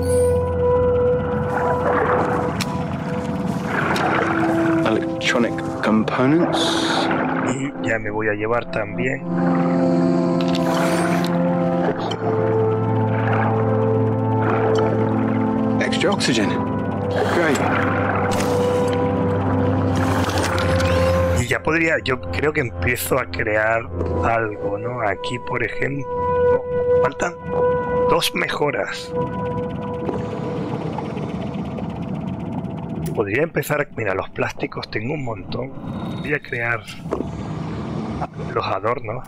Electronic components. Y ya me voy a llevar también Extra oxygen. Great. y ya podría, yo creo que empiezo a crear algo, ¿no? Aquí, por ejemplo, faltan dos mejoras. Podría empezar, mira, los plásticos tengo un montón. Voy a crear los adornos.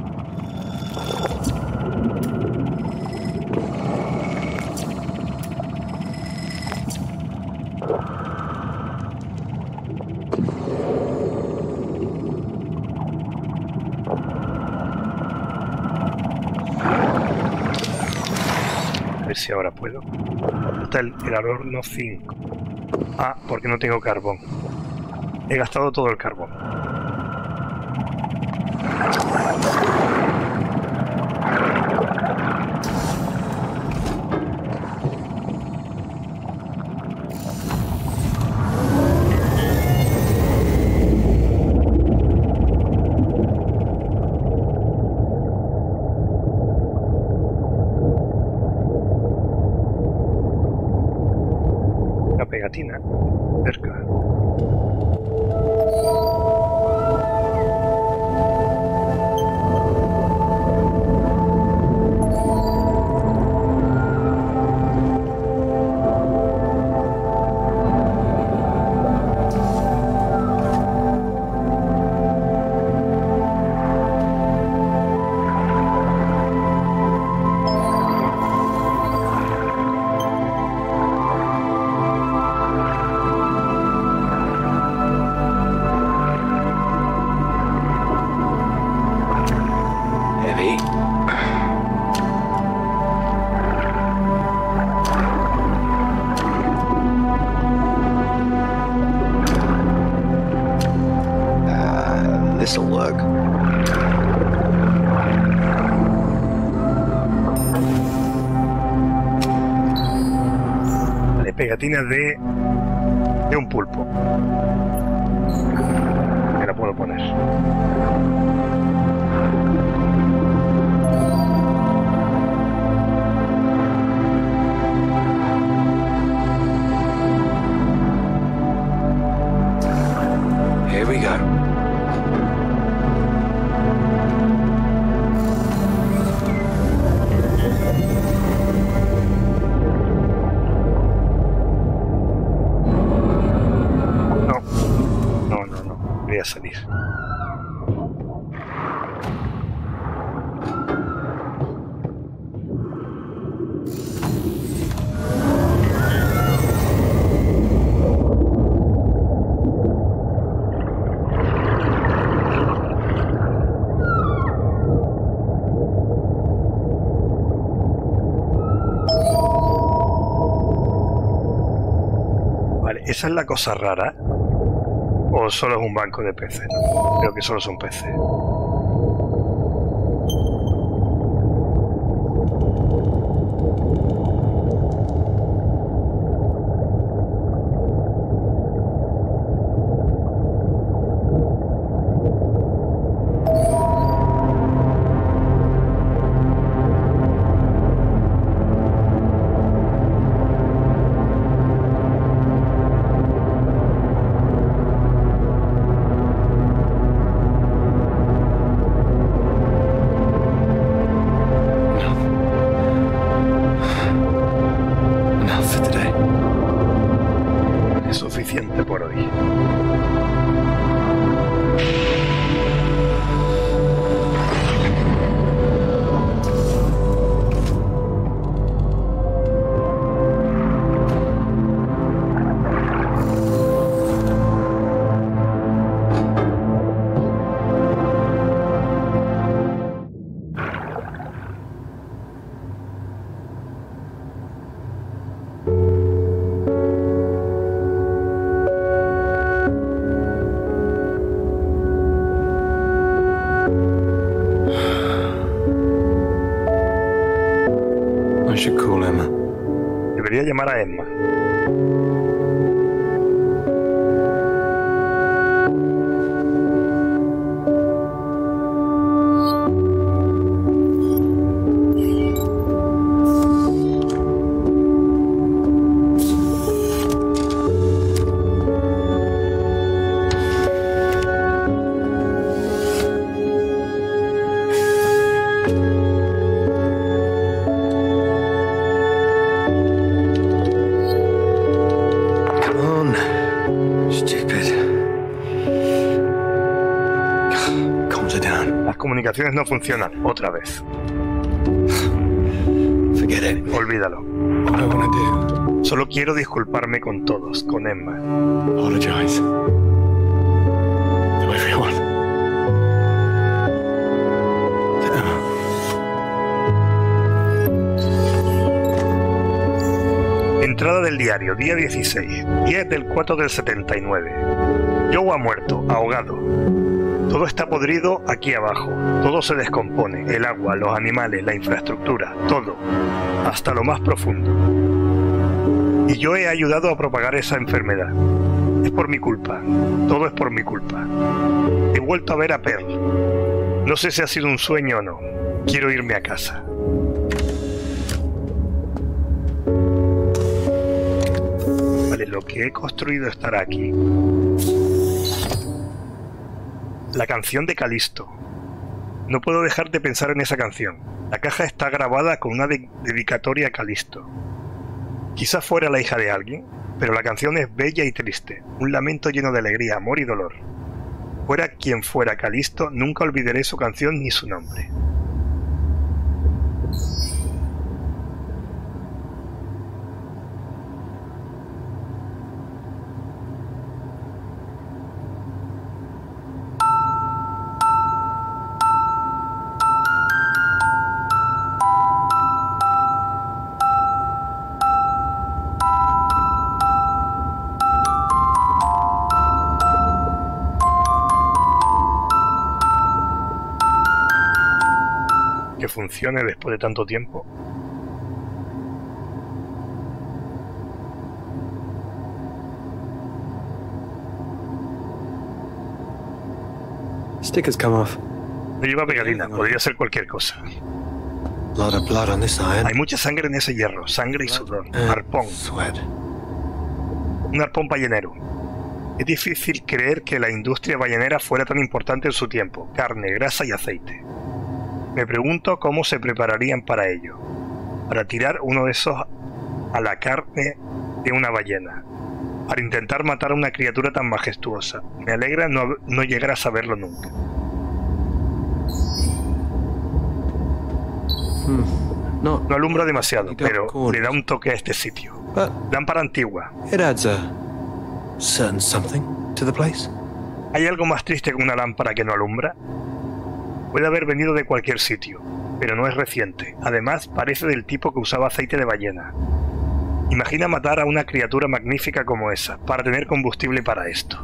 A ver si ahora puedo. Está el, el adorno cinco. Ah, porque no tengo carbón. He gastado todo el carbón. Pegatina cerca. heavy. Uh, this'll work. Vale, pegatinas de de un pulpo. Que la puedo poner. Here we go. No, no, no, no. Voy a salir. Vale, ¿esa es la cosa rara? ¿O solo es un banco de peces? No, creo que solo son peces. Es suficiente por hoy. I should call Emma. Debería llamar a Emma. Las comunicaciones no funcionan, otra vez. Forget it. Olvídalo. What I want to do. Solo quiero disculparme con todos, con Emma. Apologize. To everyone. To Emma. Entrada del diario, día dieciséis, diez del cuatro del setenta y nueve. Joe ha muerto, ahogado. Todo está podrido aquí abajo, todo se descompone, el agua, los animales, la infraestructura, todo, hasta lo más profundo. Y yo he ayudado a propagar esa enfermedad. Es por mi culpa, todo es por mi culpa. He vuelto a ver a Pearl. No sé si ha sido un sueño o no. Quiero irme a casa. Vale, lo que he construido estará aquí. La canción de Calisto. No puedo dejar de pensar en esa canción. La caja está grabada con una de dedicatoria a Calisto. Quizás fuera la hija de alguien, pero la canción es bella y triste, un lamento lleno de alegría, amor y dolor. Fuera quien fuera Calisto, nunca olvidaré su canción ni su nombre. que funcione después de tanto tiempo. Stickers come off. No lleva pegatina, podría ser cualquier cosa. Lot of blood on this iron. Hay mucha sangre en ese hierro, sangre y sudor. Arpón. Sweat. Un arpón ballenero. Es difícil creer que la industria ballenera fuera tan importante en su tiempo. Carne, grasa y aceite. Me pregunto cómo se prepararían para ello. Para tirar uno de esos a la carne de una ballena. Para intentar matar a una criatura tan majestuosa. Me alegra no, no llegar a saberlo nunca. Hmm. No, no alumbra demasiado, pero le da un toque a este sitio. Lámpara antigua. It adds a certain something to the place. ¿Hay algo más triste que una lámpara que no alumbra? Puede haber venido de cualquier sitio, pero no es reciente. Además, parece del tipo que usaba aceite de ballena. Imagina matar a una criatura magnífica como esa, para tener combustible para esto.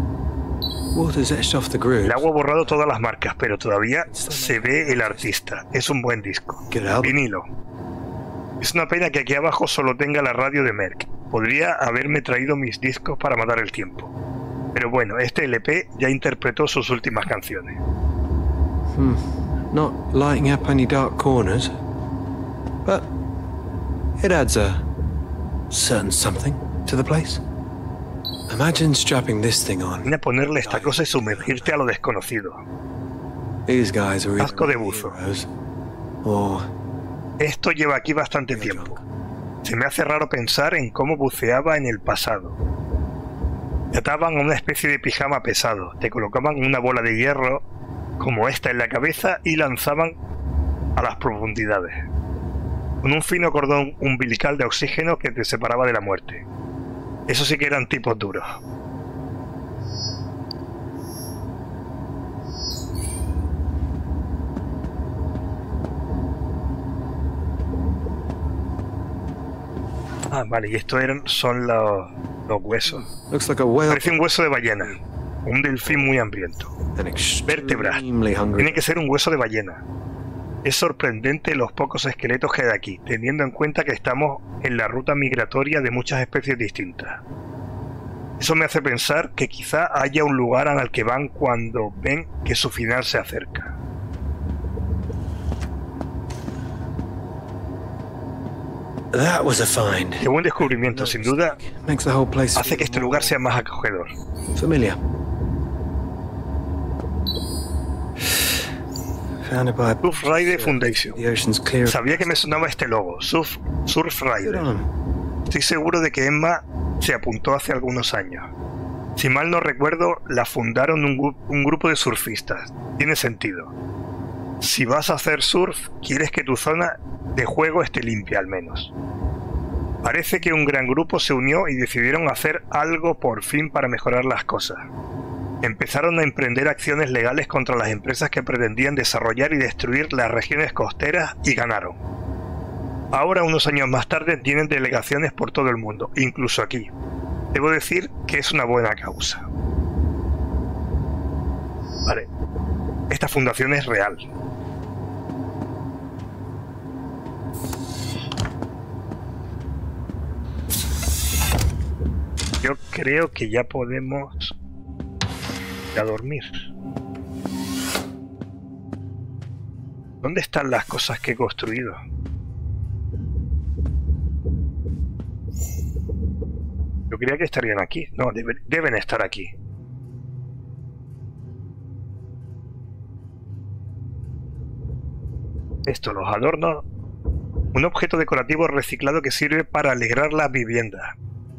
El agua ha borrado todas las marcas, pero todavía se ve el artista. Es un buen disco. Vinilo. Es una pena que aquí abajo solo tenga la radio de Merck. Podría haberme traído mis discos para matar el tiempo. Pero bueno, este L P ya interpretó sus últimas canciones. Hmm. Not lighting up any dark corners, but it adds a certain something to the place. Imagine strapping this thing on. Imagina ponerle esta cosa y sumergirte a lo desconocido. These guys are Casco de buzo. Or... Esto lleva aquí bastante tiempo. Se me hace raro pensar en cómo buceaba en el pasado. Te ataban a una especie de pijama pesado, te colocaban una bola de hierro como esta en la cabeza y lanzaban a las profundidades, con un fino cordón umbilical de oxígeno que te separaba de la muerte. Eso sí que eran tipos duros. Ah, vale, y estos eran, son los, los huesos. Parece un hueso de ballena. Un delfín muy hambriento. Vértebras. Tiene que ser un hueso de ballena. Es sorprendente los pocos esqueletos que hay aquí, teniendo en cuenta que estamos en la ruta migratoria de muchas especies distintas. Eso me hace pensar que quizá haya un lugar al que van cuando ven que su final se acerca. That was a find. Qué buen descubrimiento, sin duda. Hace que este lugar sea más acogedor. Familiar. Surf Rider Foundation. Sabía que me sonaba este logo, Surf, Surf Rider. Estoy seguro de que Emma se apuntó hace algunos años. Si mal no recuerdo, la fundaron un, un grupo de surfistas. Tiene sentido. Si vas a hacer surf, quieres que tu zona de juego esté limpia al menos. Parece que un gran grupo se unió y decidieron hacer algo por fin para mejorar las cosas. Empezaron a emprender acciones legales contra las empresas que pretendían desarrollar y destruir las regiones costeras y ganaron. Ahora, unos años más tarde, tienen delegaciones por todo el mundo, incluso aquí. Debo decir que es una buena causa. Vale. Esta fundación es real. Yo creo que ya podemos ir a dormir. ¿Dónde están las cosas que he construido? Yo creía que estarían aquí. No, deben, deben estar aquí. Esto, los adornos. Un objeto decorativo reciclado que sirve para alegrar las viviendas.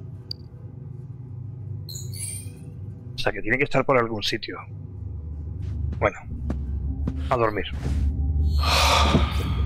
O sea que tiene que estar por algún sitio. Bueno, a dormir.